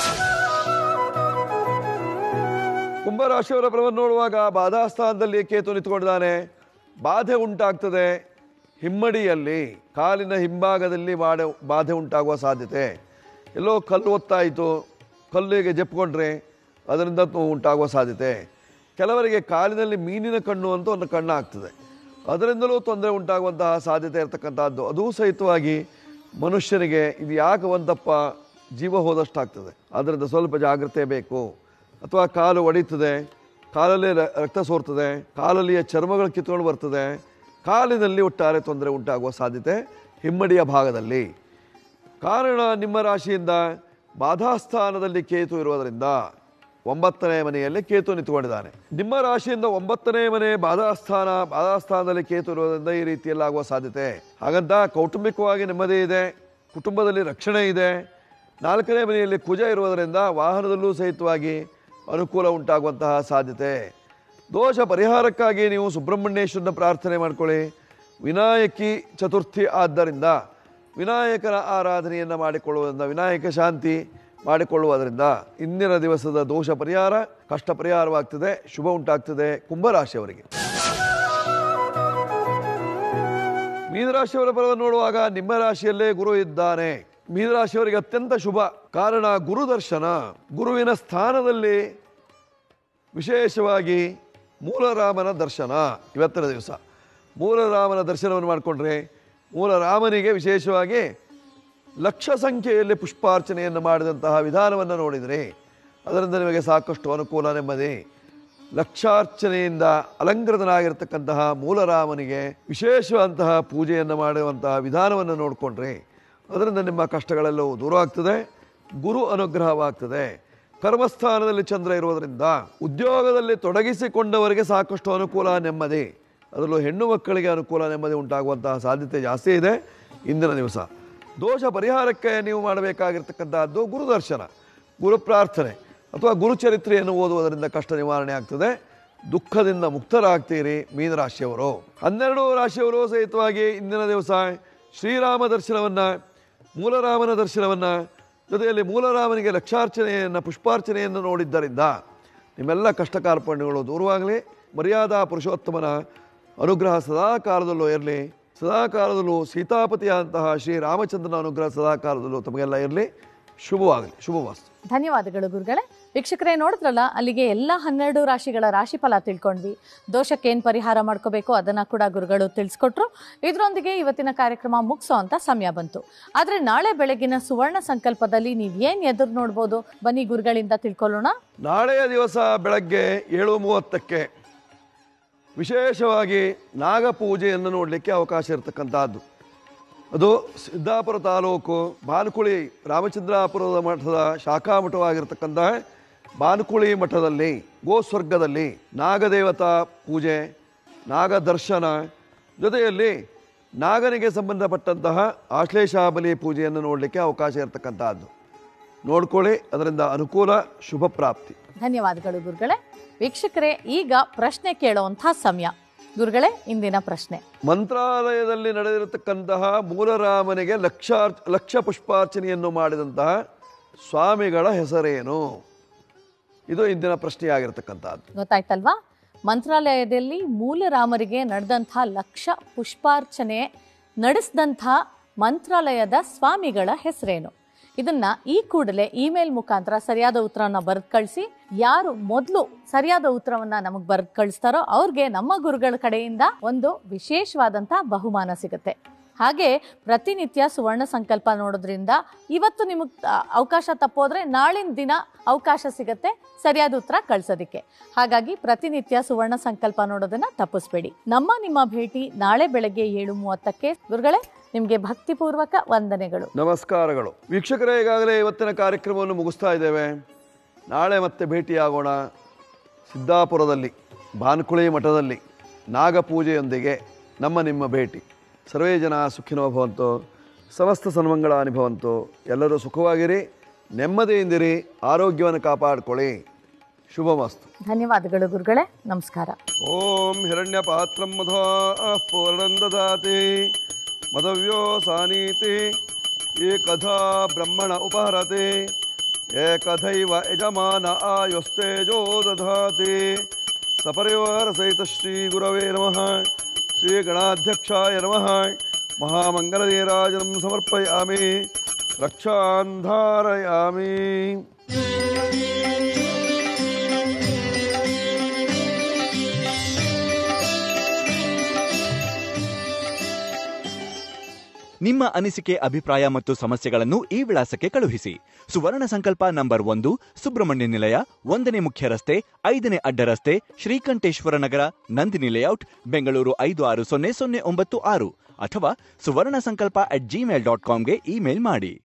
ಕುಂಭರಾಶಿಯವರ ಫಲವನ್ನು ನೋಡುವಾಗ ಬಾಧಾಸ್ಥಾನದಲ್ಲಿ ಕೇತು ನಿಂತುಕೊಂಡಿದ್ದಾನೆ. ಬಾಧೆ ಉಂಟಾಗ್ತದೆ ಹಿಮ್ಮಡಿಯಲ್ಲಿ, ಕಾಲಿನ ಹಿಂಭಾಗದಲ್ಲಿ ಬಾಧೆ ಉಂಟಾಗುವ ಸಾಧ್ಯತೆ. ಎಲ್ಲೋ ಕಲ್ಲು ಒತ್ತಾಯಿತು, ಕಲ್ಲಿಗೆ ಜಪ್ಕೊಂಡ್ರೆ ಅದರಿಂದ ಉಂಟಾಗುವ ಸಾಧ್ಯತೆ. ಕೆಲವರಿಗೆ ಕಾಲಿನಲ್ಲಿ ಮೀನಿನ ಕಣ್ಣು ಅಂತ ಒಂದು ಕಣ್ಣು ಆಗ್ತದೆ, ಅದರಿಂದಲೂ ತೊಂದರೆ ಉಂಟಾಗುವಂತಹ ಸಾಧ್ಯತೆ ಇರತಕ್ಕಂಥದ್ದು. ಅದೂ ಸಹಿತವಾಗಿ ಮನುಷ್ಯನಿಗೆ ಇದು ಯಾಕೆ ಒಂದಪ್ಪ ಜೀವ ಹೋದಷ್ಟಾಗ್ತದೆ, ಅದರಿಂದ ಸ್ವಲ್ಪ ಜಾಗ್ರತೆ ಬೇಕು. ಅಥವಾ ಕಾಲು ಒಡೀತದೆ, ಕಾಲಲ್ಲಿ ರಕ್ತ ಸೋರ್ತದೆ, ಕಾಲಲ್ಲಿಯ ಚರ್ಮಗಳು ಕಿತ್ಕೊಂಡು ಬರ್ತದೆ, ಕಾಲಿನಲ್ಲಿ ಒಟ್ಟಾರೆ ತೊಂದರೆ ಉಂಟಾಗುವ ಸಾಧ್ಯತೆ ಹಿಮ್ಮಡಿಯ ಭಾಗದಲ್ಲಿ. ಕಾರಣ ನಿಮ್ಮ ರಾಶಿಯಿಂದ ಬಾಧಾಸ್ಥಾನದಲ್ಲಿ ಕೇತು ಇರುವುದರಿಂದ 9ನೇ ಮನೆಯಲ್ಲಿ ಕೇತು ನಿಂತುಕೊಂಡಿದ್ದಾನೆ. ನಿಮ್ಮ ರಾಶಿಯಿಂದ 9ನೇ ಮನೆ ಬಾಧಾಸ್ಥಾನದಲ್ಲಿ ಕೇತು ಇರುವುದರಿಂದ ಈ ರೀತಿಯಲ್ಲಿ ಆಗುವ ಸಾಧ್ಯತೆ. ಹಾಗಂತ ಕೌಟುಂಬಿಕವಾಗಿ ನೆಮ್ಮದಿ ಇದೆ, ಕುಟುಂಬದಲ್ಲಿ ರಕ್ಷಣೆ ಇದೆ. 4ನೇ ಮನೆಯಲ್ಲಿ ಕುಜ ಇರುವುದರಿಂದ ವಾಹನದಲ್ಲೂ ಸಹಿತವಾಗಿ ಅನುಕೂಲ ಉಂಟಾಗುವಂತಹ ಸಾಧ್ಯತೆ. ದೋಷ ಪರಿಹಾರಕ್ಕಾಗಿ ನೀವು ಸುಬ್ರಹ್ಮಣ್ಯೇಶ್ವರನ ಪ್ರಾರ್ಥನೆ ಮಾಡಿಕೊಳ್ಳಿ. ವಿನಾಯಕಿ ಚತುರ್ಥಿ ಆದ್ದರಿಂದ ವಿನಾಯಕನ ಆರಾಧನೆಯನ್ನು ಮಾಡಿಕೊಳ್ಳುವುದರಿಂದ, ವಿನಾಯಕ ಶಾಂತಿ ಮಾಡಿಕೊಳ್ಳುವುದರಿಂದ ಇಂದಿನ ದಿವಸದ ದೋಷ ಪರಿಹಾರ, ಕಷ್ಟ ಪರಿಹಾರವಾಗ್ತದೆ, ಶುಭ ಉಂಟಾಗ್ತದೆ ಕುಂಭರಾಶಿಯವರಿಗೆ. ಮೀನರಾಶಿಯವರ ಫಲವನ್ನು ನೋಡುವಾಗ ನಿಮ್ಮ ರಾಶಿಯಲ್ಲೇ ಗುರು ಇದ್ದಾನೆ. ಮೀನರಾಶಿಯವರಿಗೆ ಅತ್ಯಂತ ಶುಭ. ಕಾರಣ ಗುರು ದರ್ಶನ. ಗುರುವಿನ ಸ್ಥಾನದಲ್ಲಿ ವಿಶೇಷವಾಗಿ ಮೂಲರಾಮನ ದರ್ಶನ. ಇವತ್ತಿನ ದಿವಸ ಮೂಲರಾಮನ ದರ್ಶನವನ್ನು ಮಾಡಿಕೊಂಡ್ರೆ ಮೂಲರಾಮನಿಗೆ ವಿಶೇಷವಾಗಿ ಲಕ್ಷ ಸಂಖ್ಯೆಯಲ್ಲಿ ಪುಷ್ಪಾರ್ಚನೆಯನ್ನು ಮಾಡಿದಂತಹ ವಿಧಾನವನ್ನು ನೋಡಿದರೆ ಅದರಿಂದ ನಿಮಗೆ ಸಾಕಷ್ಟು ಅನುಕೂಲ, ನೆಮ್ಮದಿ. ಲಕ್ಷಾರ್ಚನೆಯಿಂದ ಅಲಂಕೃತನಾಗಿರ್ತಕ್ಕಂತಹ ಮೂಲರಾಮನಿಗೆ ವಿಶೇಷವಂತಹ ಪೂಜೆಯನ್ನು ಮಾಡುವಂತಹ ವಿಧಾನವನ್ನು ನೋಡಿಕೊಂಡ್ರೆ ಅದರಿಂದ ನಿಮ್ಮ ಕಷ್ಟಗಳೆಲ್ಲವೂ ದೂರ ಆಗ್ತದೆ, ಗುರು ಅನುಗ್ರಹವಾಗ್ತದೆ. ಕರ್ಮಸ್ಥಾನದಲ್ಲಿ ಚಂದ್ರ ಇರುವುದರಿಂದ ಉದ್ಯೋಗದಲ್ಲಿ ತೊಡಗಿಸಿಕೊಂಡವರಿಗೆ ಸಾಕಷ್ಟು ಅನುಕೂಲ, ನೆಮ್ಮದಿ. ಅದರಲ್ಲೂ ಹೆಣ್ಣು ಮಕ್ಕಳಿಗೆ ಅನುಕೂಲ, ನೆಮ್ಮದಿ ಉಂಟಾಗುವಂತಹ ಸಾಧ್ಯತೆ ಜಾಸ್ತಿ ಇದೆ ಇಂದಿನ ದಿವಸ. ದೋಷ ಪರಿಹಾರಕ್ಕೆ ನೀವು ಮಾಡಬೇಕಾಗಿರ್ತಕ್ಕಂಥದ್ದು ಗುರುದರ್ಶನ, ಗುರು ಪ್ರಾರ್ಥನೆ ಅಥವಾ ಗುರುಚರಿತ್ರೆಯನ್ನು ಓದುವುದರಿಂದ ಕಷ್ಟ ನಿವಾರಣೆ ಆಗ್ತದೆ, ದುಃಖದಿಂದ ಮುಕ್ತರಾಗ್ತೀರಿ ಮೀನರಾಶಿಯವರು. 12 ರಾಶಿಯವರು ಸಹಿತವಾಗಿ ಇಂದಿನ ದಿವಸ ಶ್ರೀರಾಮ ದರ್ಶನವನ್ನು, ಮೂಲರಾಮನ ದರ್ಶನವನ್ನು, ಜೊತೆಯಲ್ಲಿ ಮೂಲರಾಮನಿಗೆ ಲಕ್ಷಾರ್ಚನೆಯನ್ನು, ಪುಷ್ಪಾರ್ಚನೆಯನ್ನು ನೋಡಿದ್ದರಿಂದ ನಿಮ್ಮೆಲ್ಲ ಕಷ್ಟ ಕಾರ್ಪಣ್ಯಗಳು ದೂರವಾಗಲಿ. ಮರ್ಯಾದಾ ಪುರುಷೋತ್ತಮನ ಅನುಗ್ರಹ ಸದಾ ಕಾಲದಲ್ಲೂ ಇರಲಿ. ಸದಾ ಕಾಲದಲ್ಲೂ ಸೀತಾಪತಿಯಾದಂತಹ ಶ್ರೀರಾಮಚಂದ್ರನ ಅನುಗ್ರಹ ಸದಾ ಕಾಲದಲ್ಲೂ ತಮಗೆಲ್ಲ ಇರಲಿ. ಶುಭವಾಗಲಿ. ಶುಭವಾಸ್ತು. ಧನ್ಯವಾದಗಳು ಗುರುಗಳೇ. ವೀಕ್ಷಕರೇ ನೋಡಿದ್ರಲ್ಲ, ಅಲ್ಲಿಗೆ ಎಲ್ಲ 12 ರಾಶಿಗಳ ರಾಶಿಫಲ ತಿಳ್ಕೊಂಡ್ವಿ. ದೋಷಕ್ಕೆ ಏನು ಪರಿಹಾರ ಮಾಡ್ಕೋಬೇಕು ಅದನ್ನು ಕೂಡ ಗುರುಗಳು ತಿಳಿಸ್ಕೊಟ್ರು. ಇದರೊಂದಿಗೆ ಇವತ್ತಿನ ಕಾರ್ಯಕ್ರಮ ಮುಗಿಸೋ ಅಂತ ಸಮಯ ಬಂತು. ಆದರೆ ನಾಳೆ ಬೆಳಗಿನ ಸುವರ್ಣ ಸಂಕಲ್ಪದಲ್ಲಿ ನೀವು ಏನು ಎದುರು ನೋಡ್ಬೋದು, ಬನ್ನಿ ಗುರುಗಳಿಂದ ತಿಳ್ಕೊಳ್ಳೋಣ. ನಾಳೆಯ ದಿವಸ ಬೆಳಗ್ಗೆ 7:30ಕ್ಕೆ ವಿಶೇಷವಾಗಿ ನಾಗಪೂಜೆಯನ್ನು ನೋಡಲಿಕ್ಕೆ ಅವಕಾಶ ಇರತಕ್ಕಂಥದ್ದು. ಅದು ಸಿದ್ದಾಪುರ ತಾಲೂಕು ಬಾನುಕುಳಿ ರಾಮಚಂದ್ರಾಪುರದ ಮಠದ ಶಾಖಾ ಮಠವಾಗಿರ್ತಕ್ಕಂಥ ಬಾನುಕುಳಿ ಮಠದಲ್ಲಿ ಗೋಸ್ವರ್ಗದಲ್ಲಿ ನಾಗದೇವತಾ ಪೂಜೆ, ನಾಗದರ್ಶನ, ಜೊತೆಯಲ್ಲಿ ನಾಗನಿಗೆ ಸಂಬಂಧಪಟ್ಟಂತಹ ಆಶ್ಲೇಷಾಬಲಿ ಪೂಜೆಯನ್ನು ನೋಡಲಿಕ್ಕೆ ಅವಕಾಶ ಇರತಕ್ಕಂಥದ್ದು. ನೋಡ್ಕೊಳ್ಳಿ, ಅದರಿಂದ ಅನುಕೂಲ, ಶುಭ ಪ್ರಾಪ್ತಿ. ಧನ್ಯವಾದಗಳು ಗುರುಗಳೇ. ವೀಕ್ಷಕರೇ, ಈಗ ಪ್ರಶ್ನೆ ಕೇಳುವಂಥ ಸಮಯ. ಗುರುಗಳೇ, ಇಂದಿನ ಪ್ರಶ್ನೆ: ಮಂತ್ರಾಲಯದಲ್ಲಿ ನಡೆದಿರತಕ್ಕಂತಹ ಮೂಲರಾಮನಿಗೆ ಲಕ್ಷ ಪುಷ್ಪಾರ್ಚನೆಯನ್ನು ಮಾಡಿದಂತಹ ಸ್ವಾಮಿಗಳ ಹೆಸರೇನು? ಇದು ಇಂದಿನ ಪ್ರಶ್ನೆಯಾಗಿರ್ತಕ್ಕಂಥದ್ದು. ಗೊತ್ತಾಯ್ತಲ್ವಾ? ಮಂತ್ರಾಲಯದಲ್ಲಿ ಮೂಲರಾಮರಿಗೆ ನಡೆದಂಥ ಲಕ್ಷ ಪುಷ್ಪಾರ್ಚನೆ ನಡೆಸಿದಂಥ ಮಂತ್ರಾಲಯದ ಸ್ವಾಮಿಗಳ ಹೆಸರೇನು? ಇದನ್ನ ಈ ಕೂಡಲೇ ಇಮೇಲ್ ಮುಖಾಂತರ ಸರಿಯಾದ ಉತ್ತರವನ್ನು ಬರೆದು ಕಳಿಸಿ. ಯಾರು ಮೊದಲು ಸರಿಯಾದ ಉತ್ತರವನ್ನ ನಮಗೆ ಬರೆದು ಕಳಿಸ್ತಾರೋ ಅವ್ರಿಗೆ ನಮ್ಮ ಗುರುಗಳ ಕಡೆಯಿಂದ ಒಂದು ವಿಶೇಷವಾದಂಥ ಬಹುಮಾನ ಸಿಗುತ್ತೆ. ಹಾಗೆ ಪ್ರತಿನಿತ್ಯ ಸುವರ್ಣ ಸಂಕಲ್ಪ ನೋಡೋದ್ರಿಂದ ಇವತ್ತು ನಿಮಗೆ ಅವಕಾಶ ತಪ್ಪೋದ್ರೆ ನಾಳಿನ ದಿನ ಅವಕಾಶ ಸಿಗುತ್ತೆ ಸರಿಯಾದ ಉತ್ತರ ಕಳ್ಸೋದಕ್ಕೆ. ಹಾಗಾಗಿ ಪ್ರತಿನಿತ್ಯ ಸುವರ್ಣ ಸಂಕಲ್ಪ ನೋಡೋದನ್ನ ತಪ್ಪಿಸ್ಬೇಡಿ. ನಿಮ್ಮ ಭೇಟಿ ನಾಳೆ ಬೆಳಗ್ಗೆ 7:30ಕ್ಕೆ. ಗುರುಗಳೇ, ನಿಮಗೆ ಭಕ್ತಿಪೂರ್ವಕ ವಂದನೆಗಳು, ನಮಸ್ಕಾರಗಳು. ವೀಕ್ಷಕರೇ, ಈಗಾಗಲೇ ಇವತ್ತಿನ ಕಾರ್ಯಕ್ರಮವನ್ನು ಮುಗಿಸ್ತಾ ಇದ್ದೇವೆ. ನಾಳೆ ಮತ್ತೆ ಭೇಟಿಯಾಗೋಣ. ಸಿದ್ದಾಪುರದಲ್ಲಿ ಬಾನ್ಕುಳಿ ಮಠದಲ್ಲಿ ನಾಗಪೂಜೆಯೊಂದಿಗೆ ನಿಮ್ಮ ಭೇಟಿ. ಸರ್ವೇ ಜನ ಸುಖಿನೋ ಭವಂತು, ಸಮಸ್ತ ಸನ್ಮಂಗಳಾನಿ ಭವಂತು. ಎಲ್ಲರೂ ಸುಖವಾಗಿರಿ, ನೆಮ್ಮದಿಯಿಂದಿರಿ, ಆರೋಗ್ಯವನ್ನು ಕಾಪಾಡಿಕೊಳ್ಳಿ. ಶುಭಮಸ್ತು. ಧನ್ಯವಾದಗಳು ಗುರುಗಳೇ, ನಮಸ್ಕಾರ. ಓಂ ಹಿರಣ್ಯ ಪಾತ್ರಂ ಮಧೋ ಪೂರ್ಣಂ ದದಾತಿ ಮಧವ್ಯೋ ಸಾನೀತಿ ಏಕಧಾ ಬ್ರಹ್ಮಣ ಉಪಹರತಿ ಏಕಧೈವ ಯಜಮಾನ ಆಯುಸ್ತೇಜೋ ದಧಾತಿ. ಸಪರಿವಾರ ಸಹಿತ ಶ್ರೀ ಗುರವೇ ನಮಃ. ಶ್ರೀ ಗಣಾಧ್ಯಕ್ಷಾಯ ನಮಃ. ಮಹಾಮಂಗಲನೀರಾಜನಂ ಸಮರ್ಪಯಾಮಿ, ರಕ್ಷಾಂಧಾರಯಾಮಿ. ನಿಮ್ಮ ಅನಿಸಿಕೆ, ಅಭಿಪ್ರಾಯ ಮತ್ತು ಸಮಸ್ಯೆಗಳನ್ನು ಈ ವಿಳಾಸಕ್ಕೆ ಕಳುಹಿಸಿ. ಸುವರ್ಣ ಸಂಕಲ್ಪ ನಂಬರ್ 1, ಸುಬ್ರಹ್ಮಣ್ಯ ನಿಲಯ, 1ನೇ ಮುಖ್ಯ ರಸ್ತೆ, 5ನೇ ಅಡ್ಡ ರಸ್ತೆ, ಶ್ರೀಕಂಠೇಶ್ವರ ನಗರ, ನಂದಿನಿ ಲೇಔಟ್, ಬೆಂಗಳೂರು 560096 ಅಥವಾ ಸುವರ್ಣ ಸಂಕಲ್ಪ@gmail.com ಗೆ ಇಮೇಲ್ ಮಾಡಿ.